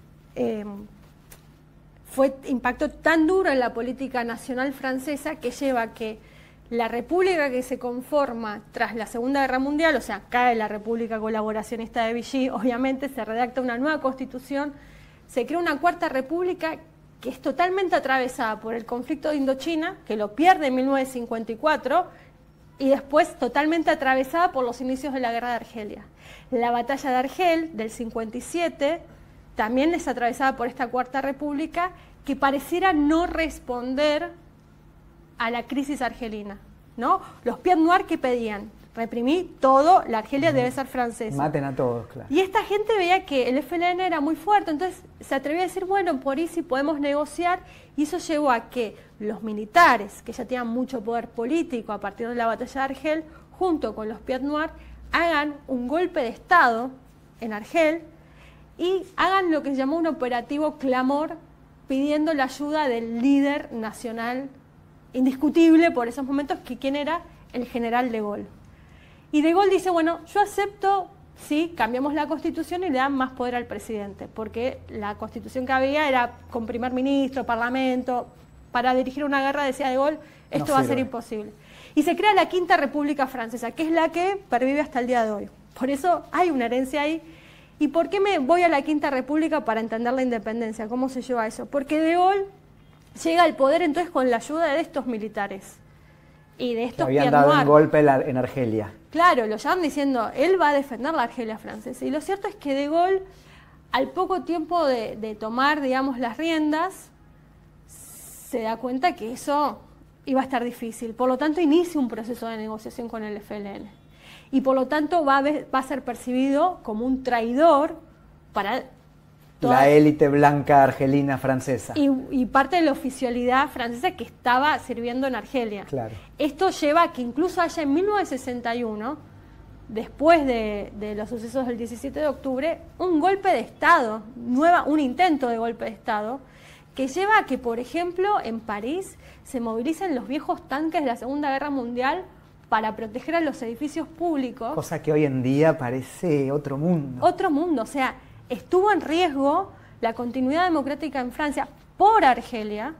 fue impacto tan duro en la política nacional francesa que lleva a que la república que se conforma tras la Segunda Guerra Mundial, o sea, cae la República Colaboracionista de Vichy, obviamente se redacta una nueva constitución, se crea una cuarta república que es totalmente atravesada por el conflicto de Indochina, que lo pierde en 1954, y después totalmente atravesada por los inicios de la guerra de Argelia. La batalla de Argel del 57 también es atravesada por esta Cuarta República, que pareciera no responder a la crisis argelina, ¿no? Los Pied Noirs que pedían, reprimí todo, la Argelia debe ser francesa. Maten a todos, claro. Y esta gente veía que el FLN era muy fuerte, entonces se atrevió a decir, bueno, por ahí sí podemos negociar, y eso llevó a que los militares, que ya tenían mucho poder político a partir de la batalla de Argel, junto con los Pied Noirs, hagan un golpe de Estado en Argel y hagan lo que se llamó un operativo Clamor, pidiendo la ayuda del líder nacional indiscutible por esos momentos, que quién era, el general de Gaulle. Y de Gaulle dice, bueno, yo acepto, sí, cambiamos la Constitución y le dan más poder al presidente, porque la Constitución que había era con primer ministro, parlamento. Para dirigir una guerra, decía de Gaulle, esto va a ser imposible. Y se crea la Quinta República Francesa, que es la que pervive hasta el día de hoy. Por eso hay una herencia ahí. ¿Y por qué me voy a la Quinta República para entender la independencia? ¿Cómo se lleva eso? Porque de Gaulle llega al poder entonces con la ayuda de estos militares y de estos habían dado un golpe en Argelia. Claro, lo llaman diciendo, él va a defender la Argelia francesa. Y lo cierto es que de Gaulle, al poco tiempo de tomar, digamos, las riendas, se da cuenta que eso iba a estar difícil. Por lo tanto, inicia un proceso de negociación con el FLN. Y por lo tanto va a ser percibido como un traidor para la élite blanca argelina francesa. Y parte de la oficialidad francesa que estaba sirviendo en Argelia. Claro. Esto lleva a que incluso haya en 1961, después de los sucesos del 17 de octubre, un golpe de Estado, un intento de golpe de Estado, que lleva a que, por ejemplo, en París se movilicen los viejos tanques de la Segunda Guerra Mundial para proteger a los edificios públicos. Cosa que hoy en día parece otro mundo. Otro mundo, o sea, estuvo en riesgo la continuidad democrática en Francia por Argelia,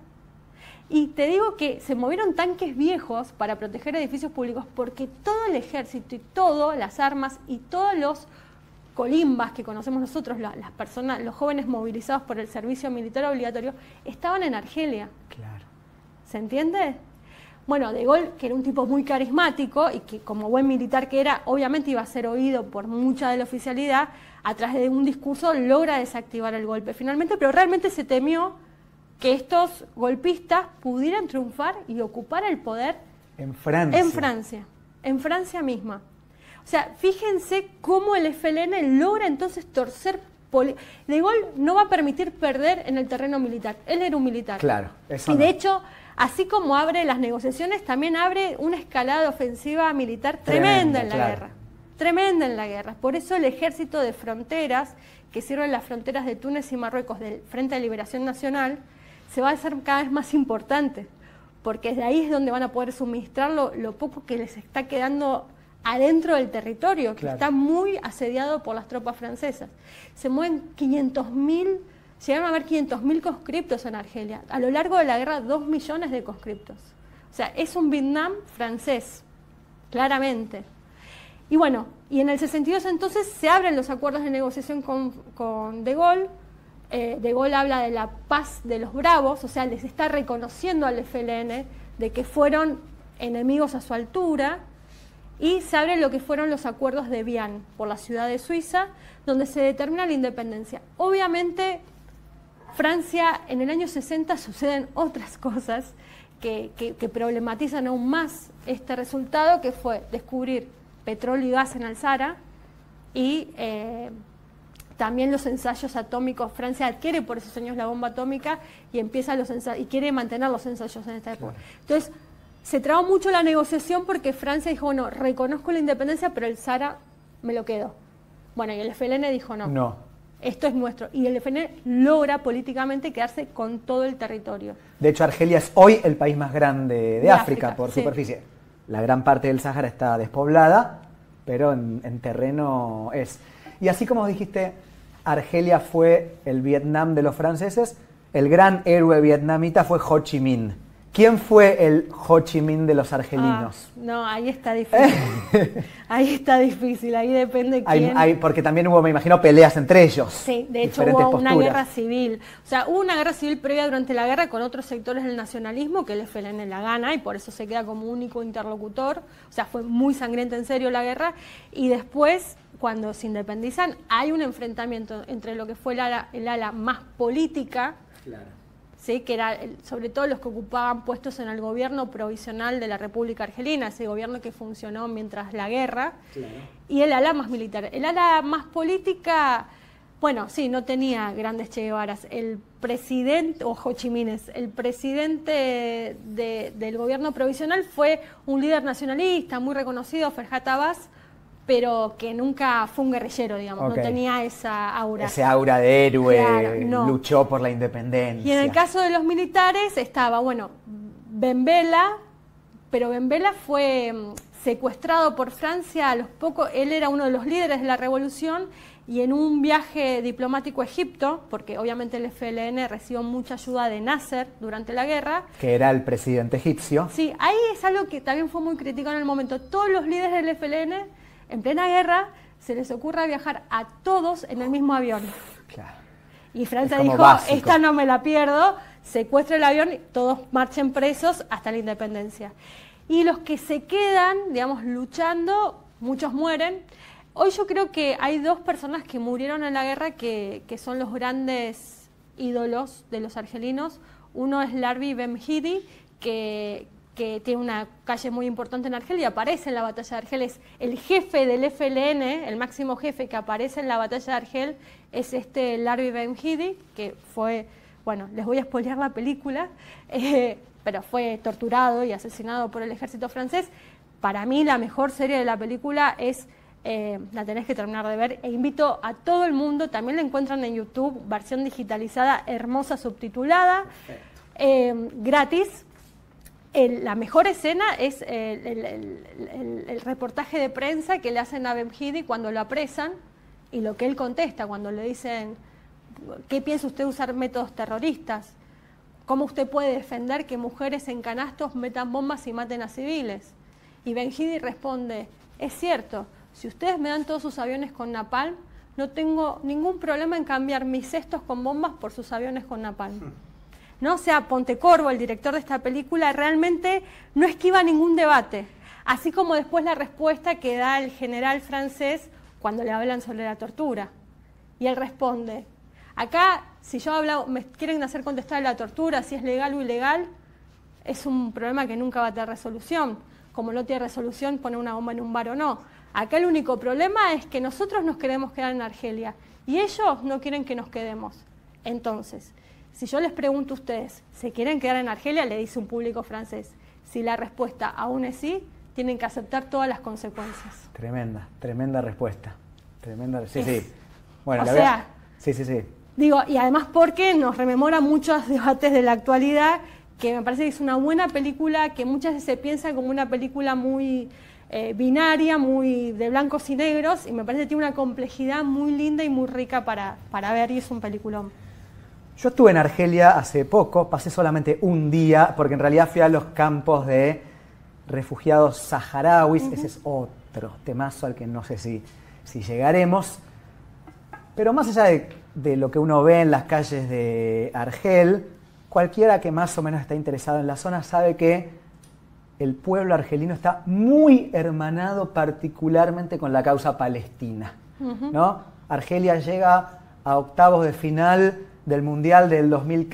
y te digo que se movieron tanques viejos para proteger edificios públicos porque todo el ejército y todas las armas y todos los colimbas que conocemos nosotros, las personas, los jóvenes movilizados por el servicio militar obligatorio, estaban en Argelia. Claro. ¿Se entiende? Bueno, de Gaulle, que era un tipo muy carismático y que como buen militar que era, obviamente iba a ser oído por mucha de la oficialidad, a través de un discurso logra desactivar el golpe finalmente, pero realmente se temió que estos golpistas pudieran triunfar y ocupar el poder en Francia. En Francia misma. O sea, fíjense cómo el FLN logra entonces torcer. De Gaulle no va a permitir perder en el terreno militar. Él era un militar. Claro, eso y de hecho, así como abre las negociaciones, también abre una escalada ofensiva militar tremenda en la guerra. Tremenda en la guerra. Por eso el ejército de fronteras, que sirve en las fronteras de Túnez y Marruecos del Frente de Liberación Nacional, se va a hacer cada vez más importante, porque de ahí es donde van a poder suministrar lo poco que les está quedando adentro del territorio, que está muy asediado por las tropas francesas. Se mueven 500.000, llegaron a haber 500.000 conscriptos en Argelia. A lo largo de la guerra, 2 millones de conscriptos. O sea, es un Vietnam francés, claramente. Y bueno, y en el 62 entonces se abren los acuerdos de negociación con De Gaulle. De Gaulle habla de la paz de los bravos, o sea, les está reconociendo al FLN de que fueron enemigos a su altura, y se abren lo que fueron los acuerdos de Vienne por la ciudad de Suiza, donde se determina la independencia. Obviamente, Francia en el año 60 suceden otras cosas que problematizan aún más este resultado, que fue descubrir petróleo y gas en el Sahara y también los ensayos atómicos. Francia adquiere por esos años la bomba atómica y empieza los ensayos, y quiere mantener los ensayos en esta época. Entonces, se trabó mucho la negociación porque Francia dijo, bueno, reconozco la independencia, pero el Sahara me lo quedo. Bueno, y el FLN dijo, no, esto es nuestro. Y el FLN logra políticamente quedarse con todo el territorio. De hecho, Argelia es hoy el país más grande de África por superficie. La gran parte del Sahara está despoblada, pero en terreno es. Y así como dijiste, Argelia fue el Vietnam de los franceses, el gran héroe vietnamita fue Ho Chi Minh, ¿Quién fue el Ho Chi Minh de los argelinos? No, ahí está difícil. Ahí está difícil, ahí depende quién. Porque también hubo, me imagino, peleas entre ellos. Sí, de hecho hubo una guerra civil. O sea, hubo una guerra civil previa durante la guerra con otros sectores del nacionalismo que el FLN la gana y por eso se queda como único interlocutor. O sea, fue muy sangrienta en serio la guerra. Y después, cuando se independizan, hay un enfrentamiento entre lo que fue el ala más política, ¿sí? Que era sobre todo los que ocupaban puestos en el gobierno provisional de la República Argelina, ese gobierno que funcionó mientras la guerra, y el ala más militar. El ala más política, bueno, sí, no tenía grandes Che Guevaras. El presidente, o Ho Chi Minh, el presidente del gobierno provisional fue un líder nacionalista muy reconocido, Ferhat Abbas, pero que nunca fue un guerrillero, digamos, no tenía esa aura. Ese aura de héroe, claro, no. Luchó por la independencia. Y en el caso de los militares estaba, bueno, Ben Bella, pero Ben Bella fue secuestrado por Francia a los pocos, él era uno de los líderes de la revolución, y en un viaje diplomático a Egipto, porque obviamente el FLN recibió mucha ayuda de Nasser durante la guerra. Que era el presidente egipcio. Sí, ahí es algo que también fue muy criticado en el momento. Todos los líderes del FLN, en plena guerra, se les ocurre viajar a todos en el mismo avión. Claro. Y Francia Es como dijo, básico. esta no me la pierdo, secuestra el avión y todos marchen presos hasta la independencia. Y los que se quedan, digamos, luchando, muchos mueren. Hoy yo creo que hay dos personas que murieron en la guerra que son los grandes ídolos de los argelinos. Uno es Larbi Ben-Hidi, que tiene una calle muy importante en Argel y aparece en la batalla de Argel. Es el jefe del FLN, el máximo jefe que aparece en la batalla de Argel, es este Larbi Ben-Hidi, que fue, bueno, les voy a spoilear la película, pero fue torturado y asesinado por el ejército francés. Para mí la mejor serie de la película es, la tenés que terminar de ver, e invito a todo el mundo, también la encuentran en YouTube, versión digitalizada, hermosa, subtitulada, gratis. La mejor escena es el reportaje de prensa que le hacen a Ben-Hidi cuando lo apresan y lo que él contesta cuando le dicen ¿qué piensa usted usar métodos terroristas? ¿Cómo usted puede defender que mujeres en canastos metan bombas y maten a civiles? Y Ben-Hidi responde, es cierto, si ustedes me dan todos sus aviones con napalm, no tengo ningún problema en cambiar mis cestos con bombas por sus aviones con napalm. ¿No? O sea, Pontecorvo, el director de esta película, realmente no esquiva ningún debate. Así como después la respuesta que da el general francés cuando le hablan sobre la tortura. Y él responde, acá, si yo hablo, me quieren hacer contestar la tortura, si es legal o ilegal, es un problema que nunca va a tener resolución. Como no tiene resolución poner una bomba en un bar o no. Acá el único problema es que nosotros nos queremos quedar en Argelia y ellos no quieren que nos quedemos. Entonces, si yo les pregunto a ustedes, ¿se quieren quedar en Argelia? Le dice un público francés. Si la respuesta aún es sí, tienen que aceptar todas las consecuencias. Tremenda respuesta. Sí, sí. Bueno, sí. Digo, y además porque nos rememora muchos debates de la actualidad, que me parece que es una buena película, que muchas veces se piensa como una película muy binaria, muy de blancos y negros, y me parece que tiene una complejidad muy linda y muy rica para ver, y es un peliculón. Yo estuve en Argelia hace poco, pasé solamente un día, porque en realidad fui a los campos de refugiados saharauis. Ese es otro temazo al que no sé si llegaremos. Pero más allá de lo que uno ve en las calles de Argel, cualquiera que más o menos está interesado en la zona sabe que el pueblo argelino está muy hermanado particularmente con la causa palestina, ¿no? Argelia llega a octavos de final del Mundial del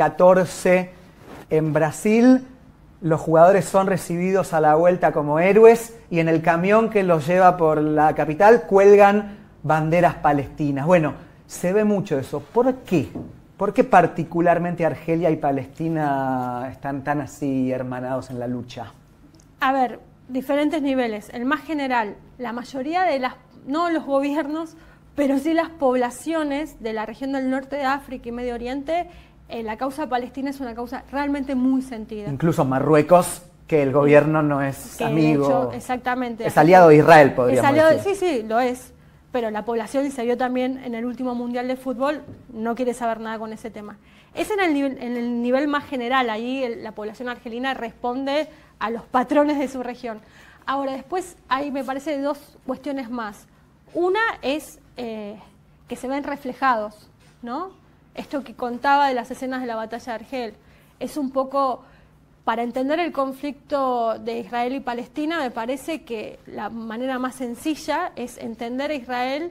2014 en Brasil. Los jugadores son recibidos a la vuelta como héroes y en el camión que los lleva por la capital cuelgan banderas palestinas. Bueno, se ve mucho eso. ¿Por qué? ¿Por qué particularmente Argelia y Palestina están tan así hermanados en la lucha? A ver, diferentes niveles. El más general, la mayoría de no los gobiernos, pero sí las poblaciones de la región del norte de África y Medio Oriente, la causa palestina es una causa realmente muy sentida. Incluso Marruecos, que el gobierno no es amigo. De hecho, exactamente. Es aliado de Israel, podríamos decir. Sí, lo es. pero la población, y se vio también en el último Mundial de Fútbol, no quiere saber nada con ese tema. Es en el nivel más general, ahí la población argelina responde a los patrones de su región. Ahora, después hay, me parece, dos cuestiones más. Una es que se ven reflejados, ¿no? Esto que contaba de las escenas de la batalla de Argel. Es un poco, para entender el conflicto de Israel y Palestina, me parece que la manera más sencilla es entender a Israel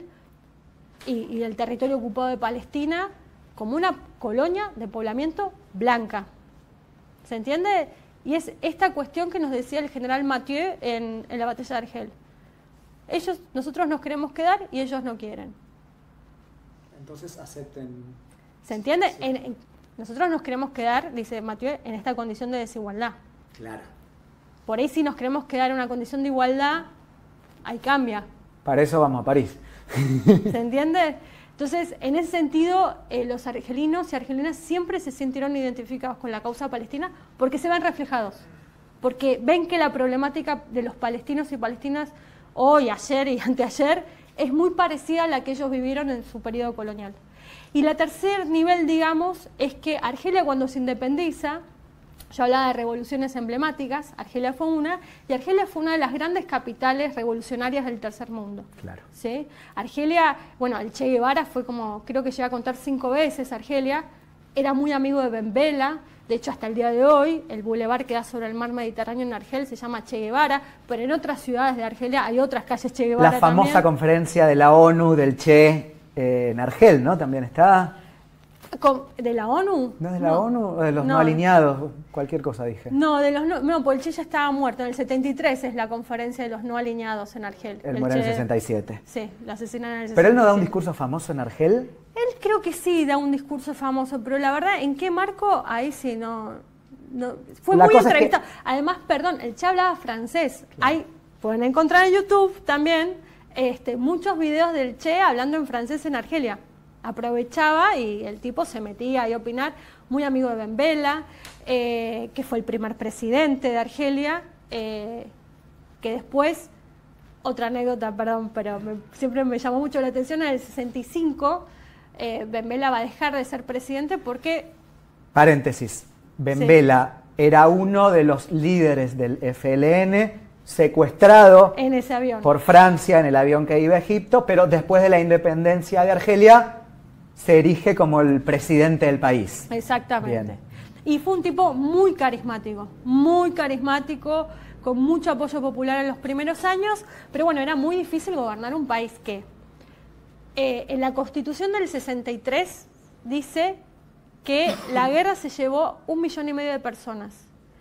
y el territorio ocupado de Palestina como una colonia de poblamiento blanca. ¿Se entiende? Y es esta cuestión que nos decía el general Mathieu en la batalla de Argel. Nosotros nos queremos quedar y ellos no quieren. Entonces acepten. ¿Se entiende? Sí. Nosotros nos queremos quedar, dice Mathieu, en esta condición de desigualdad. Claro. Por ahí si nos queremos quedar en una condición de igualdad, ahí cambia. Para eso vamos a París. ¿Se entiende? Entonces, en ese sentido, los argelinos y argelinas siempre se sintieron identificados con la causa palestina porque se ven reflejados. Porque ven que la problemática de los palestinos y palestinas hoy, ayer y anteayer es muy parecida a la que ellos vivieron en su periodo colonial. Y la tercer nivel, digamos, es que Argelia cuando se independiza, yo hablaba de revoluciones emblemáticas, Argelia fue una, y Argelia fue una de las grandes capitales revolucionarias del tercer mundo. Claro. ¿Sí? Argelia, bueno, el Che Guevara fue como, creo que llegué a contar 5 veces Argelia, era muy amigo de Ben Bella, de hecho hasta el día de hoy, el bulevar que da sobre el mar Mediterráneo en Argel se llama Che Guevara, pero en otras ciudades de Argelia hay otras calles Che Guevara La famosa también. conferencia de la ONU del Che en Argel, ¿no? También está. ¿De la ONU? ¿No es de la ONU? O de los no alineados, cualquier cosa dije. No, porque el Che ya estaba muerto. En el 73 es la conferencia de los no alineados en Argel. Él muere en el 67. Sí, lo asesinan en el 67. ¿Pero él no da un discurso famoso en Argel? Él creo que sí da un discurso famoso, pero la verdad, ¿en qué marco? Ahí sí, no fue muy entrevistado. Es que... Además, perdón, el Che hablaba francés. Claro. Pueden encontrar en YouTube también muchos videos del Che hablando en francés en Argelia. Aprovechaba y el tipo se metía ahí a opinar, muy amigo de Ben Bella, que fue el primer presidente de Argelia, que después, otra anécdota, perdón, pero siempre me llamó mucho la atención, en el 65 Ben Bella va a dejar de ser presidente porque... Paréntesis, Ben Bella era uno de los líderes del FLN, secuestrado en ese avión por Francia en el avión que iba a Egipto, pero después de la independencia de Argelia se erige como el presidente del país. Exactamente. Bien. Y fue un tipo muy carismático, con mucho apoyo popular en los primeros años, pero bueno, era muy difícil gobernar un país que en la Constitución del 63 dice que la guerra se llevó 1,5 millones de personas.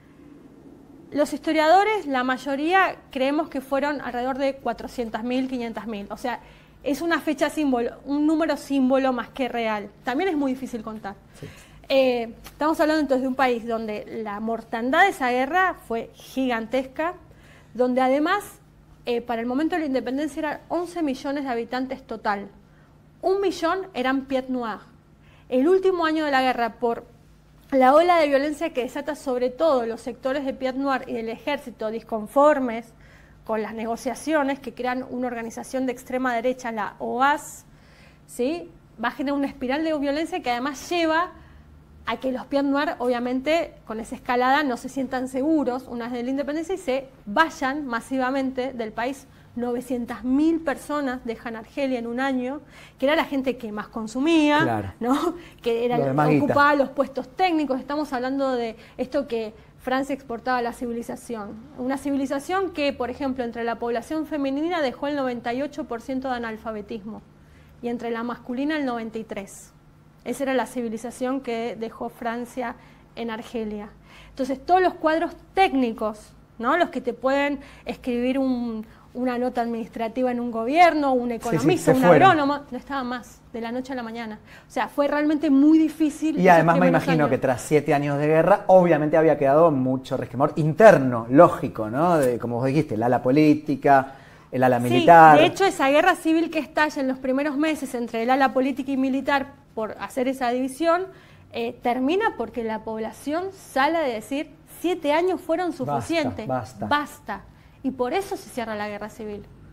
Los historiadores, la mayoría, creemos que fueron alrededor de 400.000, 500.000. O sea, es una fecha símbolo, un número símbolo más que real. También es muy difícil contar. Sí. Estamos hablando entonces de un país donde la mortandad de esa guerra fue gigantesca, donde además, para el momento de la independencia eran 11 millones de habitantes total. 1 millón eran Pied Noir. El último año de la guerra, por la ola de violencia que desata sobre todo los sectores de Pied Noir y del ejército disconformes con las negociaciones que crean una organización de extrema derecha, la OAS, ¿sí? Va a generar una espiral de violencia que además lleva a que los Pied Noir, obviamente, con esa escalada no se sientan seguros una vez de la independencia y se vayan masivamente del país. 900.000 personas dejan Argelia en un año, que era la gente que más consumía, claro, ¿no? Que era ocupaba los puestos técnicos. Estamos hablando de esto que Francia exportaba a la civilización. Una civilización que, por ejemplo, entre la población femenina dejó el 98% de analfabetismo y entre la masculina el 93%. Esa era la civilización que dejó Francia en Argelia. Entonces, todos los cuadros técnicos, ¿no? Los que te pueden escribir una nota administrativa en un gobierno, un economista, un agrónomo, no estaban más, de la noche a la mañana. O sea, fue realmente muy difícil. Y además me imagino que tras 7 años de guerra, obviamente había quedado mucho resquemor interno, lógico, ¿no? Como vos dijiste, el ala política, el ala militar. Sí, de hecho, esa guerra civil que estalla en los primeros meses entre el ala política y militar por hacer esa división, termina porque la población sale a decir 7 años fueron suficientes. Basta. Basta. Y por eso se cierra la guerra civil.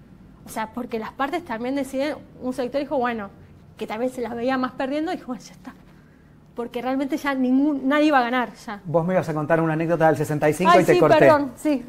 O sea, porque las partes también deciden, un sector dijo, bueno, que también se las veía más perdiendo, dijo, bueno, ya está. Porque realmente ya nadie iba a ganar ya. Vos me ibas a contar una anécdota del 65 Ay, y te sí, corté. Perdón, sí.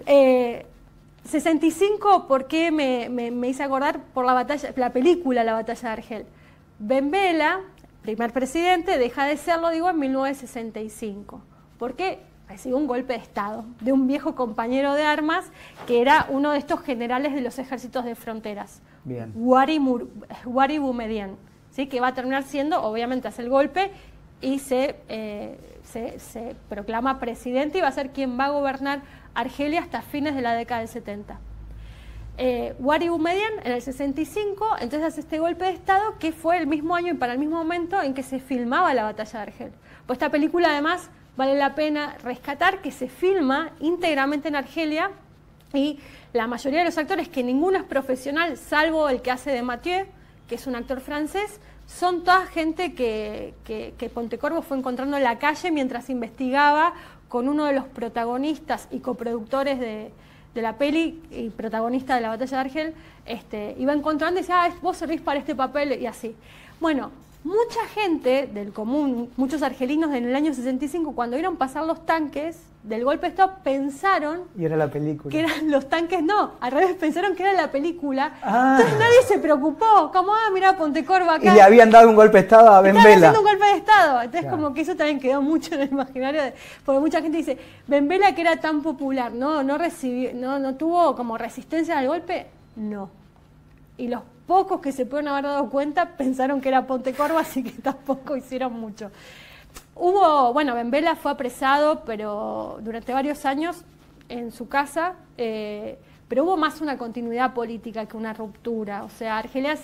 65, ¿por qué me hice acordar? Por la película La Batalla de Argel. Ben Bella, primer presidente, deja de serlo, digo, en 1965. ¿Por qué? Recibió un golpe de Estado de un viejo compañero de armas que era uno de estos generales de los ejércitos de fronteras. Bien. Wari Boumediene, ¿sí? Que va a terminar siendo, obviamente hace el golpe y se proclama presidente y va a ser quien va a gobernar Argelia hasta fines de la década del 70. Wari Boumediene en el 65 entonces hace este golpe de Estado que fue el mismo año y para el mismo momento en que se filmaba la batalla de Argel. Pues esta película además vale la pena rescatar que se filma íntegramente en Argelia y la mayoría de los actores, que ninguno es profesional salvo el que hace de Mathieu, que es un actor francés, son toda gente que Pontecorvo fue encontrando en la calle mientras investigaba con uno de los protagonistas y coproductores de la peli y protagonista de la batalla de Argel, iba encontrando y decía, vos servís para este papel y así. Bueno, mucha gente del común, muchos argelinos en el año 65, cuando vieron pasar los tanques del golpe de Estado, pensaron Y era la película. que eran los tanques, no, al revés, pensaron que era la película. Entonces nadie se preocupó, como, mira Pontecorvo acá. Y le habían dado un golpe de Estado a Ben Estaban Bella. haciendo un golpe de Estado. Entonces Claro. como que eso también quedó mucho en el imaginario, porque mucha gente dice, Ben Bella que era tan popular, no tuvo como resistencia al golpe, no. Y los pocos que se pueden haber dado cuenta pensaron que era Pontecorvo, así que tampoco hicieron mucho. Ben Bella fue apresado, pero durante varios años en su casa, pero hubo más una continuidad política que una ruptura. O sea, Argelia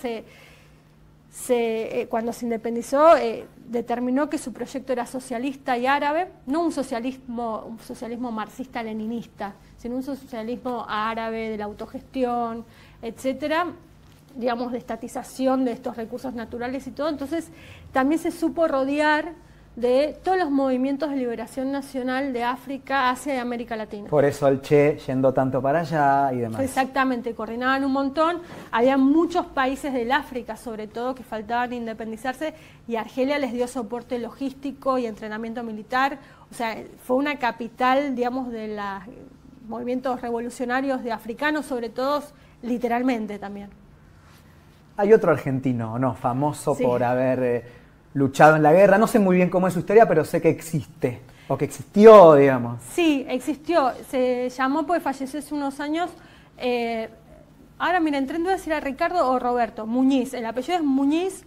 cuando se independizó determinó que su proyecto era socialista y árabe, no un socialismo marxista-leninista, sino un socialismo árabe de la autogestión, etcétera, digamos, de estatización de estos recursos naturales y todo. Entonces también se supo rodear de todos los movimientos de liberación nacional de África hacia América Latina. Por eso el Che yendo tanto para allá y demás. Exactamente, coordinaban un montón. Había muchos países del África, sobre todo, que faltaban independizarse y Argelia les dio soporte logístico y entrenamiento militar. O sea, fue una capital, digamos, de los movimientos revolucionarios de africanos, sobre todo, literalmente también. Hay otro argentino, ¿no? Famoso Sí. por haber luchado en la guerra. No sé muy bien cómo es su historia, pero sé que existe. O que existió, digamos. Sí, existió. Se llamó, pues falleció hace unos años. Ahora, mira, entré en duda si era Ricardo o Roberto. Muñiz. El apellido es Muñiz.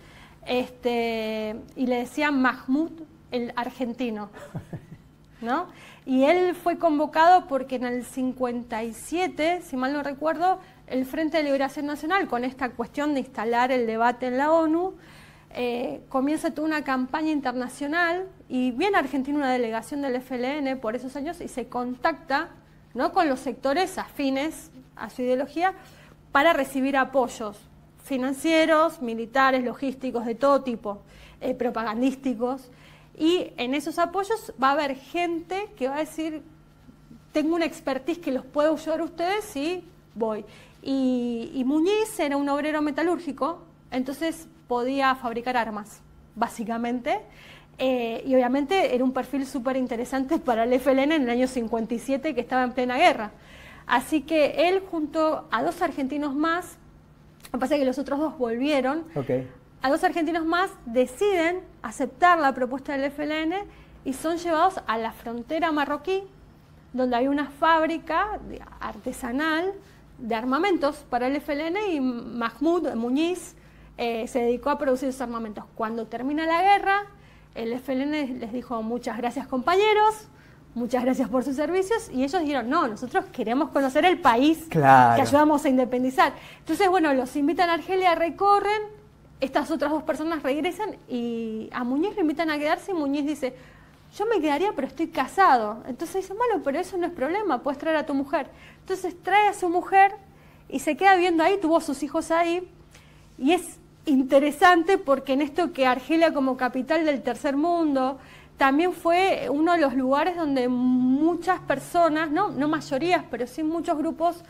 Y le decían Mahmoud, el argentino. ¿No? Y él fue convocado porque en el 57, si mal no recuerdo, el Frente de Liberación Nacional, con esta cuestión de instalar el debate en la ONU, comienza toda una campaña internacional y viene a Argentina una delegación del FLN por esos años y se contacta, ¿no?, con los sectores afines a su ideología para recibir apoyos financieros, militares, logísticos, de todo tipo, propagandísticos. Y en esos apoyos va a haber gente que va a decir, tengo una expertise que los puedo ayudar a ustedes y voy. Y Muñiz era un obrero metalúrgico, entonces podía fabricar armas, básicamente. Y obviamente era un perfil súper interesante para el FLN en el año 57, que estaba en plena guerra. Así que él, junto a dos argentinos más, lo que pasa es que los otros dos volvieron, a dos argentinos más deciden aceptar la propuesta del FLN y son llevados a la frontera marroquí, donde hay una fábrica artesanal de armamentos para el FLN y Mahmoud Muñiz se dedicó a producir esos armamentos. Cuando termina la guerra, el FLN les dijo muchas gracias compañeros, muchas gracias por sus servicios, y ellos dijeron, no, nosotros queremos conocer el país que ayudamos a independizar. Entonces, bueno, los invitan a Argelia, recorren, estas otras dos personas regresan y a Muñiz lo invitan a quedarse y Muñiz dice, yo me quedaría pero estoy casado. Entonces dicen, bueno, pero eso no es problema, puedes traer a tu mujer. Entonces trae a su mujer y se queda viviendo ahí, tuvo sus hijos ahí, y es interesante porque en esto que Argelia como capital del tercer mundo también fue uno de los lugares donde muchas personas, no mayorías, pero sí muchos grupos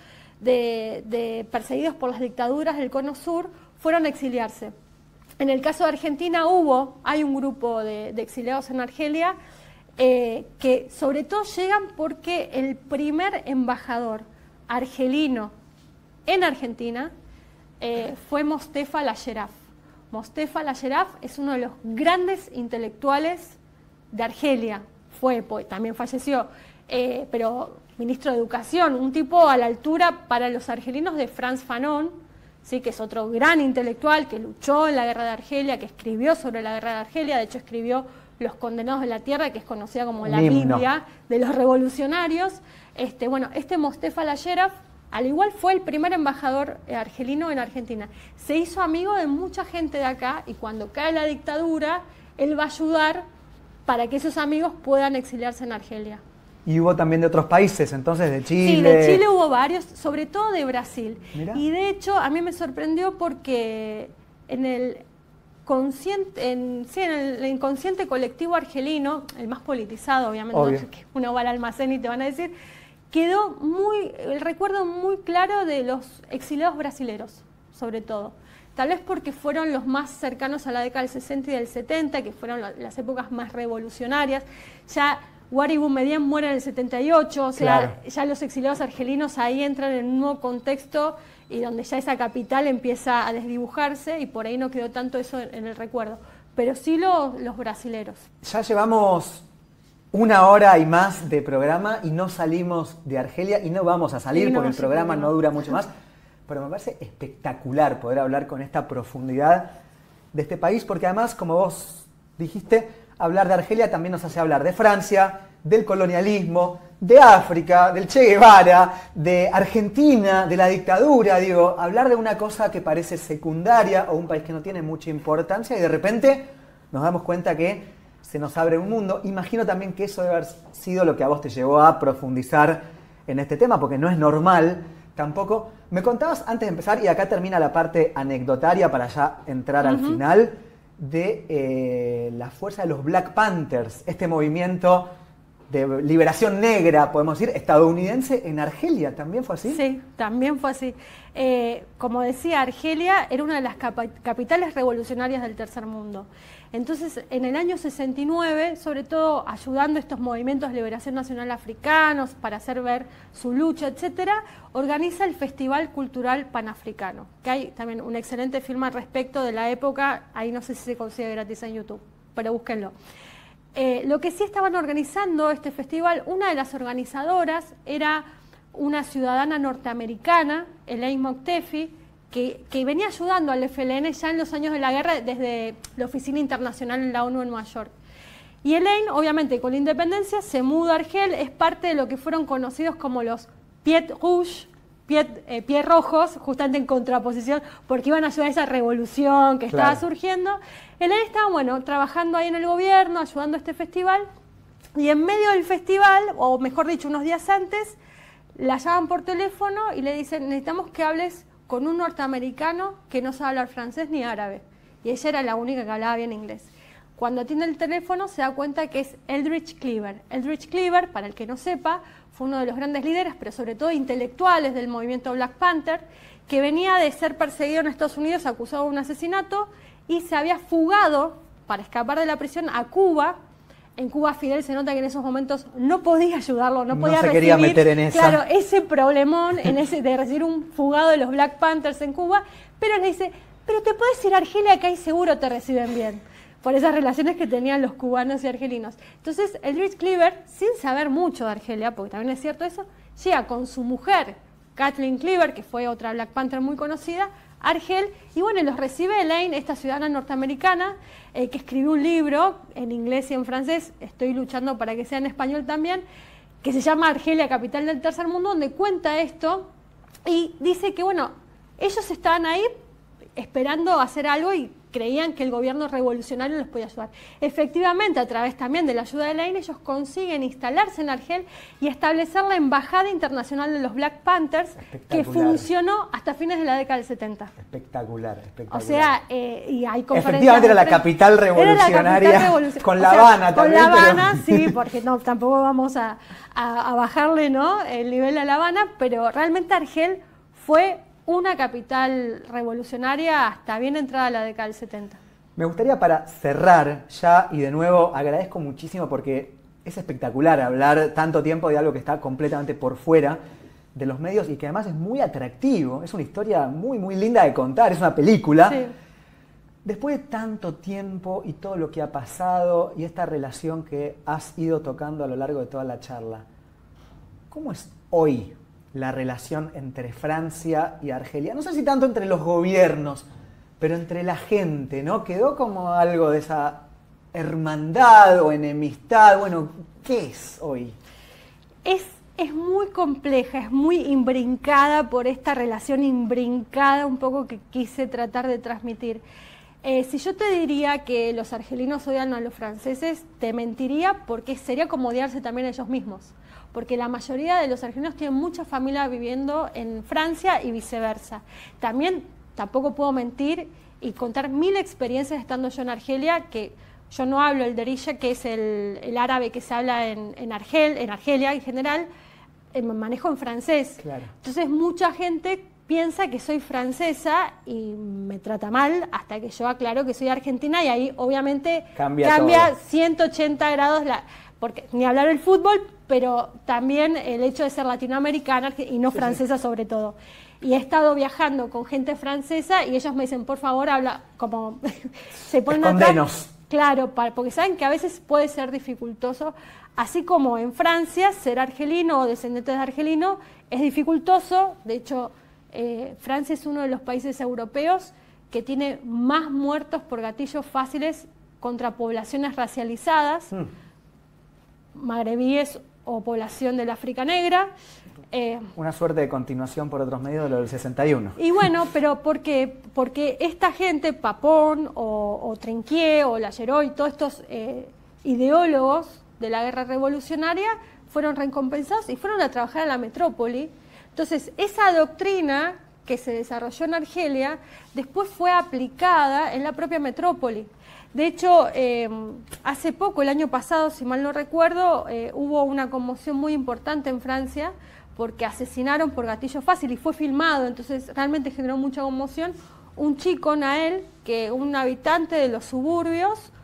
de perseguidos por las dictaduras del Cono Sur fueron a exiliarse. En el caso de Argentina hay un grupo de exiliados en Argelia que sobre todo llegan porque el primer embajador argelino en Argentina fue Mostefa Layeraf. Mostefa Layeraf es uno de los grandes intelectuales de Argelia, también falleció, pero ministro de Educación, un tipo a la altura para los argelinos de Frantz Fanon, ¿sí? Que es otro gran intelectual que luchó en la guerra de Argelia, que escribió sobre la guerra de Argelia, de hecho escribió Los Condenados de la Tierra, que es conocida como la Biblia de los revolucionarios. Este Mostefa Layeraf, al igual fue el primer embajador argelino en Argentina. Se hizo amigo de mucha gente de acá y cuando cae la dictadura, él va a ayudar para que esos amigos puedan exiliarse en Argelia. Y hubo también de otros países, entonces de Chile. Sí, de Chile hubo varios, sobre todo de Brasil. Mirá. Y de hecho a mí me sorprendió porque en el inconsciente colectivo argelino, el más politizado obviamente, Obvio. ¿no? Que uno va al almacén y te van a decir, quedó el recuerdo muy claro de los exiliados brasileros, sobre todo. Tal vez porque fueron los más cercanos a la década del 60 y del 70, que fueron las épocas más revolucionarias. Ya Wari Boumediene muere en el 78, o sea, Claro. ya los exiliados argelinos ahí entran en un nuevo contexto y donde ya esa capital empieza a desdibujarse y por ahí no quedó tanto eso en el recuerdo. Pero sí los brasileros. Ya llevamos 1 hora y más de programa y no salimos de Argelia y no vamos a salir porque el programa no dura mucho más. Pero me parece espectacular poder hablar con esta profundidad de este país, porque además, como vos dijiste, hablar de Argelia también nos hace hablar de Francia, del colonialismo, de África, del Che Guevara, de Argentina, de la dictadura. Digo, hablar de una cosa que parece secundaria o un país que no tiene mucha importancia y de repente nos damos cuenta que se nos abre un mundo. Imagino también que eso debe haber sido lo que a vos te llevó a profundizar en este tema, porque no es normal tampoco. Me contabas antes de empezar, y acá termina la parte anecdotaria para ya entrar al final, de la fuerza de los Black Panthers, este movimiento de liberación negra, podemos decir, estadounidense en Argelia. ¿También fue así? Sí, también fue así. Como decía, Argelia era una de las capitales revolucionarias del tercer mundo. Entonces, en el año 69, sobre todo ayudando a estos movimientos de liberación nacional africanos para hacer ver su lucha, etcétera, organiza el Festival Cultural Panafricano, que hay también un excelente film al respecto de la época, ahí no sé si se consigue gratis en YouTube, pero búsquenlo. Lo que sí estaban organizando este festival, una de las organizadoras era una ciudadana norteamericana, Elaine Moktefi, que venía ayudando al FLN ya en los años de la guerra desde la Oficina Internacional en la ONU en Nueva York. Y Elaine, obviamente, con la independencia, se muda a Argel, es parte de lo que fueron conocidos como los Pied Rouge, pies rojos, justamente en contraposición, porque iban a ayudar a esa revolución que estaba surgiendo. Elaine estaba, trabajando ahí en el gobierno, ayudando a este festival, y en medio del festival, o mejor dicho, unos días antes, la llaman por teléfono y le dicen, necesitamos que hables con un norteamericano que no sabe hablar francés ni árabe. Y ella era la única que hablaba bien inglés. Cuando atiende el teléfono se da cuenta que es Eldridge Cleaver. Eldridge Cleaver, para el que no sepa, fue uno de los grandes líderes, pero sobre todo intelectuales del movimiento Black Panther, que venía de ser perseguido en Estados Unidos acusado de un asesinato y se había fugado para escapar de la prisión a Cuba. En Cuba Fidel se nota que en esos momentos no podía ayudarlo, no podía recibir, quería meter en esa. Claro, ese problemón de recibir un fugado de los Black Panthers en Cuba, pero le dice, pero te puedes ir a Argelia, que ahí seguro te reciben bien, por esas relaciones que tenían los cubanos y argelinos. Entonces, Eldridge Cleaver, sin saber mucho de Argelia, porque también es cierto eso, llega con su mujer, Kathleen Cleaver, que fue otra Black Panther muy conocida, Argel, y los recibe Elaine, esta ciudadana norteamericana, que escribió un libro en inglés y en francés, estoy luchando para que sea en español también, que se llama Argelia, capital del tercer mundo, donde cuenta esto y dice que, ellos estaban ahí esperando hacer algo y creían que el gobierno revolucionario los podía ayudar. Efectivamente, a través también de la ayuda de Elaine, ellos consiguen instalarse en Argel y establecer la Embajada Internacional de los Black Panthers, que funcionó hasta fines de la década del 70. Espectacular, espectacular. O sea, y hay conferencias... Efectivamente era la capital revolucionaria, con La Habana también. Con La Habana, sí, porque tampoco vamos a bajarle el nivel a La Habana, pero realmente Argel fue una capital revolucionaria hasta bien entrada la década del 70. Me gustaría para cerrar ya, y de nuevo agradezco muchísimo porque es espectacular hablar tanto tiempo de algo que está completamente por fuera de los medios y que además es muy atractivo, es una historia muy muy linda de contar, es una película. Sí. Después de tanto tiempo y todo lo que ha pasado y esta relación que has ido tocando a lo largo de toda la charla, ¿cómo es hoy la relación entre Francia y Argelia? No sé si tanto entre los gobiernos, pero entre la gente, ¿no? Quedó como algo de esa hermandad o enemistad. Bueno, ¿qué es hoy? Es muy compleja, es muy imbrincada por esta relación imbrincada un poco que quise tratar de transmitir. Si yo te diría que los argelinos odian a los franceses, te mentiría porque sería como odiarse también a ellos mismos. Porque la mayoría de los argelinos tienen mucha familia viviendo en Francia y viceversa. También tampoco puedo mentir y contar 1000 experiencias estando yo en Argelia, que yo no hablo el derilla, que es el árabe que se habla en Argelia en general, manejo en francés. Claro. Entonces mucha gente piensa que soy francesa y me trata mal hasta que yo aclaro que soy argentina y ahí obviamente cambia 180 grados, porque ni hablar del fútbol, pero también el hecho de ser latinoamericana y no francesa sobre todo. Y he estado viajando con gente francesa y ellos me dicen, por favor, habla como se ponen atrás. Claro, porque saben que a veces puede ser dificultoso, así como en Francia ser argelino o descendiente de argelino es dificultoso. De hecho, Francia es uno de los países europeos que tiene más muertos por gatillos fáciles contra poblaciones racializadas, magrebíes o población del África Negra. Una suerte de continuación por otros medios de lo del 61. Y bueno, pero porque esta gente, Papon o Trinquier o Lageroy, todos estos ideólogos de la guerra revolucionaria fueron recompensados y fueron a trabajar a la metrópoli. Entonces, esa doctrina que se desarrolló en Argelia después fue aplicada en la propia metrópoli. De hecho, hace poco, el año pasado, si mal no recuerdo, hubo una conmoción muy importante en Francia porque asesinaron por gatillo fácil y fue filmado, entonces realmente generó mucha conmoción. Un chico, Nael, que un habitante de los suburbios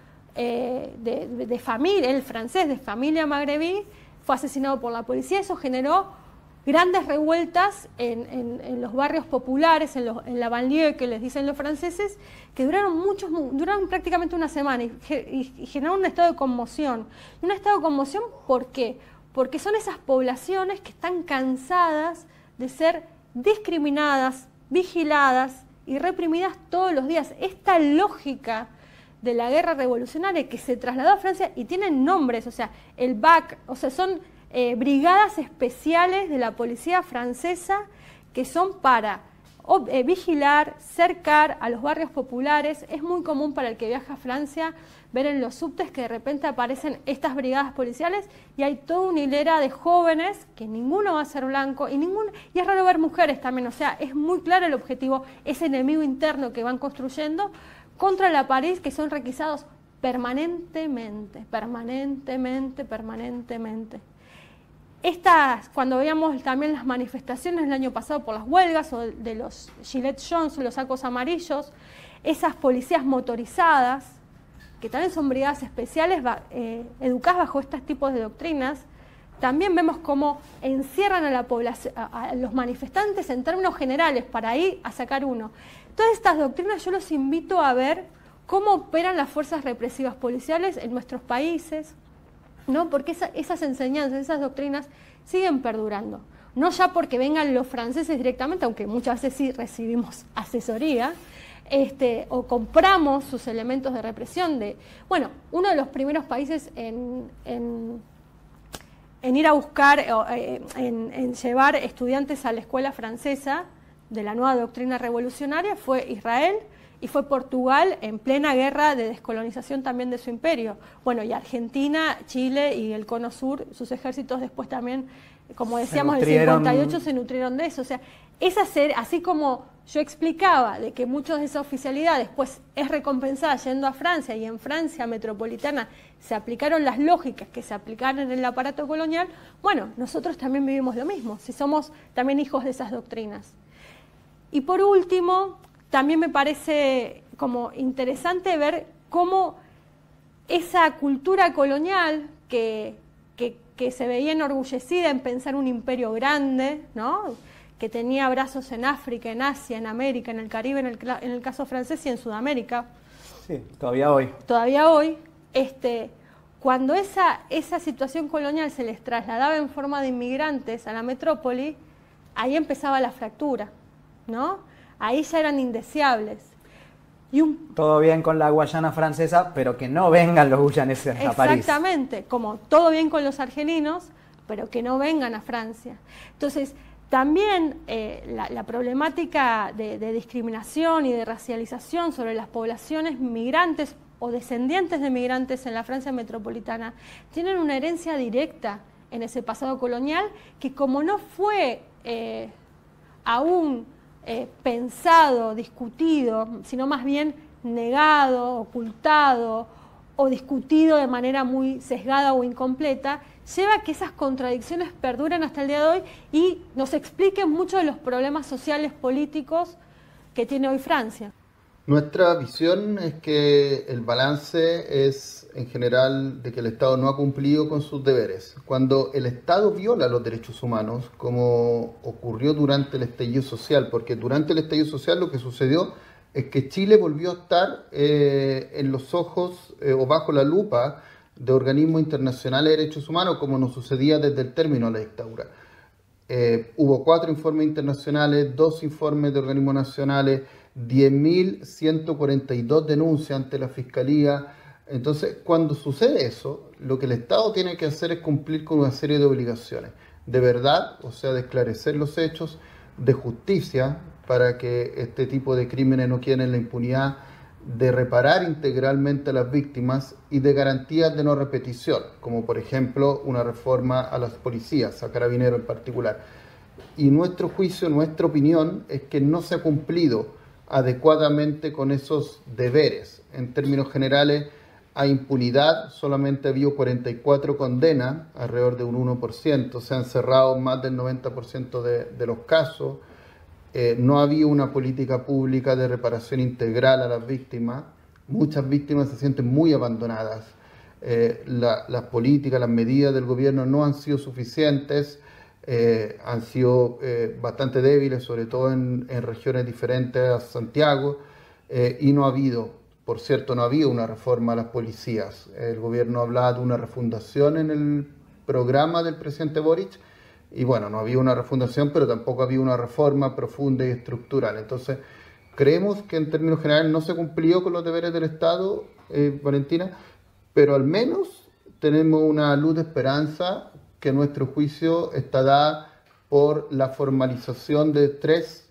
de familia, el francés, de familia magrebí, fue asesinado por la policía. Eso generó grandes revueltas en los barrios populares, en la banlieue que les dicen los franceses, que duraron prácticamente una semana y generaron un estado de conmoción. Y un estado de conmoción, ¿por qué? Porque son esas poblaciones que están cansadas de ser discriminadas, vigiladas y reprimidas todos los días. Esta lógica de la guerra revolucionaria que se trasladó a Francia y tienen nombres, o sea, el BAC, o sea, son brigadas especiales de la policía francesa que son para vigilar, cercar a los barrios populares. Es muy común para el que viaja a Francia ver en los subtes que de repente aparecen estas brigadas policiales y hay toda una hilera de jóvenes que ninguno va a ser blanco y es raro ver mujeres también, o sea, es muy claro el objetivo, ese enemigo interno que van construyendo contra la París, que son requisados permanentemente. Cuando veíamos también las manifestaciones el año pasado por las huelgas o de los Gillette Jones, los sacos amarillos, esas policías motorizadas, que también son brigadas especiales educadas bajo estos tipos de doctrinas, también vemos cómo encierran a la población, a los manifestantes en términos generales para ir a sacar uno. Todas estas doctrinas yo los invito a ver cómo operan las fuerzas represivas policiales en nuestros países, ¿no? Porque esas enseñanzas, esas doctrinas siguen perdurando. No ya porque vengan los franceses directamente, aunque muchas veces sí recibimos asesoría, o compramos sus elementos de represión. Bueno, uno de los primeros países en ir a buscar, en llevar estudiantes a la escuela francesa de la nueva doctrina revolucionaria fue Israel, y fue Portugal en plena guerra de descolonización también de su imperio. Bueno, y Argentina, Chile y el Cono Sur, sus ejércitos después también, como decíamos, en el 58 se nutrieron de eso. O sea, así como yo explicaba de que muchos de esa oficialidad después es recompensada yendo a Francia, y en Francia metropolitana se aplicaron las lógicas que se aplicaron en el aparato colonial, bueno, nosotros también vivimos lo mismo, si somos también hijos de esas doctrinas. Y por último, también me parece como interesante ver cómo esa cultura colonial que se veía enorgullecida en pensar un imperio grande, ¿no?, que tenía brazos en África, en Asia, en América, en el Caribe, en el caso francés y en Sudamérica. Sí, todavía hoy. Todavía hoy, cuando esa situación colonial se les trasladaba en forma de inmigrantes a la metrópoli, ahí empezaba la fractura, ¿no? Ahí ya eran indeseables. Todo bien con la Guayana francesa, pero que no vengan los guyaneses a París. Exactamente, como todo bien con los argelinos, pero que no vengan a Francia. Entonces, también la problemática de discriminación y de racialización sobre las poblaciones migrantes o descendientes de migrantes en la Francia metropolitana tienen una herencia directa en ese pasado colonial que, como no fue aún pensado, discutido, sino más bien negado, ocultado o discutido de manera muy sesgada o incompleta, lleva a que esas contradicciones perduren hasta el día de hoy y nos expliquen muchos de los problemas sociales, políticos que tiene hoy Francia. Nuestra visión es que el balance es, en general, de que el Estado no ha cumplido con sus deberes. Cuando el Estado viola los derechos humanos, como ocurrió durante el estallido social, porque durante el estallido social lo que sucedió es que Chile volvió a estar en los ojos o bajo la lupa de organismos internacionales de derechos humanos, como nos sucedía desde el término de la dictadura. Hubo 4 informes internacionales, 2 informes de organismos nacionales, 10.142 denuncias ante la Fiscalía. Entonces, cuando sucede eso, lo que el Estado tiene que hacer es cumplir con una serie de obligaciones. De verdad, o sea, de esclarecer los hechos, de justicia, para que este tipo de crímenes no queden en la impunidad, de reparar integralmente a las víctimas y de garantías de no repetición, como por ejemplo una reforma a las policías, a carabineros en particular. Y nuestro juicio, nuestra opinión, es que no se ha cumplido adecuadamente con esos deberes. En términos generales, a impunidad solamente ha habido 44 condenas, alrededor de un 1%, se han cerrado más del 90% de los casos. No ha habido una política pública de reparación integral a las víctimas. Muchas víctimas se sienten muy abandonadas. Las políticas, las medidas del gobierno no han sido suficientes, han sido bastante débiles, sobre todo en regiones diferentes a Santiago, y no ha habido, por cierto, no ha habido una reforma a las policías. El gobierno hablaba de una refundación en el programa del presidente Boric, y bueno, no había una refundación, pero tampoco había una reforma profunda y estructural. Entonces, creemos que en términos generales no se cumplió con los deberes del Estado, Valentina, pero al menos tenemos una luz de esperanza que a nuestro juicio está dada por la formalización de 3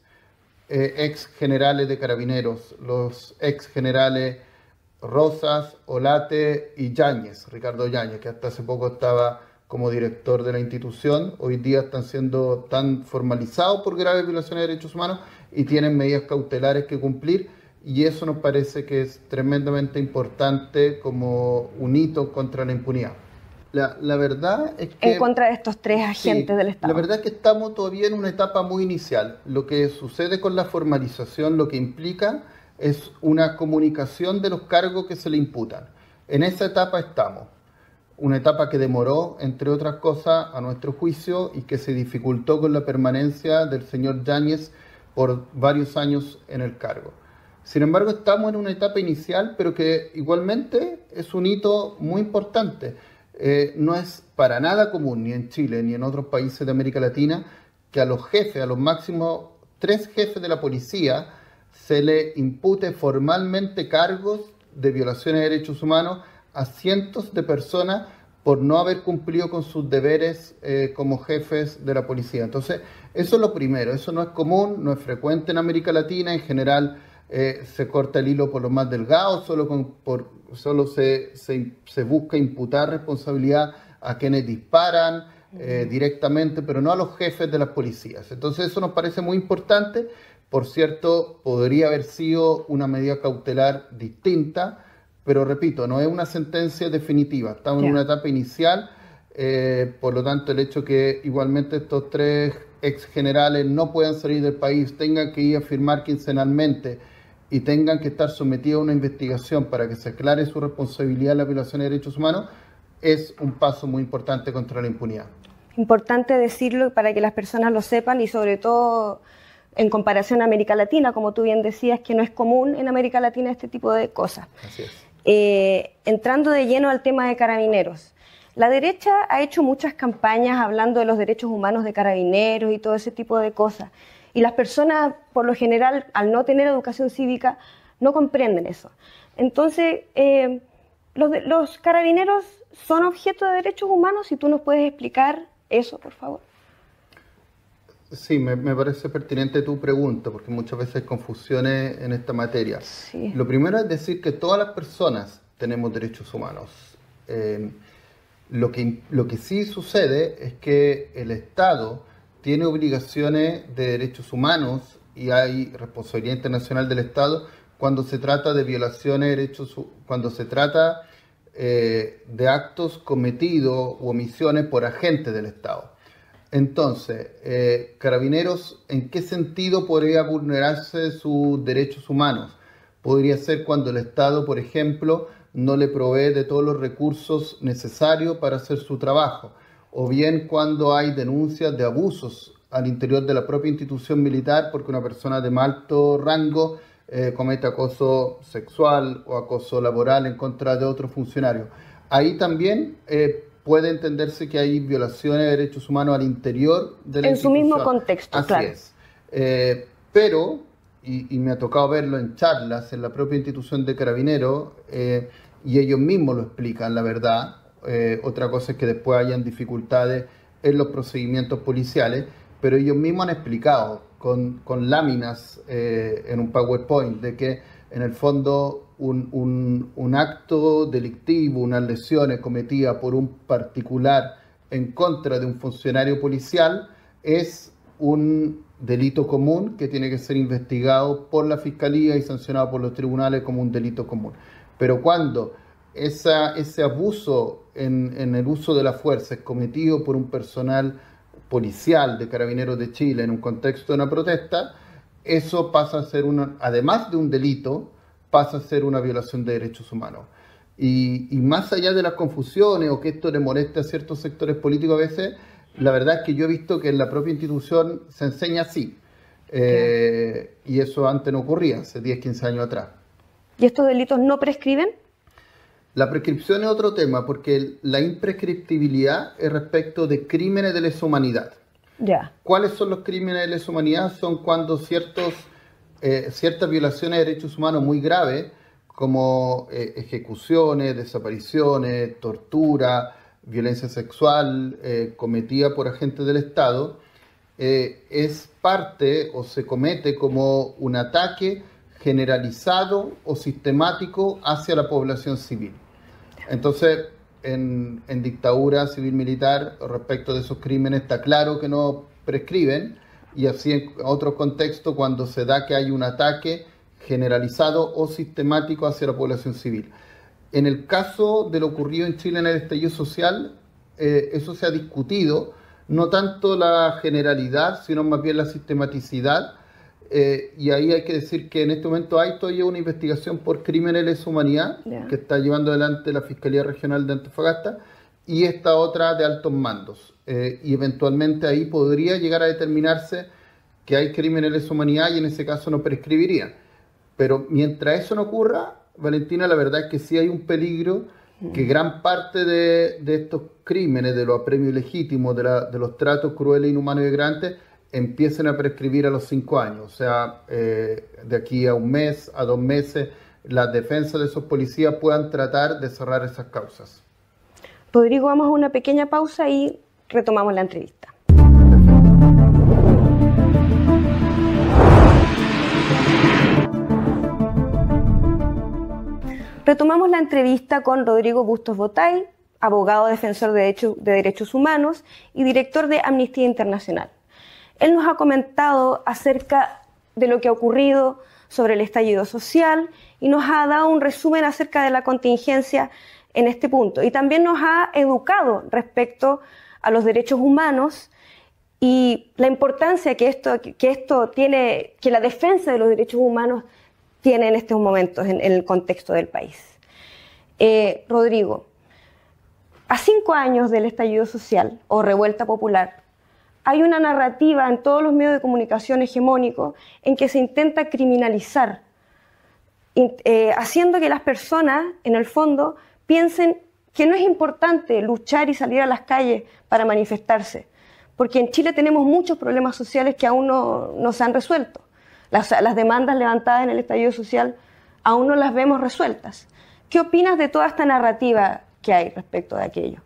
ex generales de carabineros, los ex generales Rosas, Olate y Yáñez, Ricardo Yáñez, que hasta hace poco estaba como director de la institución. Hoy día están formalizados por graves violaciones de derechos humanos y tienen medidas cautelares que cumplir, y eso nos parece que es tremendamente importante como un hito contra la impunidad. La verdad es que... En contra de estos 3 agentes del Estado. La verdad es que estamos todavía en una etapa muy inicial. Lo que sucede con la formalización, lo que implica es una comunicación de los cargos que se le imputan. En esa etapa estamos. Una etapa que demoró, entre otras cosas, a nuestro juicio, y que se dificultó con la permanencia del señor Yáñez por varios años en el cargo. Sin embargo, estamos en una etapa inicial, pero que igualmente es un hito muy importante. No es para nada común, ni en Chile ni en otros países de América Latina, que a los jefes, a los máximos 3 jefes de la policía, se le impute formalmente cargos de violaciones de derechos humanos a cientos de personas por no haber cumplido con sus deberes como jefes de la policía. Entonces, eso es lo primero, eso no es común, no es frecuente en América Latina. En general se corta el hilo por lo más delgado, solo se busca imputar responsabilidad a quienes disparan directamente, pero no a los jefes de las policías. Entonces eso nos parece muy importante. Por cierto, podría haber sido una medida cautelar distinta, pero repito, no es una sentencia definitiva. Estamos en una etapa inicial Por lo tanto, el hecho que igualmente estos 3 ex generales no puedan salir del país, tengan que ir a firmar quincenalmente y tengan que estar sometidos a una investigación para que se aclare su responsabilidad en la violación de derechos humanos, es un paso muy importante contra la impunidad. Importante decirlo para que las personas lo sepan y sobre todo en comparación a América Latina, como tú bien decías, que no es común en América Latina este tipo de cosas. Así es. Entrando de lleno al tema de Carabineros. La derecha ha hecho muchas campañas hablando de los derechos humanos de Carabineros y todo ese tipo de cosas. Y las personas, por lo general, al no tener educación cívica, no comprenden eso. Entonces, los Carabineros son objeto de derechos humanos. Si tú nos puedes explicar eso, por favor. Sí, me parece pertinente tu pregunta, porque muchas veces hay confusiones en esta materia. Sí. Lo primero es decir que todas las personas tenemos derechos humanos. Lo que sí sucede es que el Estado tiene obligaciones de derechos humanos y hay responsabilidad internacional del Estado cuando se trata de violaciones de derechos, cuando se trata de actos cometidos u omisiones por agentes del Estado. Entonces, Carabineros, ¿en qué sentido podría vulnerarse sus derechos humanos? Podría ser cuando el Estado, por ejemplo, no le provee de todos los recursos necesarios para hacer su trabajo, o bien cuando hay denuncias de abusos al interior de la propia institución militar porque una persona de más alto rango comete acoso sexual o acoso laboral en contra de otro funcionario. Ahí también puede entenderse que hay violaciones de derechos humanos al interior de la institución. En su mismo contexto, Así claro. es. Pero, y me ha tocado verlo en charlas en la propia institución de Carabineros, y ellos mismos lo explican, la verdad. Otra cosa es que después hayan dificultades en los procedimientos policiales, pero ellos mismos han explicado con láminas en un PowerPoint de que en el fondo un acto delictivo, unas lesiones cometidas por un particular en contra de un funcionario policial es un delito común que tiene que ser investigado por la Fiscalía y sancionado por los tribunales como un delito común. Pero cuando ese abuso en el uso de la fuerza es cometido por un personal policial de Carabineros de Chile en un contexto de una protesta, eso pasa a ser, además de un delito, pasa a ser una violación de derechos humanos. Y más allá de las confusiones o que esto le moleste a ciertos sectores políticos a veces, la verdad es que yo he visto que en la propia institución se enseña así. Y eso antes no ocurría, hace 10, 15 años atrás. ¿Y estos delitos no prescriben? La prescripción es otro tema, porque la imprescriptibilidad es respecto de crímenes de lesa humanidad. Ya. ¿Cuáles son los crímenes de lesa humanidad? Son cuando ciertas violaciones de derechos humanos muy graves, como ejecuciones, desapariciones, tortura, violencia sexual cometida por agentes del Estado, es parte o se comete como un ataque generalizado o sistemático hacia la población civil. Entonces, en dictadura civil-militar, respecto de esos crímenes, está claro que no prescriben, y así en otro contexto, cuando se da que hay un ataque generalizado o sistemático hacia la población civil. En el caso de lo ocurrido en Chile en el estallido social, eso se ha discutido, no tanto la generalidad, sino más bien la sistematicidad, y ahí hay que decir que en este momento hay todavía una investigación por crímenes de lesa humanidad que está llevando adelante la Fiscalía Regional de Antofagasta y esta otra de altos mandos. Y eventualmente ahí podría llegar a determinarse que hay crímenes de lesa humanidad y en ese caso no prescribiría. Pero mientras eso no ocurra, Valentina, la verdad es que sí hay un peligro que gran parte de estos crímenes, de los apremios ilegítimos, de los tratos crueles, inhumanos y degradantes, empiecen a prescribir a los 5 años. O sea, de aquí a 1 mes, a 2 meses, las defensas de esos policías puedan tratar de cerrar esas causas. Rodrigo, vamos a una pequeña pausa y retomamos la entrevista. Retomamos la entrevista con Rodrigo Bustos Botay, abogado defensor de derechos humanos y director de Amnistía Internacional. Él nos ha comentado acerca de lo que ha ocurrido sobre el estallido social y nos ha dado un resumen acerca de la contingencia en este punto. Y también nos ha educado respecto a los derechos humanos y la importancia que esto tiene, que la defensa de los derechos humanos tiene en estos momentos en el contexto del país. Rodrigo, a 5 años del estallido social o revuelta popular, hay una narrativa en todos los medios de comunicación hegemónicos en que se intenta criminalizar, haciendo que las personas, en el fondo, piensen que no es importante luchar y salir a las calles para manifestarse, porque en Chile tenemos muchos problemas sociales que aún no se han resuelto. Las demandas levantadas en el estallido social aún no las vemos resueltas. ¿Qué opinas de toda esta narrativa que hay respecto de aquello?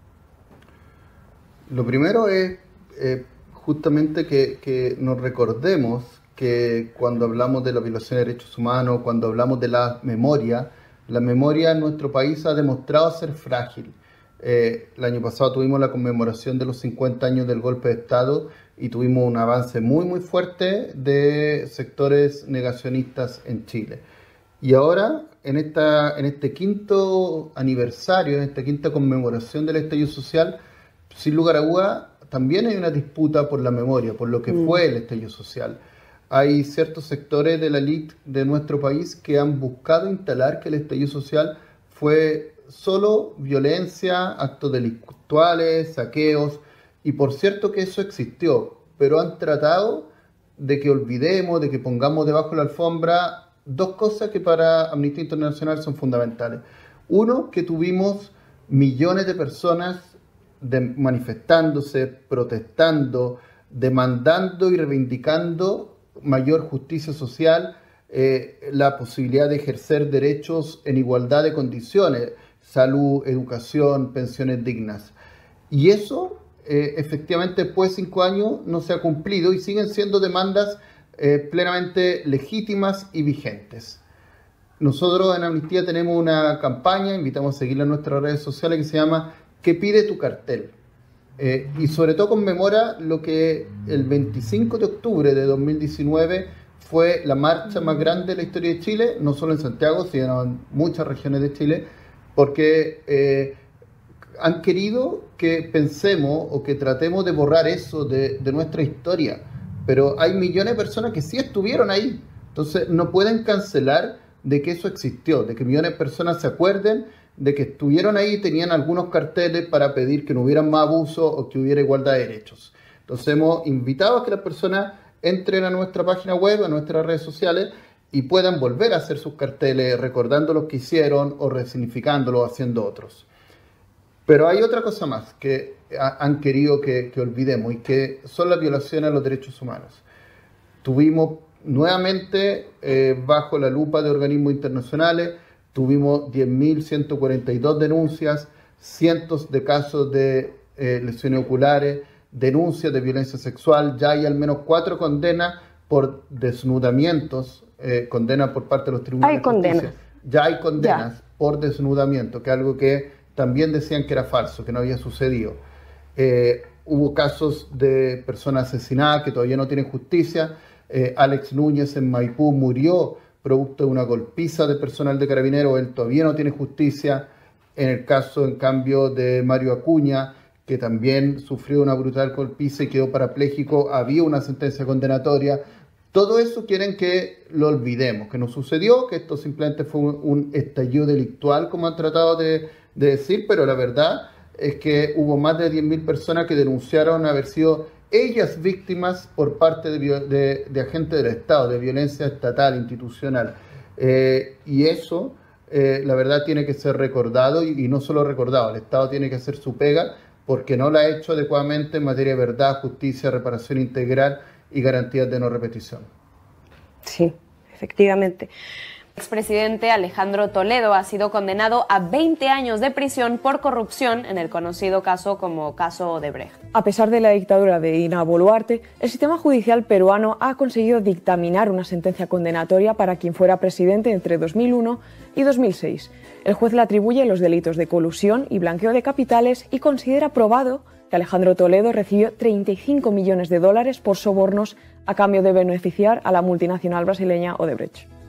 Lo primero es justamente que nos recordemos que cuando hablamos de la violación de derechos humanos, cuando hablamos de la memoria en nuestro país ha demostrado ser frágil. El año pasado tuvimos la conmemoración de los 50 años del golpe de Estado y tuvimos un avance muy fuerte de sectores negacionistas en Chile. Y ahora, en este quinto aniversario, en esta quinta conmemoración del estallido social, sin lugar a duda, también hay una disputa por la memoria, por lo que fue el estallido social. Hay ciertos sectores de la élite de nuestro país que han buscado instalar que el estallido social fue solo violencia, actos delictuales, saqueos, y por cierto que eso existió, pero han tratado de que olvidemos, de que pongamos debajo de la alfombra dos cosas que para Amnistía Internacional son fundamentales. Uno, que tuvimos millones de personas manifestándose, protestando, demandando y reivindicando mayor justicia social, la posibilidad de ejercer derechos en igualdad de condiciones, salud, educación, pensiones dignas. Y eso, efectivamente, después de 5 años no se ha cumplido y siguen siendo demandas plenamente legítimas y vigentes. Nosotros en Amnistía tenemos una campaña, invitamos a seguirla en nuestras redes sociales, que se llama ¿Qué pide tu cartel? Y sobre todo conmemora lo que el 25 de octubre de 2019 fue la marcha más grande de la historia de Chile, no solo en Santiago, sino en muchas regiones de Chile, porque han querido que pensemos o que tratemos de borrar eso de nuestra historia, pero hay millones de personas que sí estuvieron ahí, entonces no pueden cancelar de que eso existió, de que millones de personas se acuerden de que estuvieron ahí y tenían algunos carteles para pedir que no hubiera más abuso o que hubiera igualdad de derechos. Entonces hemos invitado a que las personas entren a nuestra página web, a nuestras redes sociales y puedan volver a hacer sus carteles recordando los que hicieron o resignificándolos, haciendo otros. Pero hay otra cosa más que han querido que olvidemos y que son las violaciones a los derechos humanos. Tuvimos nuevamente bajo la lupa de organismos internacionales, tuvimos 10.142 denuncias, cientos de casos de lesiones oculares, denuncias de violencia sexual, ya hay al menos 4 condenas por desnudamientos, condenas por parte de los tribunales de justicia. Ya hay condenas por desnudamiento, que es algo que también decían que era falso, que no había sucedido. Hubo casos de personas asesinadas que todavía no tienen justicia. Alex Núñez en Maipú murió producto de una golpiza de personal de Carabineros, él todavía no tiene justicia. En el caso, en cambio, de Mario Acuña, que también sufrió una brutal golpiza y quedó parapléjico, había una sentencia condenatoria. Todo eso quieren que lo olvidemos, que no sucedió, que esto simplemente fue un estallido delictual, como han tratado de decir, pero la verdad es que hubo más de 10.000 personas que denunciaron haber sido ellas víctimas por parte de agentes del Estado, de violencia estatal, institucional. Y eso, la verdad, tiene que ser recordado y no solo recordado. El Estado tiene que hacer su pega porque no la ha hecho adecuadamente en materia de verdad, justicia, reparación integral y garantías de no repetición. Sí, efectivamente. El expresidente Alejandro Toledo ha sido condenado a 20 años de prisión por corrupción en el conocido caso como caso Odebrecht. A pesar de la dictadura de Dina Boluarte, el sistema judicial peruano ha conseguido dictaminar una sentencia condenatoria para quien fuera presidente entre 2001 y 2006. El juez le atribuye los delitos de colusión y blanqueo de capitales y considera probado que Alejandro Toledo recibió 35 millones de dólares por sobornos a cambio de beneficiar a la multinacional brasileña Odebrecht.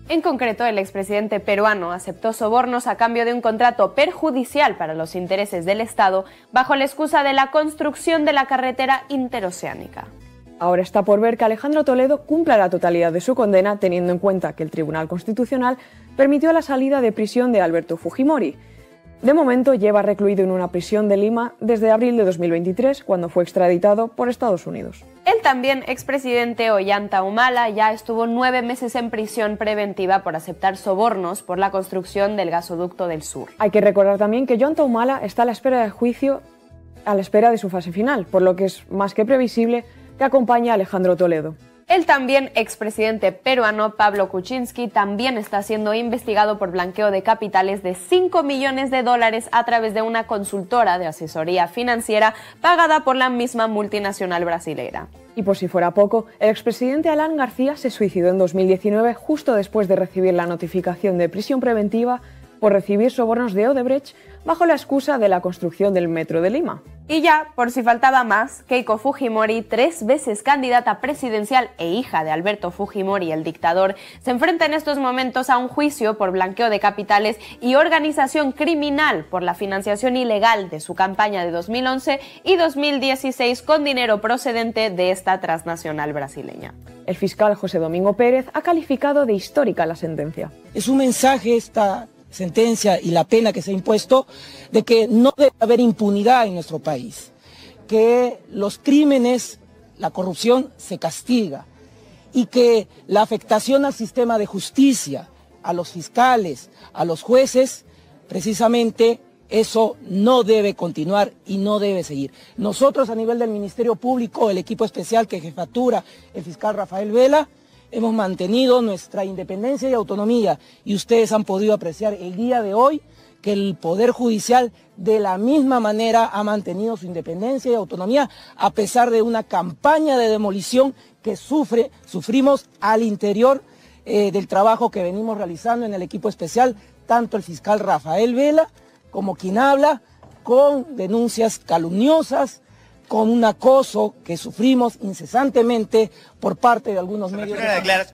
En concreto, el expresidente peruano aceptó sobornos a cambio de un contrato perjudicial para los intereses del Estado bajo la excusa de la construcción de la carretera interoceánica. Ahora está por ver que Alejandro Toledo cumpla la totalidad de su condena, teniendo en cuenta que el Tribunal Constitucional permitió la salida de prisión de Alberto Fujimori. De momento lleva recluido en una prisión de Lima desde abril de 2023, cuando fue extraditado por Estados Unidos. El también expresidente Ollanta Humala ya estuvo 9 meses en prisión preventiva por aceptar sobornos por la construcción del gasoducto del sur. Hay que recordar también que Ollanta Humala está a la espera de juicio, a la espera de su fase final, por lo que es más que previsible que acompañe a Alejandro Toledo. El también expresidente peruano Pablo Kuczynski también está siendo investigado por blanqueo de capitales de $5 millones a través de una consultora de asesoría financiera pagada por la misma multinacional brasilera. Y por si fuera poco, el expresidente Alan García se suicidó en 2019 justo después de recibir la notificación de prisión preventiva por recibir sobornos de Odebrecht bajo la excusa de la construcción del Metro de Lima. Y ya, por si faltaba más, Keiko Fujimori, 3 veces candidata presidencial e hija de Alberto Fujimori, el dictador, se enfrenta en estos momentos a un juicio por blanqueo de capitales y organización criminal por la financiación ilegal de su campaña de 2011 y 2016 con dinero procedente de esta transnacional brasileña. El fiscal José Domingo Pérez ha calificado de histórica la sentencia. Es un mensaje esta sentencia y la pena que se ha impuesto de que no debe haber impunidad en nuestro país, que los crímenes, la corrupción se castiga y que la afectación al sistema de justicia, a los fiscales, a los jueces, precisamente eso no debe continuar y no debe seguir. Nosotros a nivel del Ministerio Público, el equipo especial que jefatura el fiscal Rafael Vela, hemos mantenido nuestra independencia y autonomía y ustedes han podido apreciar el día de hoy que el Poder Judicial de la misma manera ha mantenido su independencia y autonomía a pesar de una campaña de demolición que sufrimos al interior del trabajo que venimos realizando en el equipo especial, tanto el fiscal Rafael Vela como quien habla, con denuncias calumniosas, con un acoso que sufrimos incesantemente por parte de algunos medios.